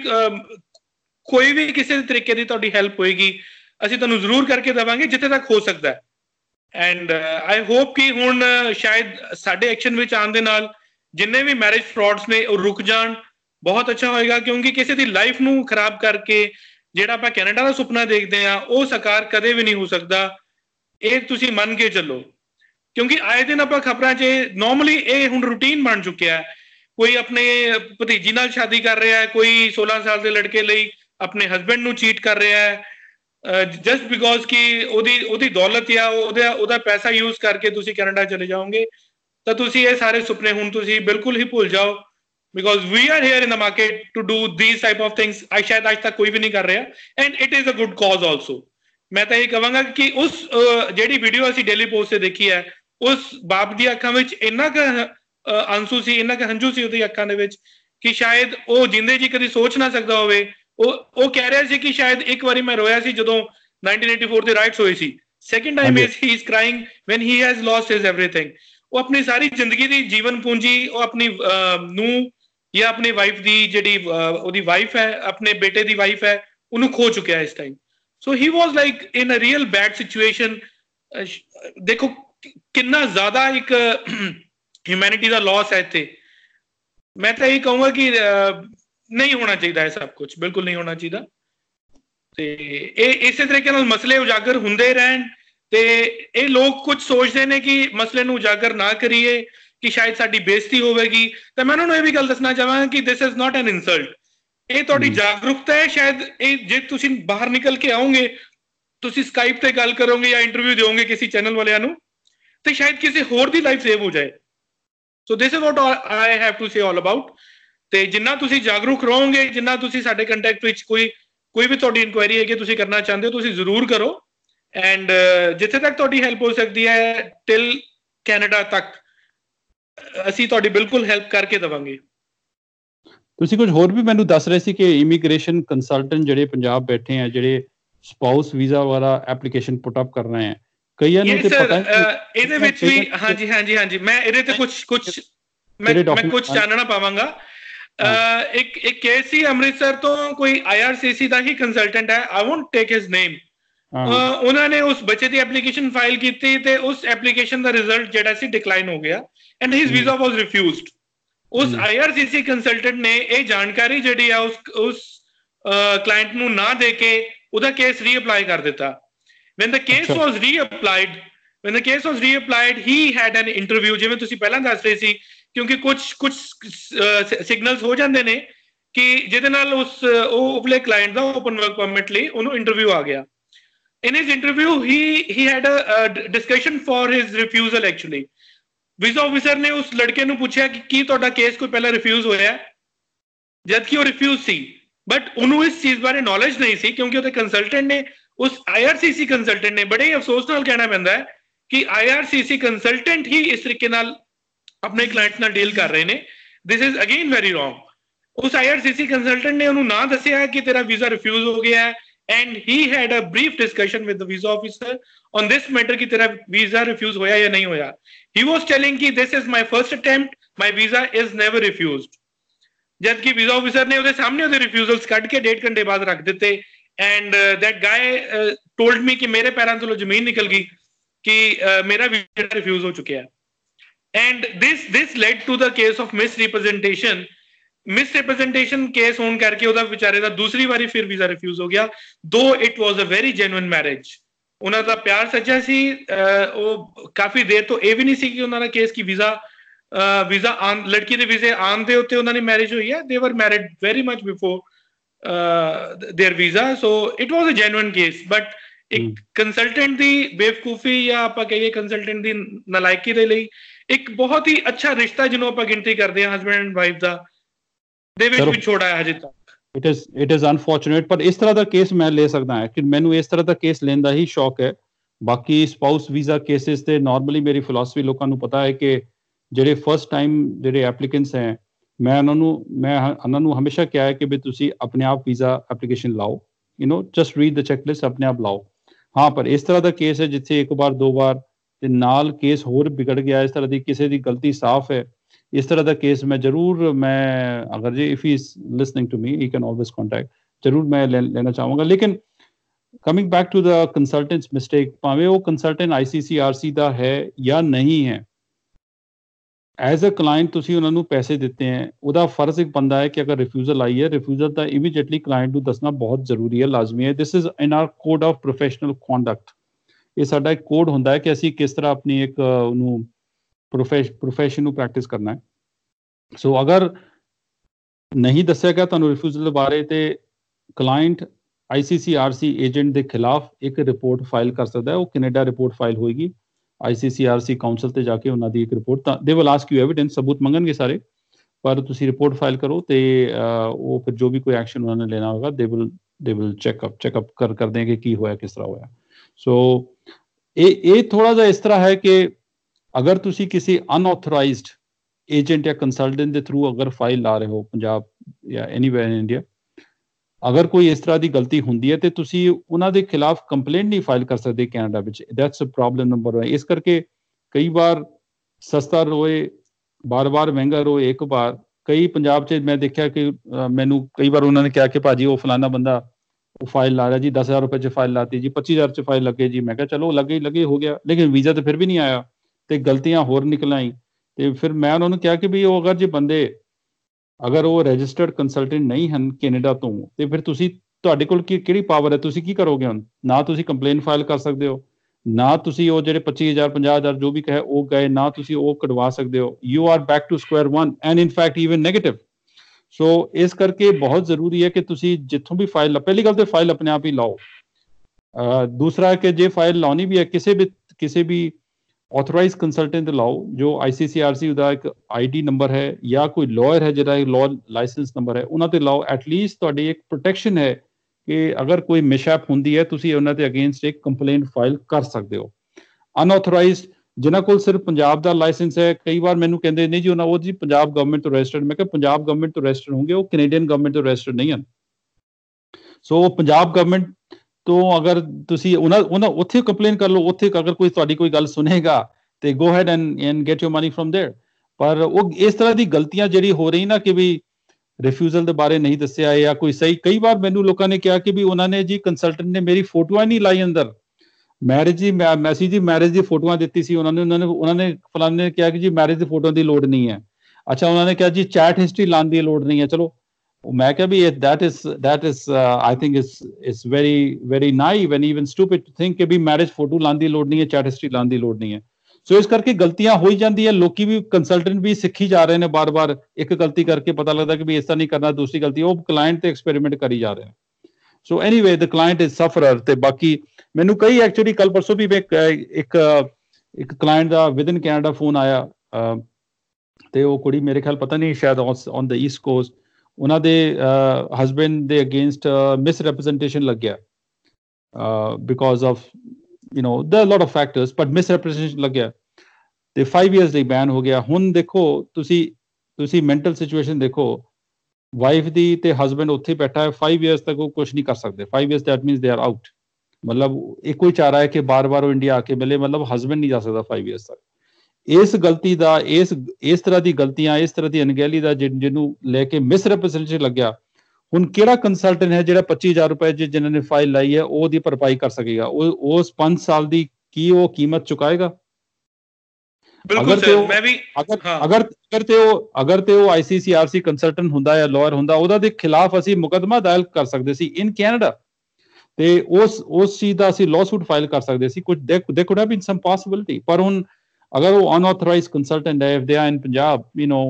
ਕੋਈ ਵੀ ਕਿਸੇ ਤਰੀਕੇ ਦੀ ਤੁਹਾਡੀ ਹੈਲਪ ਹੋਏਗੀ ਅਸੀਂ ਤੁਹਾਨੂੰ ਜ਼ਰੂਰ ਕਰਕੇ ਦੇਵਾਂਗੇ ਜਿੱਥੇ ਤੱਕ ਹੋ ਸਕਦਾ ਹੈ। ਐਂਡ ਆਈ ਹੋਪ ਕਿ ਹੁਣ ਸ਼ਾਇਦ ਸਾਡੇ ਐਕਸ਼ਨ ਵਿੱਚ ਆਉਣ ਦੇ ਨਾਲ ਜਿੰਨੇ ਵੀ ਮੈਰਿਜ ਫਰਾਡਸ ਨੇ ਉਹ ਰੁਕ ਜਾਣ, ਬਹੁਤ ਅੱਛਾ ਹੋਏਗਾ। ਕਿਉਂਕਿ ਕਿਸੇ ਦੀ ਲਾਈਫ ਨੂੰ ਖਰਾਬ ਕਰਕੇ ਜਿਹੜਾ ਆਪਾਂ ਕੈਨੇਡਾ ਦਾ ਸੁਪਨਾ ਦੇਖਦੇ ਹਾਂ ਉਹ ਸਾਕਾਰ ਕਦੇ ਵੀ ਨਹੀਂ ਹੋ ਸਕਦਾ, ਇਹ ਤੁਸੀਂ ਮੰਨ ਕੇ ਚੱਲੋ। ਕਿਉਂਕਿ ਆਏ ਦਿਨ ਆਪਾਂ ਖਬਰਾਂ 'ਚ ਨੋਰਮਲੀ ਇਹ ਹੁਣ ਰੂਟੀਨ ਬਣ ਚੁੱਕਿਆ ਹੈ। ਕੋਈ ਆਪਣੇ ਭਤੀਜੀ ਨਾਲ ਸ਼ਾਦੀ ਕਰ ਰਿਹਾ ਹੈ, ਕੋਈ ਸੋਲਾਂ ਸਾਲ ਦੇ ਲੜਕੇ ਲਈ ਆਪਣੇ ਹਸਬੈਂਡ ਨੂੰ ਚੀਟ ਕਰ ਰਿਹਾ ਹੈ ਜਸਟ ਬਿਕੋਜ਼ ਕਿ ਉਹਦੀ ਉਹਦੀ ਦੌਲਤ ਜਾਂ ਉਹਦਾ ਉਹਦਾ ਪੈਸਾ ਯੂਜ਼ ਕਰਕੇ ਤੁਸੀਂ ਕੈਨੇਡਾ ਚਲੇ ਜਾਓਗੇ। ਤਾਂ ਤੁਸੀਂ ਇਹ ਸਾਰੇ ਸੁਪਨੇ ਹੁਣ ਤੁਸੀਂ ਬਿਲਕੁਲ ਹੀ ਭੁੱਲ ਜਾਓ, because we are here in the market to do these type of things. I ਸ਼ਾਇਦ ਅੱਜ ਤੱਕ ਕੋਈ ਵੀ ਨਹੀਂ ਕਰ ਰਿਹਾ and it is a good cause also. ਮੈਂ ਤਾਂ ਇਹ ਕਹਾਂਗਾ ਕਿ ਉਸ ਜਿਹੜੀ ਵੀਡੀਓ ਅਸੀਂ ਡੇਲੀ ਪੋਸਟ ਤੇ ਦੇਖੀ ਹੈ ਉਸ ਬਾਪ ਦੀ ਅੱਖਾਂ ਵਿੱਚ ਇੰਨਾ ਕੁ ਆਂਸੂ ਸੀ, ਇੰਨਾ ਕੁ ਹੰਝੂ ਸੀ ਉਹਦੀ ਅੱਖਾਂ ਦੇ ਵਿੱਚ ਕਿ ਸ਼ਾਇਦ ਉਹ ਜਿੰਦੇ ਜੀ ਕਦੀ ਸੋਚ ਨਾ ਸਕਦਾ ਹੋਵੇ। ਉਹ ਉਹ ਕਹਿ ਰਿਹਾ ਸੀ ਕਿ ਸ਼ਾਇਦ ਇੱਕ ਵਾਰੀ ਮੈਂ ਰੋਇਆ ਸੀ ਜਦੋਂ ਨਾਈਨਟੀਨ ਏਟੀ ਫੋਰ ਦੇ ਰਾਈਟਸ ਹੋਏ ਸੀ। Second time is he is crying when he has lost his everything. ਉਹ ਆਪਣੀ ਸਾਰੀ ਜ਼ਿੰਦਗੀ ਦੀ ਜੀਵਨ ਪੂੰਜੀ ਉਹ ਆਪਣੀ ਨੂੰ ਜਾਂ ਆਪਣੀ ਵਾਈਫ ਦੀ ਜਿਹੜੀ ਉਹਦੀ ਵਾਈਫ ਹੈ, ਆਪਣੇ ਬੇਟੇ ਦੀ ਵਾਈਫ ਹੈ, ਉਹਨੂੰ ਖੋ ਚੁੱਕਿਆ ਇਸ time. So he was like in a real bad situation. ਦੇਖੋ ਕਿੰਨਾ ਜ਼ਿਆਦਾ ਇੱਕ ਹਿਊਮੈਨਿਟੀ ਦਾ ਲਾਸ ਹੈ ਇੱਥੇ। ਮੈਂ ਤਾਂ ਇਹ ਕਹੂੰਗਾ ਕਿ ਨਹੀਂ ਹੋਣਾ ਚਾਹੀਦਾ ਇਹ ਸਭ ਕੁਝ, ਬਿਲਕੁਲ ਨਹੀਂ ਹੋਣਾ ਚਾਹੀਦਾ। ਤੇ ਇਹ ਇਸੇ ਤਰੀਕੇ ਨਾਲ ਮਸਲੇ ਉਜਾਗਰ ਹੁੰਦੇ ਰਹਿਣ। ਤੇ ਇਹ ਲੋਕ ਕੁਝ ਸੋਚਦੇ ਨੇ ਕਿ ਮਸਲੇ ਨੂੰ ਉਜਾਗਰ ਨਾ ਕਰੀਏ ਕਿ ਸ਼ਾਇਦ ਸਾਡੀ ਬੇਇੱਜ਼ਤੀ ਹੋਵੇਗੀ। ਤਾਂ ਮੈਂ ਉਹਨਾਂ ਨੂੰ ਇਹ ਵੀ ਗੱਲ ਦੱਸਣਾ ਚਾਹਾਂਗਾ ਕਿ ਦਿਸ ਇਜ਼ ਨਾਟ ਐਨ ਇਨਸਲਟ। ਇਹ ਤੁਹਾਡੀ ਜਾਗਰੂਕਤਾ ਹੈ। ਸ਼ਾਇਦ ਇਹ ਜੇ ਤੁਸੀਂ ਬਾਹਰ ਨਿਕਲ ਕੇ ਆਓਗੇ, ਤੁਸੀਂ ਸਕਾਈਪ ਤੇ ਗੱਲ ਕਰੋਗੇ ਜਾਂ ਇੰਟਰਵਿਊ ਦਿਓਗੇ ਕਿਸੇ ਚੈਨਲ ਵਾਲਿਆਂ ਨੂੰ, ਤੇ ਸ਼ਾਇਦ ਕਿਸੇ ਹੋਰ ਦੀ ਲਾਈਫ ਸੇਵ ਹੋ ਜਾਏ। So this is what I have to say all about. ਤੇ ਜਿੰਨਾ ਤੁਸੀਂ ਜਾਗਰੂਕ ਰਹੋਗੇ, ਜਿੰਨਾ ਤੁਸੀਂ ਸਾਡੇ ਕੰਟੈਕਟ ਵਿੱਚ ਕੋਈ ਕੋਈ ਵੀ ਤੁਹਾਡੀ ਇਨਕੁਆਇਰੀ ਹੈ ਕਿ ਤੁਸੀਂ ਕਰਨਾ ਚਾਹੁੰਦੇ ਹੋ, ਤੁਸੀਂ ਜ਼ਰੂਰ ਕਰੋ। ਐਂਡ ਜਿੱਥੇ ਤੱਕ ਤੁਹਾਡੀ ਹੈਲਪ ਹੋ ਸਕਦੀ ਹੈ ਟਿਲ ਕੈਨੇਡਾ ਤੱਕ ਅਸੀਂ ਤੁਹਾਡੀ ਬਿਲਕੁਲ ਹੈਲਪ ਕਰਕੇ ਦੇਵਾਂਗੇ। ਤੁਸੀਂ ਕੁਝ ਹੋਰ ਵੀ ਮੈਨੂੰ ਦੱਸ ਰਹੇ ਸੀ ਕਿ ਇਮੀਗ੍ਰੇਸ਼ਨ ਕੰਸਲਟੈਂਟ ਜਿਹੜੇ ਪੰਜਾਬ ਬੈਠੇ ਆ, ਜਿਹੜੇ ਸਪਾਊਸ ਵੀਜ਼ਾ ਵਾਲਾ ਐਪਲੀਕੇਸ਼ਨ ਪੁੱਟ ਅਪ ਕਰ ਰਹੇ ਹੈ, ਕਈਆਂ ਨੂੰ ਤੇ ਪਤਾ ਨਹੀਂ। ਇਹਦੇ ਵਿੱਚ ਵੀ ਹਾਂਜੀ ਹਾਂਜੀ ਹਾਂਜੀ ਮੈਂ ਇਹਦੇ ਤੇ ਕੁਝ ਕੁਝ ਮੈਂ ਮੈਂ ਕੁਝ ਚਾਨਣਾ ਪਾਵਾਂਗਾ। ਇੱਕ ਇੱਕ ਕੇਸ ਸੀ ਅੰਮ੍ਰਿਤਸਰ ਤੋਂ, ਕੋਈ I R C C the he consultant ਹੈ, ਆਈ ਵੋਂਟ ਟੇਕ ਹਿਸ ਨੇਮ। ਉਹਨਾਂ ਨੇ ਉਸ ਬੱਚੇ ਦੀ ਐਪਲੀਕੇਸ਼ਨ ਫਾਈਲ ਕੀਤੀ ਤੇ ਉਸ ਐਪਲੀਕੇਸ਼ਨ ਦਾ ਰਿਜ਼ਲਟ ਜਿਹੜਾ ਸੀ ਡਿਕਲਾਈਨ ਹੋ ਗਿਆ and his visa was refused. ਉਸ I R C C consultant ਨੇ ਇਹ ਜਾਣਕਾਰੀ ਜਿਹੜੀ ਆ ਉਸ ਉਸ ਕਲਾਇੰਟ ਨੂੰ ਨਾ ਦੇ ਕੇ ਉਹਦਾ ਕੇਸ ਰੀਅਪਲਾਈ ਕਰ ਦਿੱਤਾ। when the case was reapplied when the case was reapplied he had an interview, ਜਿਵੇਂ ਤੁਸੀਂ ਪਹਿਲਾਂ ਦੱਸ ਰਹੇ ਸੀ, ਕਿਉਂਕਿ ਕੁਝ ਕੁਝ ਸਿਗਨਲਸ ਹੋ ਜਾਂਦੇ ਨੇ ਕਿ ਜਿਹਦੇ ਨਾਲ ਉਸ ਉਹ ਉਪਲੇ ਕਲਾਇੰਟ ਦਾ ਓਪਨ ਵਰਕ ਪਰਮਿਟ ਲਈ ਉਹਨੂੰ ਇੰਟਰਵਿਊ ਆ ਗਿਆ। in his interview he he had a, a discussion for his refusal actually। Visa officer ਨੇ ਉਸ ਲੜਕੇ ਨੂੰ ਪੁੱਛਿਆ ਕਿ ਕੀ ਤੁਹਾਡਾ ਕੇਸ ਕੋਈ ਪਹਿਲਾਂ ਰਿਫਿਊਜ਼ ਹੋਇਆ, ਜਦਕਿ ਉਹ ਰਿਫਿਊਜ਼ ਸੀ, ਬਟ ਉਹਨੂੰ ਇਸ ਚੀਜ਼ ਬਾਰੇ ਨੌਲੇਜ ਨਹੀਂ ਸੀ ਕਿਉਂਕਿ ਉਹਦੇ ਕੰਸਲਟੈਂਟ ਨੇ, ਉਸ ਆਈਆਰਸੀਸੀ ਕੰਸਲਟੈਂਟ ਨੇ, ਬੜੇ ਅਫਸੋਸ ਨਾਲ ਕਹਿਣਾ ਪੈਂਦਾ ਹੈ ਕਿ ਆਈਆਰਸੀਸੀ ਕੰਸਲਟੈਂਟ ਹੀ ਇਸ ਤਰੀਕੇ ਨਾਲ ਆਪਣੇ ਕਲਾਇੰਟ ਨਾਲ ਡੀਲ ਕਰ ਰਹੇ ਨੇ। This is again very wrong. ਉਸ ਆਈਆਰਸੀਸੀ ਕੰਸਲਟੈਂਟ ਨੇ ਉਹਨੂੰ ਨਾ ਦੱਸਿਆ ਕਿ ਤੇਰਾ ਵੀਜ਼ਾ ਰਿਫਿਊਜ਼ ਹੋ ਗਿਆ ਹੈ, and he had a brief discussion with the visa officer on this matter कि तेरा visa refuse होया या नहीं होया। He was telling कि this is my first attempt, my visa is never refused। जबकि visa officer ने उधर सामने उधर refusals काट के डेढ़ घंटे बाद रख देते, and uh, that guy uh, told me कि मेरे पैरों से जमीन निकल गई कि uh, मेरा visa refuse हो चुका है। And this this led to the case of misrepresentation। Misrepresentation case ਹੋਣ ਕਰਕੇ ਉਹਦਾ ਵਿਚਾਰੇ ਦਾ ਦੂਸਰੀ ਵਾਰੀ ਫਿਰ ਵੀਜ਼ਾ ਰਿਫਿਊਜ਼ ਹੋ ਗਿਆ, though it was a very genuine marriage. ਉਹਨਾਂ ਦਾ ਪਿਆਰ ਸੱਚਾ ਸੀ। ਉਹ ਕਾਫੀ ਦੇਰ ਤੋਂ ਇਹ ਵੀ ਨਹੀਂ ਸੀ ਕਿ ਉਹਨਾਂ ਦਾ ਕੇਸ ਕੀ ਵੀਜ਼ਾ ਵੀਜ਼ਾ ਆਨ ਲੜਕੀ ਦੇ ਵੀਜ਼ੇ ਆਨ ਦੇ ਉੱਤੇ ਉਹਨਾਂ ਦੀ ਮੈਰਿਜ ਹੋਈ ਹੈ। They were married very much before their visa, so it was a genuine case. But ਇੱਕ ਕੰਸਲਟੈਂਟ ਦੀ ਬੇਵਕੂਫੀ ਜਾਂ ਆਪਾਂ ਕਹੀਏ ਕੰਸਲਟੈਂਟ ਦੀ ਨਲਾਇਕੀ ਦੇ ਲਈ ਇੱਕ ਬਹੁਤ ਹੀ ਅੱਛਾ ਰਿਸ਼ਤਾ ਜਿਹਨੂੰ ਆਪਾਂ ਗਿਣਤੀ ਕਰਦੇ ਹਾਂ ਹਸਬੈਂਡ ਐਂਡ ਵਾਈਫ ਦਾ, ਦੇ ਵਿੱਚ ਵੀ ਛੋੜਾ ਹੈ ਹਜੇ ਤੱਕ। It is it is unfortunate, ਪਰ ਇਸ ਤਰ੍ਹਾਂ ਦਾ ਕੇਸ ਮੈਂ ਲੈ ਸਕਦਾ ਹਾਂ ਕਿ ਮੈਨੂੰ ਇਸ ਤਰ੍ਹਾਂ ਦਾ ਕੇਸ ਲੈਣ ਦਾ ਹੀ ਸ਼ੌਕ ਹੈ। ਬਾਕੀ ਸਪਾਊਸ ਵੀਜ਼ਾ ਕੇਸਿਸ ਤੇ ਨਾਰਮਲੀ ਮੇਰੀ ਫਿਲਾਸਫੀ ਲੋਕਾਂ ਨੂੰ ਪਤਾ ਹੈ ਕਿ ਜਿਹੜੇ ਫਸਟ ਟਾਈਮ ਜਿਹੜੇ ਐਪਲੀਕੈਂਟਸ ਹੈ, ਮੈਂ ਉਹਨਾਂ ਨੂੰ ਮੈਂ ਉਹਨਾਂ ਨੂੰ ਹਮੇਸ਼ਾ ਕਿਹਾ ਹੈ ਕਿ ਵੀ ਤੁਸੀਂ ਆਪਣੇ ਆਪ ਵੀਜ਼ਾ ਐਪਲੀਕੇਸ਼ਨ ਲਾਓ, you know just read the checklist, ਆਪਣੇ ਆਪ ਲਾਓ। ਹਾਂ, ਪਰ ਇਸ ਤਰ੍ਹਾਂ ਦਾ ਕੇਸ ਹੈ ਜਿੱਥੇ ਇੱਕ ਵਾਰ ਦੋ ਵਾਰ ਤੇ ਨਾਲ ਕੇਸ ਹੋਰ ਵਿਗੜ ਗਿਆ, ਇਸ ਤਰ੍ਹਾਂ ਦੀ ਕਿਸੇ ਦੀ ਗਲਤੀ ਸਾਫ਼ ਹੈ, ਇਸ ਤਰ੍ਹਾਂ ਦਾ ਕੇਸ ਮੈਂ ਜ਼ਰੂਰ ਮੈਂ ਅਗਰ ਜੇ if he is listening to me he can always contact, ਜ਼ਰੂਰ ਮੈਂ ਲੈਣਾ ਚਾਹਾਂਗਾ। ਲੇਕਿਨ coming back to the consultant's mistake, ਭਾਵੇਂ ਉਹ ਕੰਸਲਟੈਂਟ ਆਈਸੀਸੀਆਰਸੀ ਦਾ ਹੈ ਜਾਂ ਨਹੀਂ ਹੈ, ਐਜ਼ ਅ ਕਲਾਇੰਟ ਤੁਸੀਂ ਉਹਨਾਂ ਨੂੰ ਪੈਸੇ ਦਿੱਤੇ ਹੈ, ਉਹਦਾ ਫਰਜ਼ ਇੱਕ ਬੰਦਾ ਹੈ ਕਿ ਅਗਰ ਰਿਫਿਊਜ਼ਲ ਆਈ ਹੈ, ਰਿਫਿਊਜ਼ਲ ਤਾਂ ਇਮੀਡੀਏਟਲੀ ਕਲਾਇੰਟ ਨੂੰ ਦੱਸਣਾ ਬਹੁਤ ਜ਼ਰੂਰੀ ਹੈ, ਲਾਜ਼ਮੀ ਹੈ। This is in our code of professional conduct. ਇਹ ਸਾਡਾ ਇੱਕ ਕੋਡ ਹੁੰਦਾ ਹੈ ਕਿ ਅਸੀਂ ਕਿਸ ਤਰ੍ਹਾਂ ਆਪਣੀ ਇੱਕ ਉਹਨੂੰ ਪ੍ਰੋਫੈਸ਼ ਪ੍ਰੋਫੈਸ਼ਨ ਨੂੰ ਪ੍ਰੈਕਟਿਸ ਕਰਨਾ ਹੈ। ਸੋ ਅਗਰ ਨਹੀਂ ਦੱਸਿਆ ਗਿਆ ਤੁਹਾਨੂੰ ਰਿਫਿਊਜ਼ਲ ਦੇ ਬਾਰੇ, ਤੇ ਕਲਾਇੰਟ ਆਈਸੀਸੀਆਰਸੀ ਏਜੰਟ ਦੇ ਖਿਲਾਫ ਇੱਕ ਰਿਪੋਰਟ ਫਾਈਲ ਕਰ ਸਕਦਾ ਹੈ। ਉਹ ਕੈਨੇਡਾ ਰਿਪੋਰਟ ਫਾਈਲ ਹੋਏਗੀ ਆਈਸੀਸੀਆਰਸੀ ਕਾਉਂਸਲ ਤੇ ਜਾ ਕੇ, ਉਹਨਾਂ ਦੀ ਇੱਕ ਰਿਪੋਰਟ, ਤਾਂ they will ask you evidence, ਸਬੂਤ ਮੰਗਣਗੇ ਸਾਰੇ, ਪਰ ਤੁਸੀਂ ਰਿਪੋਰਟ ਫਾਈਲ ਕਰੋ ਤੇ ਉਹ ਫਿਰ ਜੋ ਵੀ ਕੋਈ ਐਕਸ਼ਨ ਉਹਨਾਂ ਨੇ ਲੈਣਾ ਹੋਗਾ they will they will checkup checkup ਕਰ ਕਰਦੇ ਕਿ ਕੀ ਹੋਇਆ, ਕਿਸ ਤਰ੍ਹਾਂ ਹੋਇਆ। ਸੋ ਇਹ ਇਹ ਥੋੜਾ ਜਿਹਾ ਇਸ ਤਰ੍ਹਾਂ ਹੈ ਕਿ ਅਗਰ ਤੁਸੀਂ ਕਿਸੇ ਅਨਆਥੋਰਾਈਜ਼ਡ ਏਜੰਟ ਜਾਂ ਕੰਸਲਟੈਂਟ ਦੇ ਥਰੂ ਅਗਰ ਫਾਈਲ ਲਾ ਰਹੇ ਹੋ ਪੰਜਾਬ ਜਾਂ ਐਨੀਵੇਅਰ ਇਨ ਇੰਡੀਆ, ਅਗਰ ਕੋਈ ਇਸ ਤਰ੍ਹਾਂ ਦੀ ਗਲਤੀ ਹੁੰਦੀ ਹੈ ਤੇ ਤੁਸੀਂ ਉਹਨਾਂ ਦੇ ਖਿਲਾਫ ਕੰਪਲੇਂਟ ਨਹੀਂ ਫਾਈਲ ਕਰ ਸਕਦੇ ਕੈਨੇਡਾ ਵਿੱਚ। That's a problem number one. ਇਸ ਕਰਕੇ ਕਈ ਵਾਰ ਸਸਤਾ ਰੋਏ ਬਾਰ ਬਾਰ ਮਹਿੰਗਾ ਰੋਏ ਇੱਕ ਵਾਰ। ਕਈ ਪੰਜਾਬ 'ਚ ਮੈਂ ਦੇਖਿਆ ਕਿ ਮੈਨੂੰ ਕਈ ਵਾਰ ਉਹਨਾਂ ਨੇ ਕਿਹਾ ਕਿ ਭਾਜੀ ਉਹ ਫਲਾਨਾ ਬੰਦਾ ਉਹ ਫਾਈਲ ਲਾ ਰਿਹਾ ਜੀ, ਦਸ ਹਜ਼ਾਰ ਰੁਪਏ 'ਚ ਫਾਈਲ ਲਾਤੀ ਜੀ, ਪੱਚੀ ਹਜ਼ਾਰ 'ਚ ਫਾਈਲ ਲੱਗੇ ਜੀ। ਮੈਂ ਕਿਹਾ ਚਲੋ ਲੱਗੇ ਲੱਗੇ ਹੋ ਗਿਆ, ਲੇਕਿਨ ਵੀਜ਼ਾ ਤਾਂ ਫਿਰ ਵੀ ਨਹੀਂ ਆਇਆ ਤੇ ਗਲਤੀਆਂ ਹੋਰ ਨਿਕਲ ਆਈ। ਤੇ ਫਿਰ ਮੈਂ ਉਹਨਾਂ ਨੂੰ ਕਿਹਾ ਕਿ ਵੀ ਉਹ ਅਗਰ ਜੇ ਬੰਦੇ ਅਗਰ ਉਹ ਰਜਿਸਟਰਡ ਕੰਸਲਟੈਂਟ ਨਹੀਂ ਹਨ ਕੈਨੇਡਾ ਤੋਂ, ਤੇ ਫਿਰ ਤੁਸੀਂ ਤੁਹਾਡੇ ਕੋਲ ਕੀ ਕਿਹੜੀ ਪਾਵਰ ਹੈ, ਤੁਸੀਂ ਕੀ ਕਰੋਗੇ ਹੁਣ? ਨਾ ਤੁਸੀਂ ਕੰਪਲੇਨ ਫਾਈਲ ਕਰ ਸਕਦੇ ਹੋ, ਨਾ ਤੁਸੀਂ ਉਹ ਜਿਹੜੇ ਪੱਚੀ ਹਜ਼ਾਰ ਪੰਜਾਹ ਹਜ਼ਾਰ ਜੋ ਵੀ ਕਹੇ ਉਹ ਗਏ, ਨਾ ਤੁਸੀਂ ਉਹ ਕਢਵਾ ਸਕਦੇ ਹੋ। You are back to square one and in fact even negative. So ਇਸ ਕਰਕੇ ਬਹੁਤ ਜ਼ਰੂਰੀ ਹੈ ਕਿ ਤੁਸੀਂ ਜਿੱਥੋਂ ਵੀ ਫਾਈਲ, ਪਹਿਲੀ ਗੱਲ ਤੇ ਫਾਈਲ ਆਪਣੇ ਆਪ ਹੀ ਲਾਓ। ਦੂਸਰਾ ਕਿ ਜੇ ਫਾਈਲ ਲਾਉਣੀ ਵੀ ਹੈ ਕਿਸੇ ਵੀ ਕਿਸੇ ਵੀ ਆਥੋਰਾਈਜ਼ ਕੰਸਲਟੈਂਟ ਲਾਓ ਜੋ ਆਈਸੀਸੀਆਰਸੀ ਦਾ ਇੱਕ ਆਈਡੀ ਨੰਬਰ ਹੈ ਜਾਂ ਕੋਈ ਲਾਇਰ ਹੈ ਜਿਹੜਾ ਲਾਅ ਲਾਇਸੈਂਸ ਨੰਬਰ ਹੈ, ਉਹਨਾਂ ਤੇ ਲਾਓ। ਐਟਲੀਸਟ ਤੁਹਾਡੀ ਇੱਕ ਪ੍ਰੋਟੈਕਸ਼ਨ ਹੈ ਕਿ ਅਗਰ ਕੋਈ ਮਿਸਹੈਪ ਹੁੰਦੀ ਹੈ ਤੁਸੀਂ ਉਹਨਾਂ ਦੇ ਅਗੇਂਸਟ ਇੱਕ ਕੰਪਲੇਂਟ ਫਾਈਲ ਕਰ ਸਕਦੇ ਹੋ। ਅਨਆਥੋਰਾਈਜ਼ਡ ਜਿਨ੍ਹਾਂ ਕੋਲ ਸਿਰਫ ਪੰਜਾਬ ਦਾ ਲਾਇਸੈਂਸ ਹੈ, ਕਈ ਵਾਰ ਮੈਨੂੰ ਕਹਿੰਦੇ ਨਹੀਂ ਜੀ ਉਹਨਾਂ ਉਹ ਜੀ ਪੰਜਾਬ ਗਵਰਨਮੈਂਟ ਤੋਂ ਰਜਿਸਟਰਡ। ਮੈਂ ਕਿਹਾ ਪੰਜਾਬ ਗਵਰਨਮੈਂਟ ਤੋਂ ਰਜਿਸਟਰਡ ਹੋਣਗੇ, ਉਹ ਕੈਨੇਡੀਅਨ ਗਵਰਨਮੈਂਟ ਤੋਂ ਰਜਿਸਟਰਡ ਨਹੀਂ ਹਨ। ਸੋ ਪੰਜਾਬ ਗਵਰਨਮੈਂਟ ਤੋਂ ਅਗਰ ਤੁਸੀਂ ਉਹਨਾਂ ਉਹਨਾਂ ਉੱਥੇ ਕੰਪਲੇਨ ਕਰ ਲਓ, ਉੱਥੇ ਅਗਰ ਕੋਈ ਤੁਹਾਡੀ ਕੋਈ ਗੱਲ ਸੁਣੇਗਾ ਤੇ go ahead and and get your money from there. ਪਰ ਉਹ ਇਸ ਤਰ੍ਹਾਂ ਦੀ ਗਲਤੀਆਂ ਜਿਹੜੀ ਹੋ ਰਹੀ ਨਾ ਕਿ ਵੀ ਰਿਫਿਊਜ਼ਲ ਦੇ ਬਾਰੇ ਨਹੀਂ ਦੱਸਿਆ ਜਾਂ ਕੋਈ ਸਹੀ, ਕਈ ਵਾਰ ਮੈਨੂੰ ਲੋਕਾਂ ਨੇ ਕਿਹਾ ਕਿ ਵੀ ਉਹਨਾਂ ਨੇ ਜੀ ਕੰਸਲਟੈਂਟ ਨੇ ਮੇਰੀ ਫੋਟੋਆਂ ਨਹੀਂ ਲਾਈ ਅੰਦਰ, ਮੈਰਿਜ ਦੀ ਮੈਸੇਜ ਦੀ ਮੈਰਿਜ ਦੀ ਫੋਟੋਆਂ ਦਿੱਤੀ ਸੀ ਉਹਨਾਂ ਨੇ ਉਹਨਾਂ ਨੇ ਉਹਨਾਂ ਨੇ ਫਲਾਣੇ ਨੇ ਕਿਹਾ ਕਿ ਜੀ ਮੈਰਿਜ ਦੀ ਫੋਟੋ ਦੀ ਲੋੜ ਨਹੀਂ ਹੈ। ਅੱਛਾ ਉਹਨਾਂ ਨੇ ਕਿਹਾ ਜੀ ਚੈਟ ਹਿਸਟਰੀ ਲਾਉਣ ਦੀ ਲੋੜ ਨਹੀਂ ਹੈ। ਚਲੋ ਮੈਂ ਕਿਹਾ ਵੀ that is that is uh, I think is is very very naive and even stupid to think ਕਿ ਵੀ ਮੈਰਿਜ ਫੋਟੋ ਲਾਉਣ ਦੀ ਲੋੜ ਨਹੀਂ ਹੈ, ਚੈਟ ਹਿਸਟਰੀ ਲਾਉਣ ਦੀ ਲੋੜ ਨਹੀਂ ਹੈ। ਸੋ ਇਸ ਕਰਕੇ ਗਲਤੀਆਂ ਹੋਈ ਜਾਂਦੀਆਂ, ਲੋਕੀ ਵੀ ਕੰਸਲਟੈਂਟ ਵੀ ਸਿੱਖੀ ਜਾ ਰਹੇ ਨੇ ਬਾਰ-ਬਾਰ, ਇੱਕ ਗਲਤੀ ਕਰਕੇ ਪਤਾ ਲੱਗਦਾ ਕਿ ਵੀ ਇਸ ਤਰ੍ਹਾਂ ਨਹੀਂ ਕਰਨਾ, ਦੂਸਰੀ ਗਲਤੀ ਉਹ ਕਲਾਇੰਟ ਤੇ ਐਕਸਪੈਰੀਮੈਂਟ ਕਰੀ ਜਾ ਰਹੇ ਨੇ। So anyway the client is sufferer. ਤੇ ਬਾਕੀ ਮੈਨੂੰ ਕਈ ਐਕਚੁਅਲੀ ਕੱਲ ਪਰਸੋਂ ਵੀ ਇੱਕ ਇੱਕ ਇੱਕ ਕਲਾਇੰਟ ਦਾ ਵਿਦ ਇਨ ਕੈਨੇਡਾ ਫੋਨ ਆਇਆ, ਤੇ ਉਹ ਕੁੜੀ ਮੇਰੇ ਖਿਆਲ ਪਤਾ ਨਹੀਂ ਸ਼ਾਇਦ ਔਨ ਦ ਈਸਟ ਕੋਸਟ, ਉਹਨਾਂ ਦੇ ਹਸਬੈਂਡ ਦੇ ਅਗੇਂਸਟ ਮਿਸ ਰਿਪਰੈਜ਼ੈਂਟੇਸ਼ਨ ਲੱਗਿਆ because of you know there are a lot of factors, but misrepresentation ਲੱਗਿਆ ਤੇ five years ਲਈ ਬੈਨ ਹੋ ਗਿਆ। ਹੁਣ ਦੇਖੋ ਤੁਸੀਂ ਤੁਸੀਂ ਮੈਂਟਲ ਸਿਚੁਏਸ਼ਨ ਦੇਖੋ, ਵਾਈਫ ਦੀ ਤੇ ਹਸਬੈਂਡ ਉੱਥੇ ਬੈਠਾ ਹੈ, five years ਤੱਕ ਉਹ ਕੁਝ ਨਹੀਂ ਕਰ ਸਕਦੇ। five years that means they are out, ਮਤਲਬ ਇੱਕੋ ਹੀ ਚਾਰਾ ਹੈ ਕਿ ਬਾਰ-ਬਾਰ ਉਹ ਇੰਡੀਆ ਆ ਕੇ ਮਿਲੇ, ਮਤਲਬ ਹਸਬੈਂਡ ਨਹੀਂ ਜਾ ਸਕਦਾ five years ਤੱਕ। ਇਸ ਗਲਤੀ ਦਾ, ਇਸ ਇਸ ਤਰ੍ਹਾਂ ਦੀ ਗਲਤੀਆਂ, ਇਸ ਤਰ੍ਹਾਂ ਦੀ ਅਣਗਹਿਲੀ ਦਾ ਜਿਹਨੂੰ ਲੈ ਕੇ ਮਿਸਰੈਪਰੈਜ਼ੈਂਟੇਸ਼ਨ ਲੱਗਿਆ, ਹੁਣ ਕਿਹੜਾ ਕੰਸਲਟੈਂਟ ਹੈ ਜਿਹੜਾ ਪੱਚੀ ਹਜ਼ਾਰ ਰੁਪਏ ਜਿਹਨਾਂ ਨੇ ਫਾਈਲ ਲਾਈ ਹੈ ਉਹਦੀ ਭਰਪਾਈ ਕਰ ਸਕੇਗਾ? ਉਹ ਉਸ ਪੰਜ ਸਾਲ ਦੀ ਕੀ ਉਹ ਕੀਮਤ ਚੁਕਾਏਗਾ? ਅਗਰ ਤੇ ਉਹ ਅਗਰ ਅਗਰ ਅਗਰ ਤੇ ਉਹ ਅਗਰ ਤੇ ਉਹ ਆਈਸੀਸੀਆਰਸੀ ਕੰਸਲਟੈਂਟ ਹੁੰਦਾ ਜਾਂ ਲਾਇਰ ਹੁੰਦਾ, ਉਹਦਾ ਦੇ ਖਿਲਾਫ ਅਸੀਂ ਮੁਕੱਦਮਾ ਦਾਇਰ ਕਰ ਸਕਦੇ ਸੀ ਇਨ ਕੈਨੇਡਾ, ਤੇ ਉਸ ਉਸ ਚੀਜ਼ ਦਾ ਅਸੀਂ ਲਾਅਸੂਟ ਫਾਈਲ ਕਰ ਸਕਦੇ ਸੀ। ਕੁਝ they could have been some possibility, ਪਰ ਹੁਣ ਅਗਰ ਉਹ ਅਨਆਥੋਰਾਈਜ਼ਡ ਕੰਸਲਟੈਂਟ ਹੈ, if they are in Punjab, you know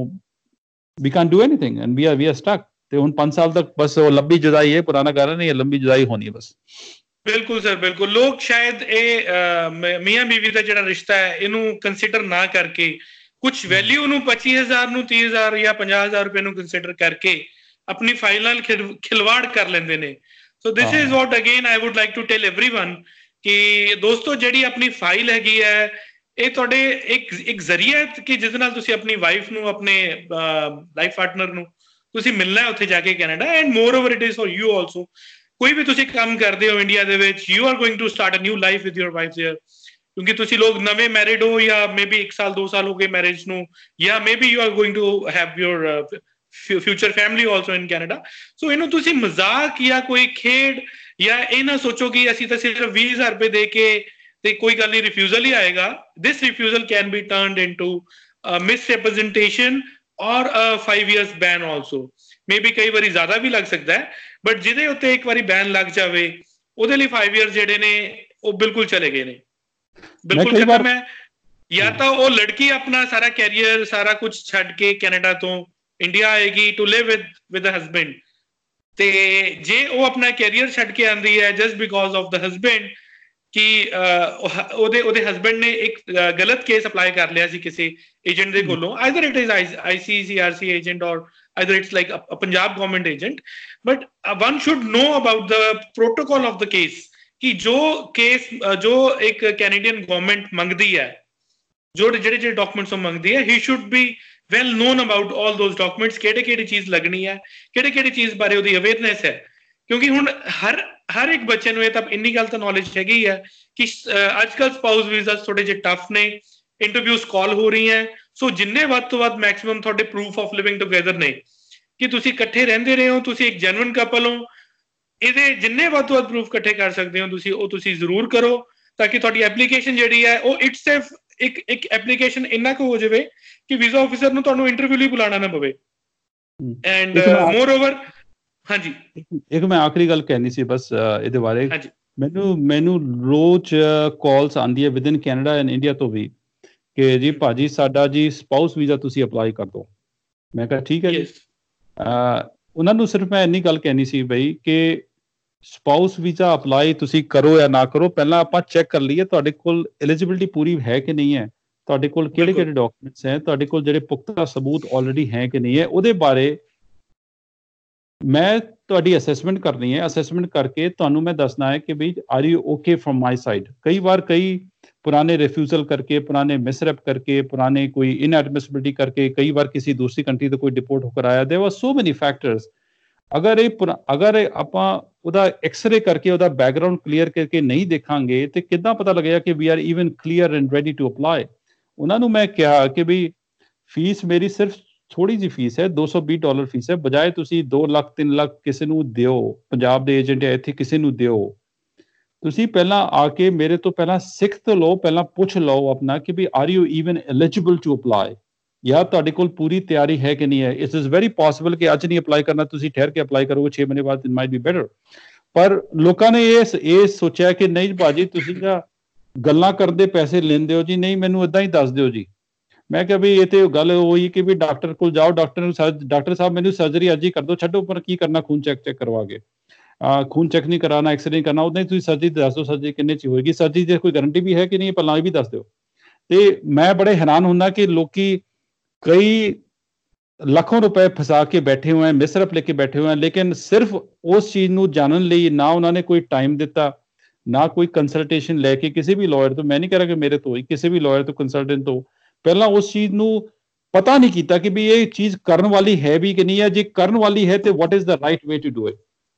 we can't do anything and we are we are stuck. ਤੇ ਹੁਣ ਪੰਜ ਸਾਲ ਤੱਕ ਬਸ ਉਹ ਲੰਬੀ ਜੁਦਾਈ ਹੈ, ਪੁਰਾਣਾ ਕਾਰਨ ਨਹੀਂ ਹੈ, ਲੰਬੀ ਜੁਦਾਈ ਹੋਣੀ ਹੈ ਬਸ। ਬਿਲਕੁਲ ਸਰ, ਬਿਲਕੁਲ। ਲੋਕ ਸ਼ਾਇਦ ਇਹ ਮੀਆਂ ਬੀਵੀ ਦਾ ਜਿਹੜਾ ਰਿਸ਼ਤਾ ਹੈ ਇਹਨੂੰ ਕੰਸੀਡਰ ਨਾ ਕਰਕੇ, ਕੁਝ ਵੈਲਿਊ ਨੂੰ ਪੱਚੀ ਹਜ਼ਾਰ ਨੂੰ ਤੀਹ ਹਜ਼ਾਰ ਜਾਂ ਪੰਜਾਹ ਹਜ਼ਾਰ ਰੁਪਏ ਨੂੰ ਕੰਸੀਡਰ ਕਰਕੇ ਆਪਣੀ ਫਾਈਲ ਨਾਲ ਖਿਲਵਾੜ ਕਰ ਲੈਂਦੇ ਨੇ। So this is what again I would like to tell everyone ਕਿ ਦੋਸਤੋ, ਜਿਹੜੀ ਆਪਣੀ ਫਾਈਲ ਹੈਗੀ ਹੈ ਇਹ ਤੁਹਾਡੇ ਇੱਕ ਇੱਕ ਜ਼ਰੀਆ ਕਿ ਜਿਸ ਨਾਲ ਤੁਸੀਂ ਆਪਣੀ ਵਾਈਫ ਨੂੰ, ਆਪਣੇ ਲਾਈਫ ਪਾਰਟਨਰ ਨੂੰ ਤੁਸੀਂ ਮਿਲਣਾ ਹੈ ਉੱਥੇ ਜਾ ਕੇ Canada. And moreover it is for you also. ਕੋਈ ਵੀ ਤੁਸੀਂ ਕੰਮ ਕਰਦੇ ਹੋ ਇੰਡੀਆ ਦੇ ਵਿੱਚ, you are going to start a new life with your wife there, ਕਿਉਂਕਿ ਤੁਸੀਂ ਲੋਕ ਨਵੇਂ ਮੈਰਿਡ ਹੋ ਜਾਂ ਮੇ ਬੀ ਇੱਕ ਸਾਲ ਦੋ ਸਾਲ ਹੋ ਗਏ ਮੈਰਿਜ ਨੂੰ, ਜਾਂ maybe you are going to have your future family also in Canada. So ਇਹਨੂੰ ਤੁਸੀਂ ਮਜ਼ਾਕ ਜਾਂ ਕੋਈ ਖੇਡ ਜਾਂ ਇਹ ਨਾ ਸੋਚੋ ਕਿ ਅਸੀਂ ਤਾਂ ਸਿਰਫ ਵੀਹ ਹਜ਼ਾਰ ਰੁਪਏ ਦੇ ਕੇ ਤੇ ਕੋਈ ਗੱਲ ਨਹੀਂ ਰਿਫਿਊਜ਼ਲ ਹੀ ਆਏਗਾ। This refusal can be turned into misrepresentation or five years ban also, maybe ਕਈ ਵਾਰੀ ਜ਼ਿਆਦਾ ਵੀ ਲੱਗ ਸਕਦਾ ਹੈ, ਬਟ ਜਿਹਦੇ ਉੱਤੇ ਇੱਕ ਵਾਰੀ ਬੈਨ ਲੱਗ ਜਾਵੇ ਉਹਦੇ ਲਈ five years ਜਿਹੜੇ ਨੇ ਉਹ ਬਿਲਕੁਲ ਚਲੇ ਗਏ ਨੇ, ਬਿਲਕੁਲ ਖਤਮ ਹੈ। ਜਾਂ ਤਾਂ ਉਹ ਲੜਕੀ ਆਪਣਾ ਸਾਰਾ ਕੈਰੀਅਰ ਸਾਰਾ ਕੁਝ ਛੱਡ ਕੇ ਕੈਨੇਡਾ ਤੋਂ ਇੰਡੀਆ ਆਏਗੀ to live with with a husband, ਤੇ ਜੇ ਉਹ ਆਪਣਾ ਕੈਰੀਅਰ ਛੱਡ ਕੇ ਆਉਂਦੀ ਹੈ just because of the husband ਕਿ ਉਹਦੇ ਉਹਦੇ ਹਸਬੈਂਡ ਨੇ ਇੱਕ ਗਲਤ ਕੇਸ ਅਪਲਾਈ ਕਰ ਲਿਆ ਸੀ ਕਿਸੇ ਏਜੰਟ ਦੇ ਕੋਲੋਂ, either it is ICCRC agent or either it's like a Punjab government agent, but one should know about the protocol of the case ਕਿ ਜੋ ਕੇਸ ਜੋ ਇੱਕ ਕੈਨੇਡੀਅਨ ਗਵਰਨਮੈਂਟ ਮੰਗਦੀ ਹੈ, ਜੋ ਜਿਹੜੇ ਜਿਹੜੇ ਡਾਕੂਮੈਂਟਸ ਉਹ ਮੰਗਦੀ ਹੈ, he should be well known about all those documents, ਕਿਹੜੇ ਕਿਹੜੀ ਚੀਜ਼ ਲੱਗਣੀ ਹੈ, ਕਿਹੜੇ ਕਿਹੜੀ ਚੀਜ਼ ਬਾਰੇ ਉਹਦੀ ਅਵੇਅਰਨੈਸ ਹੈ। ਕਿਉਂਕਿ ਹੁਣ ਹਰ ਹਰ ਇੱਕ ਬੱਚੇ ਨੂੰ ਇਹ ਤਾਂ ਇੰਨੀ ਗੱਲ ਤਾਂ ਨੌਲੇਜ ਹੈਗੀ ਹੈ ਕਿ ਅੱਜ ਕੱਲ੍ਹ ਸਪਾਊਸ ਵੀਜ਼ਾ ਥੋੜੇ ਜਿਹੇ ਟਫ ਨੇ, ਇੰਟਰਵਿਊਜ਼ ਕਾਲ ਹੋ ਰਹੀਆਂ, ਸੋ ਜਿੰਨੇ ਵੱਧ ਤੋਂ ਵੱਧ ਮੈਕਸਿਮਮ ਤੁਹਾਡੇ ਪ੍ਰੂਫ ਆਫ ਲਿਵਿੰਗ ਟੂਗੇਦਰ ਨੇ ਕਿ ਤੁਸੀਂ ਇਕੱਠੇ ਰਹਿੰਦੇ ਰਹੇ ਹੋ, ਤੁਸੀਂ ਇੱਕ ਜੈਨੂਇਨ ਕਪਲ ਹੋ, ਇਹਦੇ ਜਿੰਨੇ ਵੱਧ ਤੋਂ ਵੱਧ ਪ੍ਰੂਫ ਇਕੱਠੇ ਕਰ ਸਕਦੇ ਹੋ ਤੁਸੀਂ ਉਹ ਤੁਸੀਂ ਜ਼ਰੂਰ ਕਰੋ, ਤਾਂ ਕਿ ਤੁਹਾਡੀ ਐਪਲੀਕੇਸ਼ਨ ਜਿਹੜੀ ਹੈ ਉਹ ਇਟਸੈਲਫ ਇੱਕ ਇੱਕ ਐਪਲੀਕੇਸ਼ਨ ਇੰਨਾ ਕੁ ਹੋ ਜਾਵੇ ਕਿ ਵੀਜ਼ਾ ਆਫਿਸਰ ਨੂੰ ਤੁਹਾਨੂੰ ਇੰਟਰਵਿਊ ਲਈ ਬੁਲਾਉਣਾ ਨਾ ਪਵੇ। ਐਂਡ ਮੋਰ ਓਵਰ, ਹਾਂਜੀ ਇੱਕ ਮੈਂ ਆਖਰੀ ਗੱਲ ਕਹਿਣੀ ਸੀ ਬਸ ਇਹਦੇ ਬਾਰੇ, ਮੈਨੂੰ ਮੈਨੂੰ ਰੋਜ਼ ਕਾਲਸ ਆਉਂਦੀ ਹੈ within Canada and India ਤੋਂ ਵੀ ਕਿ ਜੀ ਭਾਜੀ ਸਾਡਾ ਜੀ ਸਪਾਊਸ ਵੀਜ਼ਾ ਤੁਸੀਂ ਅਪਲਾਈ ਕਰ ਦਿਓ। ਮੈਂ ਕਿਹਾ ਠੀਕ ਹੈ ਜੀ। ਉਹਨਾਂ ਨੂੰ ਸਿਰਫ ਮੈਂ ਇੰਨੀ ਗੱਲ ਕਹਿਣੀ ਸੀ ਬਈ ਕਿ ਸਪਾਊਸ ਵੀਜ਼ਾ ਅਪਲਾਈ ਤੁਸੀਂ ਕਰੋ ਜਾਂ ਨਾ ਕਰੋ, ਪਹਿਲਾਂ ਆਪਾਂ ਚੈੱਕ ਕਰ ਲਈਏ ਤੁਹਾਡੇ ਕੋਲ ਐਲੀਜੀਬਿਲਿਟੀ ਪੂਰੀ ਹੈ ਕਿ ਨਹੀਂ ਹੈ, ਤੁਹਾਡੇ ਕੋਲ ਕਿਹੜੇ ਕਿਹੜੇ ਡਾਕੂਮੈਂਟਸ ਹੈ, ਤੁਹਾਡੇ ਕੋਲ ਜਿਹੜੇ ਪੁਖਤਾ ਸਬੂਤ ਆਲਰੇਡੀ ਹੈ ਕਿ ਨਹੀਂ ਹੈ, ਉਹਦੇ ਬਾਰੇ ਮੈਂ ਤੁਹਾਡੀ ਅਸੈਸਮੈਂਟ ਕਰਨੀ ਹੈ। ਅਸੈਸਮੈਂਟ ਕਰਕੇ ਤੁਹਾਨੂੰ ਮੈਂ ਦੱਸਣਾ ਹੈ ਕਿ ਬਈ are you okay from my side. ਕਈ ਵਾਰ ਕਈ ਪੁਰਾਣੇ ਰਿਫਿਊਜ਼ਲ ਕਰਕੇ, ਪੁਰਾਣੇ ਮਿਸਰੈਪ ਕਰਕੇ, ਪੁਰਾਣੇ ਕੋਈ ਇਨਐਡਮਿਸਿਬਿਲਿਟੀ ਕਰਕੇ, ਕਈ ਵਾਰ ਕਿਸੇ ਦੂਸਰੀ ਕੰਟਰੀ ਤੋਂ ਕੋਈ ਡਿਪੋਰਟ ਹੋ ਕਰਾਇਆ, ਦੇयर वर ਸੋ ਮੈਨੀ ਫੈਕਟਰਸ। ਅਗਰ ਇਹ ਅਗਰ ਆਪਾਂ ਉਹਦਾ ਐਕਸਰੇ ਕਰਕੇ ਉਹਦਾ ਬੈਕਗਰਾਊਂਡ ਕਲੀਅਰ ਕਰਕੇ ਨਹੀਂ ਦੇਖਾਂਗੇ ਤੇ ਕਿੱਦਾਂ ਪਤਾ ਲੱਗੇਗਾ ਕਿ we are even clear and ready to apply. ਉਹਨਾਂ ਨੂੰ ਮੈਂ ਕਿਹਾ ਕਿ ਵੀ ਫੀਸ ਮੇਰੀ ਸਿਰਫ ਥੋੜੀ ਜਿਹੀ ਫੀਸ ਹੈ, ਦੋ ਸੌ ਵੀਹ ਡਾਲਰ ਫੀਸ ਹੈ, ਬਜਾਏ ਤੁਸੀਂ ਦੋ ਲੱਖ ਤਿੰਨ ਲੱਖ ਕਿਸੇ ਨੂੰ ਦਿਓ, ਪੰਜਾਬ ਦੇ ਏਜੰਟ ਹੈ ਇੱਥੇ ਕਿਸੇ ਨੂੰ ਦਿਓ, ਤੁਸੀਂ ਪਹਿਲਾਂ ਆ ਕੇ ਮੇਰੇ ਤੋਂ ਪਹਿਲਾਂ ਸਿੱਖ ਤਾਂ ਲਓ, ਪਹਿਲਾਂ ਪੁੱਛ ਲਓ ਆਪਣਾ ਕਿ we are you even eligible to apply. ਜਾਂ ਤੁਹਾਡੇ ਕੋਲ ਪੂਰੀ ਤਿਆਰੀ ਹੈ ਕਿ ਨਹੀਂ ਹੈ। ਇਟ ਇਜ਼ ਵੈਰੀ ਪੋਸੀਬਲ ਕਿ ਅੱਜ ਨਹੀਂ ਅਪਲਾਈ ਕਰਨਾ, ਤੁਸੀਂ ਠਹਿਰ ਕੇ ਅਪਲਾਈ ਕਰੋਗੇ ਛੇ ਮਹੀਨੇ ਬਾਅਦ, ਇਟ ਮਾਈਟ ਬੀ ਬੈਟਰ। ਪਰ ਲੋਕਾਂ ਨੇ ਇਹ ਇਹ ਸੋਚਿਆ ਕਿ ਨਹੀਂ ਭਾਜੀ ਤੁਸੀਂ ਤਾਂ ਗੱਲਾਂ ਕਰਦੇ ਪੈਸੇ ਲੈਂਦੇ ਹੋ ਜੀ, ਨਹੀਂ ਮੈਨੂੰ ਇਦਾਂ ਹੀ ਦੱਸ ਦਿਓ ਜੀ। ਮੈਂ ਕਿਹਾ ਵੀ ਇਹ ਤੇ ਗੱਲ ਹੋਈ ਕਿ ਵੀ ਡਾਕਟਰ ਕੋਲ ਜਾਓ, ਡਾਕਟਰ ਨੂੰ ਡਾਕਟਰ ਸਾਹਿਬ ਮੈਨੂੰ ਸਰਜਰੀ ਅੱਜ ਹੀ ਕਰ ਦਿਓ, ਛੱਡੋ ਪਰ ਕੀ ਕਰਨਾ, ਖੂਨ ਚੈੱਕ ਚੈੱਕ ਕਰਵਾ ਕੇ ਖੂਨ ਚੈੱਕ ਨਹੀਂ ਕਰਾਉਣਾ, ਐਕਸਰੇ ਨਹੀਂ ਕਰਨਾ, ਉਦਾਂ ਹੀ ਤੁਸੀਂ ਸਰਜਰੀ ਦੱਸ ਦਿਓ ਸਰਜਰੀ ਕਿੰਨੇ ਚ ਹੋਏਗੀ, ਸਰਜਰੀ ਦੀ ਕੋਈ ਗਾਰੰਟੀ ਵੀ ਹੈ ਕਿ ਨਹੀਂ ਪਹਿਲਾਂ ਇਹ ਵੀ ਦੱਸ ਦਿਓ। ਤੇ ਮੈਂ ਬੜੇ ਹੈਰਾਨ ਹੁੰਦਾ ਕਿ ਲੋਕੀ ਕਈ ਲੱਖੋਂ ਰੁਪਏ ਫਸਾ ਕੇ ਬੈਠੇ ਹੋਏ, ਮਿਸਰਪ ਲੈ ਕੇ ਬੈਠੇ ਹੋਏ, ਲੇਕਿਨ ਸਿਰਫ ਉਸ ਚੀਜ਼ ਨੂੰ ਜਾਣਨ ਲਈ ਨਾ ਉਹਨਾਂ ਨੇ ਕੋਈ ਟਾਈਮ ਦਿੱਤਾ, ਨਾ ਕੋਈ ਕੰਸਲਟੇਸ਼ਨ ਲੈ ਕੇ ਕਿਸੇ ਵੀ ਲਾਇਰ ਤੋਂ, ਮੈਂ ਨਹੀਂ ਕਹਿ ਰਿਹਾ ਕਿ ਮੇਰੇ ਤੋਂ ਹੀ, ਕਿਸੇ ਵੀ ਲਾਇਰ ਤੋਂ ਕੰਸਲਟੈਂਟ ਤੋਂ ਪਹਿਲਾਂ ਉਸ ਚੀਜ਼ ਨੂੰ ਪਤਾ ਨਹੀਂ ਕੀਤਾ ਕਿ ਵੀ ਇਹ ਚੀਜ਼ ਕਰਨ ਵਾਲੀ ਹੈ ਵੀ ਕਿ ਨਹੀਂ ਹੈ। ਜੇ ਕਰਨ ਵਾਲੀ ਹੈ ਤੇ what is the right way to do it.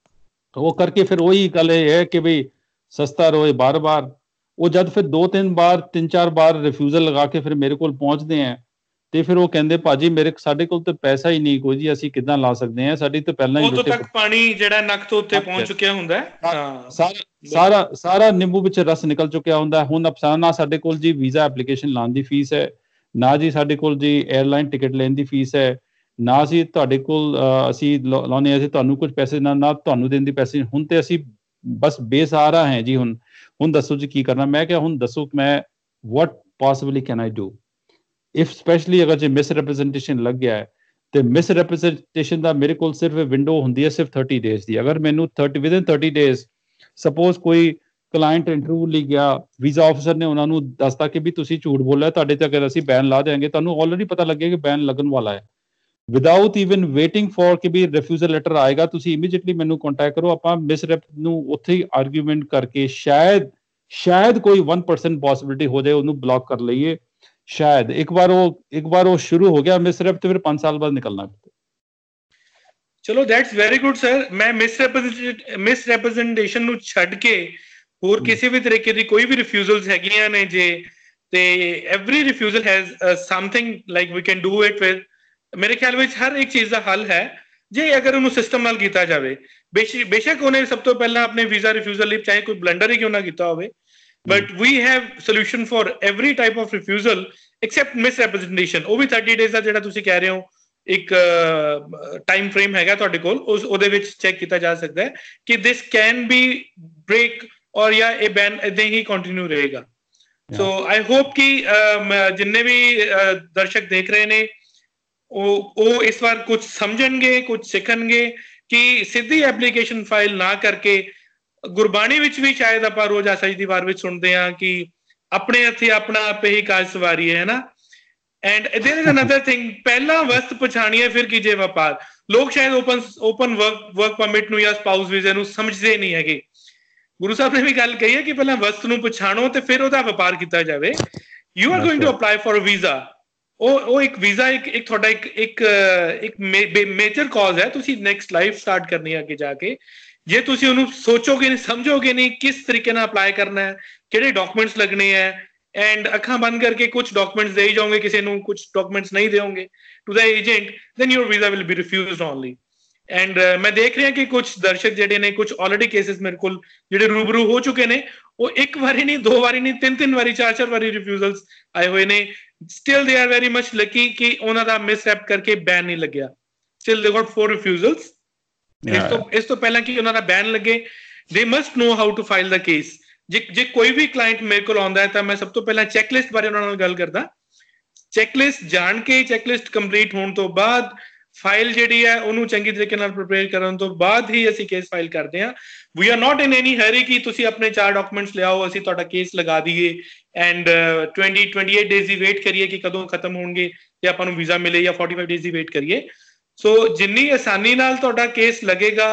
ਉਹ ਕਰਕੇ ਫਿਰ ਉਹੀ ਗੱਲ ਇਹ ਹੈ ਕਿ ਵੀ ਸਸਤਾ ਰੋਏ ਬਾਰ ਬਾਰ। ਉਹ ਜਦ ਫਿਰ ਦੋ ਤਿੰਨ ਬਾਰ ਤਿੰਨ ਚਾਰ ਬਾਰ ਰਿਫਿਊਜ਼ਲ ਲਗਾ ਕੇ ਫਿਰ ਮੇਰੇ ਕੋਲ ਪਹੁੰਚਦੇ ਆ ਤੇ ਫਿਰ ਉਹ ਕਹਿੰਦੇ ਭਾਜੀ ਮੇਰੇ ਸਾਡੇ ਕੋਲ ਤਾਂ ਪੈਸਾ ਹੀ ਨਹੀਂ ਕੋਈ ਜੀ, ਅਸੀਂ ਕਿੱਦਾਂ ਲਾ ਸਕਦੇ ਹਾਂ, ਸਾਡੀ ਤਾਂ ਪਹਿਲਾਂ ਹੀ ਉਦੋਂ ਤੱਕ ਪਾਣੀ ਜਿਹੜਾ ਨੱਕ ਤੋਂ ਉੱਤੇ ਪਹੁੰਚ ਚੁੱਕਿਆ ਹੁੰਦਾ ਹੈ, ਸਾਰਾ ਸਾਰਾ ਸਾਰਾ ਨਿੰਬੂ ਵਿੱਚ ਰਸ ਨਿਕਲ ਚੁੱਕਿਆ ਹੁੰਦਾ। ਹੁਣ ਅਫਸਾਨਾ ਨਾ ਸਾਡੇ ਕੋਲ ਜੀ ਵੀਜ਼ਾ ਐਪਲੀਕੇਸ਼ਨ ਲਾਉਣ ਦੀ ਫੀਸ ਹੈ, ਨਾ ਜੀ ਸਾਡੇ ਕੋਲ ਜੀ 에ਅਰਲਾਈਨ ਟਿਕਟ ਲੈਣ ਦੀ ਫੀਸ ਹੈ, ਨਾ ਅਸੀਂ ਤੁਹਾਡੇ ਕੋਲ ਅਸੀਂ ਲਾਉਂਦੇ ਅਸੀਂ ਤੁਹਾਨੂੰ ਕੁਝ ਪੈਸੇ ਨਾ ਨਾ ਤੁਹਾਨੂੰ ਦੇਣ ਦੀ ਪੈਸੇ। ਹੁਣ ਤੇ ਅਸੀਂ ਬਸ ਬੇਸਹਾਰਾ ਹੈ ਜੀ। ਹੁਣ ਹੁਣ ਦੱਸੋ ਜੀ ਕੀ ਕਰਨਾ। ਮੈਂ ਕਿਹਾ ਹੁਣ ਦੱਸੋ ਮੈਂ what possibly can I do if specially ਅਗਰ ਜੇ ਮਿਸ ਰਿਪਰੈਜ਼ੈਂਟੇਸ਼ਨ ਲੱਗ ਗਿਆ ਹੈ ਤੇ ਮਿਸ ਰਿਪਰੈਜ਼ੈਂਟੇਸ਼ਨ ਦਾ ਮੇਰੇ ਕੋਲ ਸਿਰਫ ਵਿੰਡੋ ਹੁੰਦੀ ਹੈ ਸਿਰਫ ਥਰਟੀ ਡੇਜ਼ ਦੀ। ਅਗਰ ਮੈਨੂੰ thirty within thirty days suppose ਕੋਈ ਕਲਾਇੰਟ ਇੰਟਰਵਿਊ ਲਈ ਗਿਆ, ਵੀਜ਼ਾ ਆਫਿਸਰ ਨੇ ਉਹਨਾਂ ਨੂੰ ਦੱਸਤਾ ਕਿ ਵੀ ਤੁਸੀਂ ਝੂਠ ਬੋਲਿਆ, ਤੁਹਾਡੇ ਤੇ ਅਗਰ ਅਸੀਂ ਬੈਨ ਲਾ ਦੇਵਾਂਗੇ, ਤੁਹਾਨੂੰ ਆਲਰੇਡੀ ਪਤਾ ਲੱਗੇਗਾ ਕਿ ਬੈਨ ਲੱਗਣ ਵਾਲਾ ਹੈ। ਵਿਦਾਊਟ ਈਵਨ ਵੇਟਿੰਗ ਫॉर ਕਿ ਵੀ ਰਿਫਿਊਜ਼ਲ ਲੈਟਰ ਆਏਗਾ, ਤੁਸੀਂ ਇਮੀਡੀਏਟਲੀ ਮੈਨੂੰ ਕੰਟੈਕਟ ਕਰੋ, ਆਪਾਂ ਮਿਸ ਰੈਪ ਨੂੰ ਉੱਥੇ ਹੀ ਆਰਗੂਮੈਂਟ ਕਰਕੇ ਸ਼ਾਇਦ ਸ਼ਾਇਦ ਕੋਈ one percent ਪੋਸਿਬਿਲਿਟੀ ਹੋ ਜਾਏ ਉਹਨੂੰ ਬਲੌਕ ਕਰ ਲਈਏ। ਸ਼ਾਇਦ ਇੱਕ ਵਾਰ ਉਹ ਇੱਕ ਵਾਰ ਉਹ ਸ਼ੁਰੂ ਹੋ ਗਿਆ ਮਿਸ ਰੈਪ ਤੇ ਫਿਰ ਪੰਜ ਸਾਲ ਬਾਅਦ ਨਿਕਲਣਾ। ਚਲੋ ਦੈਟਸ ਵੈਰੀ ਗੁੱਡ ਸਰ। ਮੈਂ ਮਿਸ ਮਿਸ ਰਿਪਰੈਜ਼ੈਂਟੇਸ਼ਨ ਨੂੰ ਛੱਡ ਕੇ ਹੋਰ ਕਿਸੇ ਵੀ ਤਰੀਕੇ ਦੀ ਕੋਈ ਵੀ ਰਿਫਿਊਜ਼ਲਸ ਹੈਗੀਆਂ ਨੇ ਜੇ, ਤੇ every refusal has something like we can do it with. ਮੇਰੇ ਖਿਆਲ ਵਿੱਚ ਹਰ ਇੱਕ ਚੀਜ਼ ਦਾ ਹੱਲ ਹੈ ਜੇ ਅਗਰ ਉਹਨੂੰ ਸਿਸਟਮ ਨਾਲ ਕੀਤਾ ਜਾਵੇ। ਬੇਸ਼ੱਕ ਬੇਸ਼ੱਕ ਉਹਨੇ ਸਭ ਤੋਂ ਪਹਿਲਾਂ ਆਪਣੇ ਵੀਜ਼ਾ ਰਿਫਿਊਜ਼ਲ ਲਈ ਚਾਹੇ ਕੋਈ ਬਲੰਡਰ ਹੀ ਕਿਉਂ ਨਾ ਕੀਤਾ ਹੋਵੇ, but we have solution for every type of refusal except misrepresentation. ਉਹ ਵੀ ਥਰਟੀ ਡੇਜ਼ ਦਾ ਜਿਹੜਾ ਤੁਸੀਂ ਕਹਿ ਰਹੇ ਹੋ ਇੱਕ ਟਾਈਮ ਫਰੇਮ ਹੈਗਾ ਤੁਹਾਡੇ ਕੋਲ, ਉਸ ਉਹਦੇ ਵਿੱਚ ਚੈੱਕ ਕੀਤਾ ਜਾ ਸਕਦਾ ਹੈ ਕਿ ਦਿਸ ਕੈਨ ਬੀ ਬ੍ਰੇਕ ਔਰ ਜਾਂ ਇਹ ਬੈਨ ਏਦਾਂ ਹੀ ਕੰਟੀਨਿਊ ਰਹੇਗਾ। ਸੋ ਆਈ ਹੋਪ ਕਿ ਜਿੰਨੇ ਵੀ ਦਰਸ਼ਕ ਦੇਖ ਰਹੇ ਨੇ ਉਹ ਉਹ ਇਸ ਵਾਰ ਕੁਝ ਸਮਝਣਗੇ, ਕੁਝ ਸਿੱਖਣਗੇ ਕਿ ਸਿੱਧੀ ਐਪਲੀਕੇਸ਼ਨ ਫਾਈਲ ਨਾ ਕਰਕੇ ਗੁਰਬਾਣੀ ਵਿੱਚ ਵੀ ਸ਼ਾਇਦ ਆਪਾਂ ਰੋਜ਼ ਆਸਾ ਜੀ ਦੀ ਵਾਰ ਵਿੱਚ ਸੁਣਦੇ ਹਾਂ ਕਿ ਆਪਣੇ ਹੱਥੀ ਆਪਣਾ ਆਪੇ ਹੀ ਕਾਜ ਸਵਾਰੀ ਹੈ ਨਾ। And there is another thing, ਪਹਿਲਾਂ ਵਸਤ ਪਛਾਣੀਏ ਫਿਰ ਕੀਜੇ ਵਪਾਰ। ਲੋਕ ਸ਼ਾਇਦ open open work work permit ਨੂੰ ਜਾਂ ਸਪਾਊਸ ਵੀਜ਼ੇ ਨੂੰ ਸਮਝਦੇ ਨਹੀਂ ਹੈਗੇ। ਗੁਰੂ ਸਾਹਿਬ ਨੇ ਵੀ ਗੱਲ ਕਹੀ ਹੈ ਕਿ ਪਹਿਲਾਂ ਵਸਤ ਨੂੰ ਪਛਾਣੋ ਤੇ ਫਿਰ ਉਹਦਾ ਵਪਾਰ ਕੀਤਾ ਜਾਵੇ। You are going to apply for a visa. ਉਹ ਉਹ ਇੱਕ ਵੀਜ਼ਾ ਇੱਕ ਇੱਕ ਤੁਹਾਡਾ ਇੱਕ ਇੱਕ ਇੱਕ ਮੇਜਰ ਕਾਜ਼ ਹੈ। ਤੁਸੀਂ ਨੈਕਸਟ ਲਾਈਫ ਸਟਾਰਟ ਕਰਨੀ ਹੈ ਅੱਗੇ ਜਾ ਕੇ। ਜੇ ਤੁਸੀਂ ਉਹਨੂੰ ਸੋਚੋਗੇ ਨਹੀਂ, ਸਮਝੋਗੇ ਨਹੀਂ ਕਿਸ ਤਰੀਕੇ ਨਾਲ ਅਪਲਾਈ ਕਰਨਾ ਹੈ, ਕਿਹੜੇ ਡਾਕੂਮੈਂਟਸ ਲੱਗਣੇ ਹੈ, ਐਂਡ ਅੱਖਾਂ ਬੰਦ ਕਰਕੇ ਕੁਝ ਡਾਕੂਮੈਂਟਸ ਦੇ ਹੀ ਜਾਓਗੇ ਕਿਸੇ ਨੂੰ, ਕੁਝ ਡਾਕੂਮੈਂਟਸ ਨਹੀਂ ਦੇਓਗੇ to the agent, then your visa will be refused only. And ਮੈਂ ਦੇਖ ਰਿਹਾ ਕਿ ਕੁਝ ਦਰਸ਼ਕ ਜਿਹੜੇ ਨੇ, ਕੁਝ ਆਲਰੇਡੀ ਕੇਸਿਸ ਮੇਰੇ ਕੋਲ ਜਿਹੜੇ ਰੂਬਰੂ ਹੋ ਚੁੱਕੇ ਨੇ, ਉਹ ਇੱਕ ਵਾਰੀ ਨਹੀਂ, ਦੋ ਵਾਰੀ ਨਹੀਂ, ਤਿੰਨ ਤਿੰਨ ਵਾਰੀ, ਚਾਰ ਚਾਰ ਵਾਰੀ ਰਿਫਿਊਜ਼ਲਸ ਆਏ ਹੋਏ ਨੇ। ਸਟਿਲ ਦੇ ਆਰ ਵੈਰੀ ਮਚ ਲੱਕੀ ਕਿ ਉਹਨਾਂ ਦਾ ਮਿਸਰੈਪ ਕਰਕੇ ਬੈਨ ਨਹੀਂ ਲੱਗਿਆ। ਸਟਿਲ ਦੇ ਗॉट four refusals। ਇਸ ਤੋਂ ਇਸ ਤੋਂ ਪਹਿਲਾਂ ਕਿ ਉਹਨਾਂ ਦਾ ਬੈਨ ਲੱਗੇ, they must know how to file the case. ਜੇ ਜੇ ਕੋਈ ਵੀ ਕਲਾਇੰਟ ਮੇਰੇ ਕੋਲ ਆਉਂਦਾ ਹੈ ਤਾਂ ਮੈਂ ਸਭ ਤੋਂ ਪਹਿਲਾਂ ਚੈੱਕਲਿਸਟ ਬਾਰੇ ਉਹਨਾਂ ਨਾਲ ਗੱਲ ਕਰਦਾ। ਚੈੱਕਲਿਸਟ ਜਾਣ ਕੇ, ਚੈੱਕਲਿਸਟ ਕੰਪਲੀਟ ਹੋਣ ਤੋਂ ਬਾਅਦ ਫਾਈਲ ਜਿਹੜੀ ਹੈ ਉਹਨੂੰ ਚੰਗੀ ਤਰੀਕੇ ਨਾਲ ਪ੍ਰਿਪੇਅਰ ਕਰਨ ਤੋਂ ਬਾਅਦ ਹੀ ਅਸੀਂ ਕੇਸ ਫਾਈਲ ਕਰਦੇ ਹਾਂ। ਵੀ ਆਰ ਨਾਟ ਇਨ ਐਨੀ ਹਰੀ ਕਿ ਤੁਸੀਂ ਆਪਣੇ ਚਾਰ ਡਾਕੂਮੈਂਟਸ ਲਿਆਓ, ਅਸੀਂ ਤੁਹਾਡਾ ਕੇਸ ਲਗਾ ਦਈਏ ਐਂਡ twenty twenty-eight ਡੇਜ਼ ਦੀ ਵੇਟ ਕਰੀਏ ਕਿ ਕਦੋਂ ਖਤਮ ਹੋਣਗੇ ਤੇ ਆਪਾਂ ਨੂੰ ਵੀਜ਼ਾ ਮਿਲੇ, ਜਾਂ forty-five ਡੇਜ਼ ਦੀ ਵੇਟ ਕਰੀਏ। ਸੋ ਜਿੰਨੀ ਆਸਾਨੀ ਨਾਲ ਤੁਹਾਡਾ ਕੇਸ ਲੱਗੇਗਾ,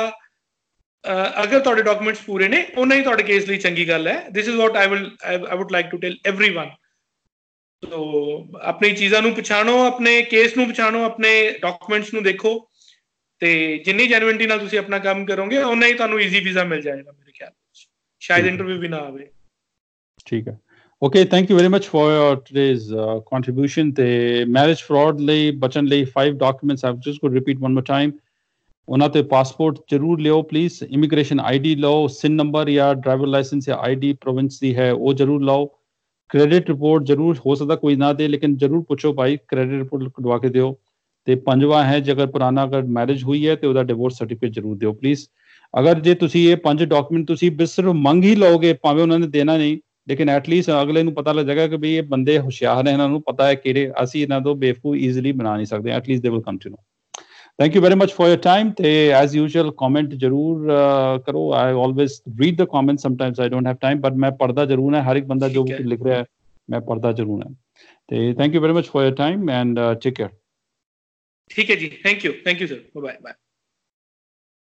ਅਗਰ ਤੁਹਾਡੇ ਡਾਕੂਮੈਂਟਸ ਪੂਰੇ ਨੇ, ਉਹਨਾਂ ਹੀ ਤੁਹਾਡੇ ਕੇਸ ਲਈ ਚੰਗੀ ਗੱਲ ਹੈ। This is what I will I would like to tell everyone. So ਆਪਣੀ ਚੀਜ਼ਾਂ ਨੂੰ ਪਛਾਣੋ, ਆਪਣੇ ਕੇਸ ਨੂੰ ਪਛਾਣੋ, ਆਪਣੇ ਡਾਕੂਮੈਂਟਸ ਨੂੰ ਦੇਖੋ, ਤੇ ਜਿੰਨੀ ਜੈਨੂਇਨਟੀ ਨਾਲ ਤੁਸੀਂ ਆਪਣਾ ਕੰਮ ਕਰੋਗੇ ਉਹਨਾਂ ਹੀ ਤੁਹਾਨੂੰ ਈਜ਼ੀ ਵੀਜ਼ਾ ਮਿਲ ਜਾਏਗਾ ਮੇਰੇ ਖਿਆਲ ਵਿੱਚ। ਸ਼ਾਇਦ ਇੰਟਰਵਿਊ ਵੀ ਨਾ ਆਵੇ। ਠੀਕ ਹੈ। Okay, thank you very much for your today's contribution. ਤੇ ਮੈਰਿਜ ਫਰਾਡ ਲਈ ਬਚਣ ਲਈ five documents I just go repeat one more time. ਉਹਨਾਂ ਤੇ ਪਾਸਪੋਰਟ ਜ਼ਰੂਰ ਲਿਓ ਪਲੀਜ਼, ਇਮੀਗ੍ਰੇਸ਼ਨ ਆਈ ਡੀ ਲਓ, ਸਿਨ ਨੰਬਰ ਜਾਂ ਡਰਾਈਵਰ ਲਾਇਸੈਂਸ ਜਾਂ ਆਈ ਡੀ ਪ੍ਰੋਵਿੰਸ ਦੀ ਹੈ ਉਹ ਜ਼ਰੂਰ ਲਾਓ। ਕ੍ਰੈਡਿਟ ਰਿਪੋਰਟ ਜ਼ਰੂਰ, ਹੋ ਸਕਦਾ ਕੋਈ ਨਾ ਦੇ, ਲੇਕਿਨ ਜ਼ਰੂਰ ਪੁੱਛੋ ਭਾਈ, ਕ੍ਰੈਡਿਟ ਰਿਪੋਰਟ ਕਢਵਾ ਕੇ ਦਿਓ। ਤੇ ਪੰਜਵਾਂ ਹੈ, ਜੇਕਰ ਪੁਰਾਣਾ ਅਗਰ ਮੈਰਿਜ ਹੋਈ ਹੈ ਤੇ ਉਹਦਾ ਡਿਵੋਰਸ ਸਰਟੀਫਿਕੇਟ ਜ਼ਰੂਰ ਦਿਓ ਪਲੀਜ਼। ਅਗਰ ਜੇ ਤੁਸੀਂ ਇਹ ਪੰਜ ਡਾਕੂਮੈਂਟ ਤੁਸੀਂ ਸਿਰਫ ਮੰਗ ਹੀ ਲਓਗੇ, ਭਾਵੇਂ ਉਹਨਾਂ ਨੇ ਦੇਣਾ ਨਹੀਂ, ਲੇਕਿਨ ਐਟਲੀਸਟ ਅਗਲੇ ਨੂੰ ਪਤਾ ਲੱਗ ਜਾਏਗਾ ਕਿ ਵੀ ਇਹ ਬੰਦੇ ਹੁਸ਼ਿਆਰ ਹੈ, ਇਹਨਾਂ ਨੂੰ ਪਤਾ ਹੈ ਕਿਹੜੇ, ਅਸੀਂ ਇਹਨਾਂ ਤੋਂ ਬੇਵਕੂਫ ਈਜ਼ੀਲੀ ਬਣਾ ਨਹੀਂ ਸਕਦੇ। At least they will come to know. Thank you very much for your time. ਤੇ as usual comment ਜ਼ਰੂਰ ਕਰੋ। I always read the comments, sometimes I don't have time, but ਮੈਂ ਪੜ੍ਹਦਾ ਜ਼ਰੂਰ ਹੈ, ਹਰ ਇੱਕ ਬੰਦਾ ਜੋ ਲਿਖ ਰਿਹਾ ਹੈ ਮੈਂ ਪੜ੍ਹਦਾ ਜ਼ਰੂਰ ਹੈ। ਤੇ thank you very much for your time and uh, take care. ਠੀਕ ਹੈ ਜੀ, thank you, thank you sir, bye bye.